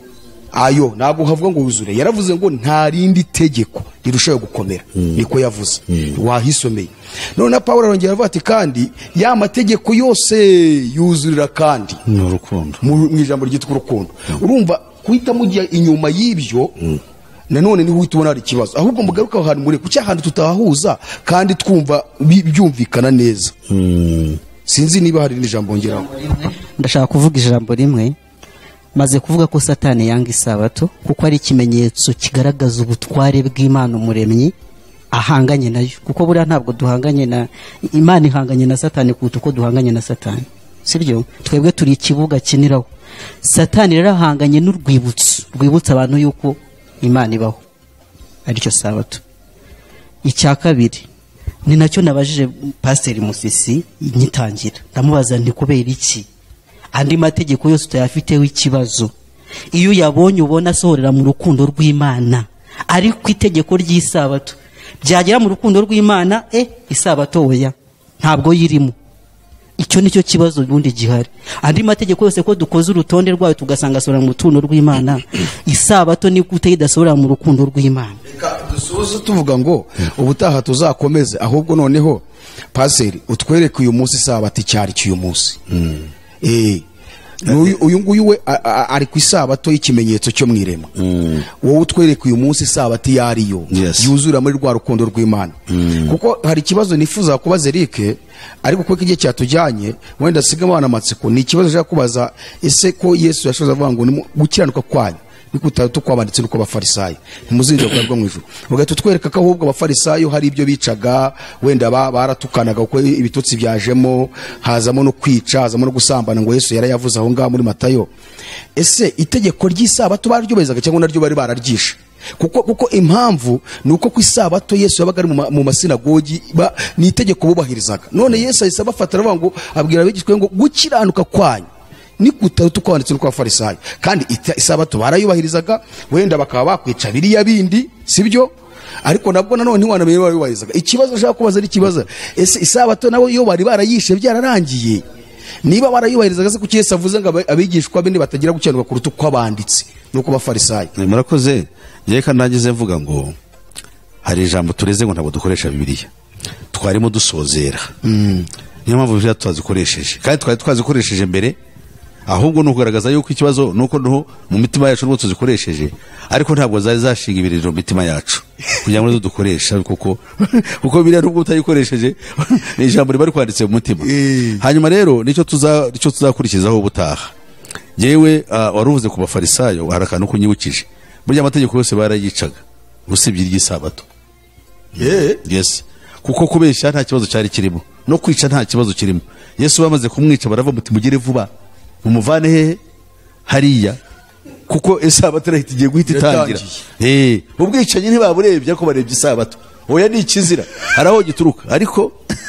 ayo ntabwo havuga ngo wuzure, yaravuze ngo nta rindi tegeko rirushaho gukomera. Mm. Niko yavuze. Mm. Wahisomeye. None Pawulo arongera avuga ati kandi ya mategeko yose yuzurira kandi mu rukundo, mu ijambo ryitwa urukundo. Mm. Urumva kuhita mujya inyuma y'ibyo. Mm. Nanone niho utubona ari kibazo, ahubwo mugaruka aho hantu muri ku cyahantu tutahahuza kandi twumva byumvikana neza. Mm. Sinzi niba hari n'ijambo ngeraho. Ndashaka kuvuga ijambo rimwe, maze kuvuga ko Satani yanga isabato kuko ari ikimenyetso kigaragaza ubutware bw'Imana umuremyi ahanganye nayo, kuko buriya ntabwo duhanganye na Imana, ihanganye na Satani kuko uko duhanganye na Satani, siryo? Twebwe turi ikibuga kiniraho. Satani rero ahanganye n'urwibutso rwibutsa abantu yuko Imana ibaho, aricyo sabato. Icya kabiri ni nacyo nabajije Pastor Musisi nyitangira, ndamubaza nti kubera iki andi mategeko yose utayafiteho ikibazo, iyo yabonye ubona asohorera mu rukundo rw'Imana, ariko itegeko ry'isabato byagera mu rukundo rw'Imana, eh isabato oya ntabwo yirimo. Icyo nicyo kibazo bundi gihari. Andi mategeko yose ko dukoze urutonde rwayo tugasanga asohora mu rukundo rw'Imana, isabato ni gute idasohora mu rukundo rw'Imana? Dusoze tuvuga ngo ubutaha tuzakomeze, ahubwo noneho Pastor utwereke uyu munsi isabato cyari cy'uyu munsi. Mm. Eh N'uyu- uyu nguyu we a- a- ari ku isabato y'ikimenyetso cyo mu irema wowe utwereka uyu munsi isabato iyo ariyo Yes. yuzura muri rwa rukundo rw'Imana kuko hari ikibazo nifuza kubaza Eric ariko kuko igihe cyatujyanye wenda sigamo abana amatsiko ni ikibazo nshaka kubaza ese ko Yesu yashoza avuga ngo "Nimu- gukiranuka kwanyu nikutatu kwabanditse nuko abafarisayo ntimuzinjira ku bwo mu ijuru ugahita utwereka ko ahubwo abafarisayo hari ibyo bicaga wenda ba- baratukanaga kuko ibitutsi byajemo hazamo no kwica hazamo no gusambana ngo Yesu yarayavuze aho ngaho muri Matayo ese itegeko ry'isabato baryubahirizaga cyangwa naryo bari bararyishe kuko kuko impamvu ni uko ku isabato Yesu yabaga ari mu ma- mu masinagogi ba- ni itegeko bubahirizaga none Yesu ahise abafata aravuga ngo abwira abigishwa ngo gukiranuka kwanyu ni kutatu kwanditse kwa farisayo kandi ita- isabato barayubahirizaga wenda bakaba bakwica biriya bindi sibyo ariko nabwo nanone ntiwanamenye barayubahirizaga ikibazo nshaka kubaza ari ikibazo ese isabato nabo iyo bari barayishe byararangiye niba barayubahirizaga se kuki Yesu avuze ngo aba- abigishwa bindi batagira gukiranirwa kuruta uko abanditse nuko bafarisayo Eh, murakoze ngiye kandi nagize mvuga ngo hari ijambo tureze ngo ntabwo dukoresha bibiliya twarimo dusozera niyo mpamvu bibiliya twazikoresheje kandi twari twazikoresheje mbere ahubwo ni ukugaragaza yuko ikibazo nuko no mu mitima yacu nubwo tuzikoresheje ariko ntabwo zari zashinga ibirindiro mu mitima yacu kugira ngo dukoresha kuko kuko biriya nubwo utayikoresheje ni ijambo riba rikwanditse mu mutima hanyuma rero nicyo tuza nicyo tuzakurikizaho ubutaha yewe wari uvuze ku bafarisayo hari akantu kunyibukije burya amategeko yose barayicaga usibye iry'isabato yes kuko kubeshya nta kibazo cyari kirimo no kwica nta kibazo kirimo Yesu bamaze kumwica barava muti mugire vuba umuvane hehe hariya kuko isabato irahita igiye guhita itangira eh ubwicanyi ntibaburebye ko barebye isabato oya ni ikizira haraho gituruka ariko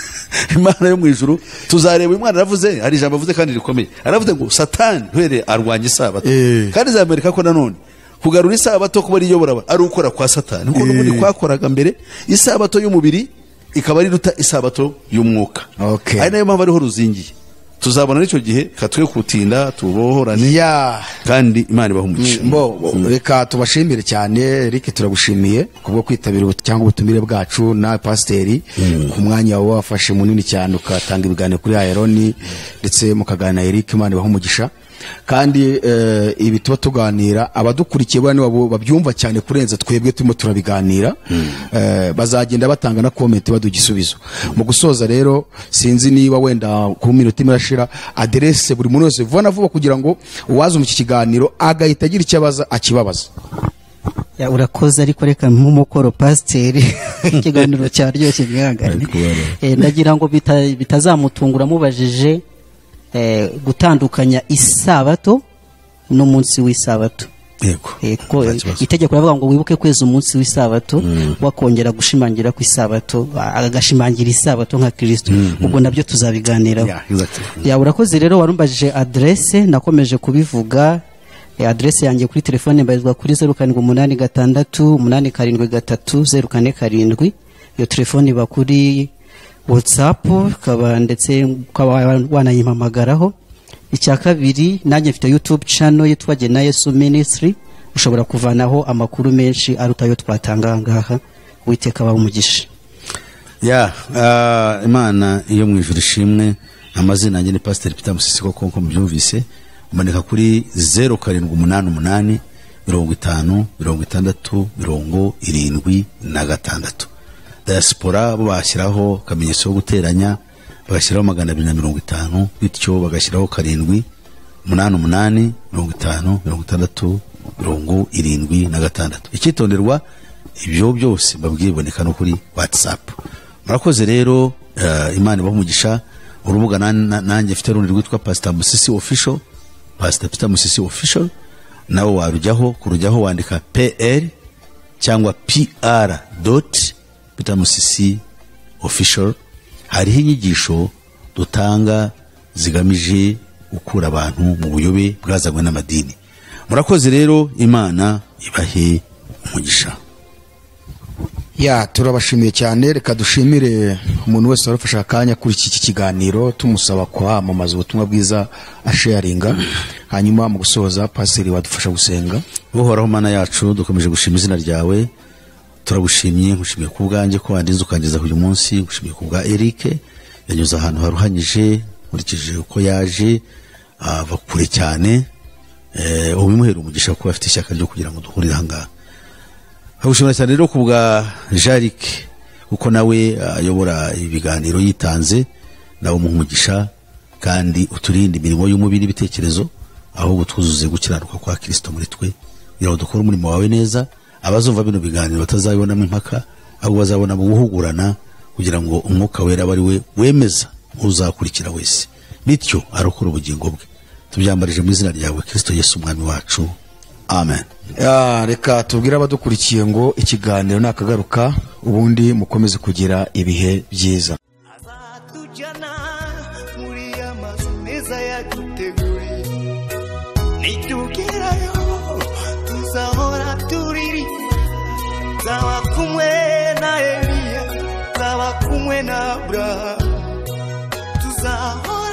Imana yo mu ijuru tuzareba uyu mwana aravuze hari ijambo avuze kandi rikomeye aravuze ngo Satani ntwere arwanya isabato kandi zamerika ko nanone kugarura isabato kuba ari yobora ari ukora kwa Satani kuko n'ubundi kwakoraga mbere isabato y'umubiri ikaba ari ruta isabato y'umwuka Okay. ari nayo mpamvu ariho ruzingiye tuzabona n'icyo gihe katwe kutinda tubohorane ya kandi Imana ibaha umugisha mbo reka tubashimire cyane Eric turagushimiye kubwo kwitabira ubu- cyangwa ubutumire bwacu na pasiteri ku mwanya wawe wafashe munini cyane ukatanga ibiganiro kuri Aironi ndetse mukaganira na Eric Imana ibaha umugisha kandi eh, ibi tuba tuganira abadukurikiye bane babo babyumva cyane kurenza twebwe turimo turabiganira eh, bazagenda batanga na comment badugisubizo mu gusoza rero sinzi niba wenda ku minota imashira adresse buri muntu wese vuba vuba kugira ngo uwaza mu iki kiganiro agahita agira icyo abaza akibabaza Ya, urakoze ariko reka nk'umukoro pasiteri ikiganiro cyaryoshye mwihangane Eh, ndagira ngo bita- bitazamutungura mubajije eh, gutandukanya isabato n'umunsi w'isabato yego Eh, kuko Nta kibazo. itegeko ravuga ngo wibuke kweza umunsi w'isabato wakongera gushimangira ku isabato agashimangira isabato nka Kristo ubwo nabyo tuzabiganiraho Yeah, exactly. ya urakoze rero warumbajije adresse nakomeje kubivuga eh, adresse yanjye kuri telefone mbarizwa kuri zeru karindwi umunani gatandatu umunani karindwi gatatu zeru kane karindwi iyo telefone iba kuri WhatsApp kaba ndetse ukaba wanayimpamagaraho icya kabiri nanjye mfite YouTube channel yitwa Gena Yesu Ministry ushobora kuvanaho amakuru menshi aruta ayo twatanga ngaha witeka umugisha ya uh, Imana iyo mu ijuru ishimwe amazina yanjye ni Pastor Peter Musisi koko nko mubyumvise umanika kuri zeru karindwi umunani umunani mirongo itanu mirongo itandatu mirongo irindwi na gatandatu diaspora bo bashyiraho kamenyetso yo guteranya bagashyiraho magana abiri na mirongo itanu bityo bagashyiraho karindwi umunani umunani mirongo itanu mirongo itandatu mirongo irindwi na gatandatu icyitonderwa ibyo byose babwiye boneka no kuri WhatsApp murakoze rero uh, Imana ibaha umugisha urubuga nan- nanjye mfite rundi rwitwa Pastor Musisi Official Pastor Peter Musisi Official nawe warujyaho kurujyaho wandika P L cyangwa P R dot Peter Musisi Official hariho inyigisho dutanga zigamije gukura abantu mu buyobe bwazanywe n'amadini murakoze rero Imana ibahe umugisha ya turabashimiye cyane reka dushimire umuntu wese warufasha akanya kuri iki kiganiro tumusaba kwamamaza ubutumwa bwiza asharinga hanyuma mu gusoza pasiri wadufasha gusenga uhoraho Mana yacu dukomeje gushima izina ryawe turagushimye ngushimiye ku bwanjye ko wandinze ukangeza uyu munsi ngushimiye ku bwa Eric yanyuze ahantu haruhanyije nkurikije uko yaje ava kure cyane eh ubimuhera umugisha kuba afite ishyaka ryo kugira ngo duhurire hanga. Habushimira cyane rero kubwa Jarik uko nawe ayobora ibiganiro yitanze nawe umugisha kandi uturinde imirimo y'umubiri bitekerezo ahubwo twuzuze gukiranuka kwa Kristo muri twe kugira dukora umurimo wawe neza. Abazumva bino biganiro batazabibonamo impaka ahubwo bazabona mu guhugurana kugira ngo umwuka wera bari we wemeza uzakurikira wese bityo arokora ubugingo bwe. Tubyambarije mu izina ryawe Kristo Yesu umwami wacu, amen. Ya reka tubwira abadukurikiye ngo ikiganiro nakagaruka ubundi mukomeze kugira ibihe byiza. Azatujana muri amazu meza yaduteguriye, nitugerayo tuzahora turiri, zaba kumwe na Eliya, zaba kumwe na Abrahamu, tuzahora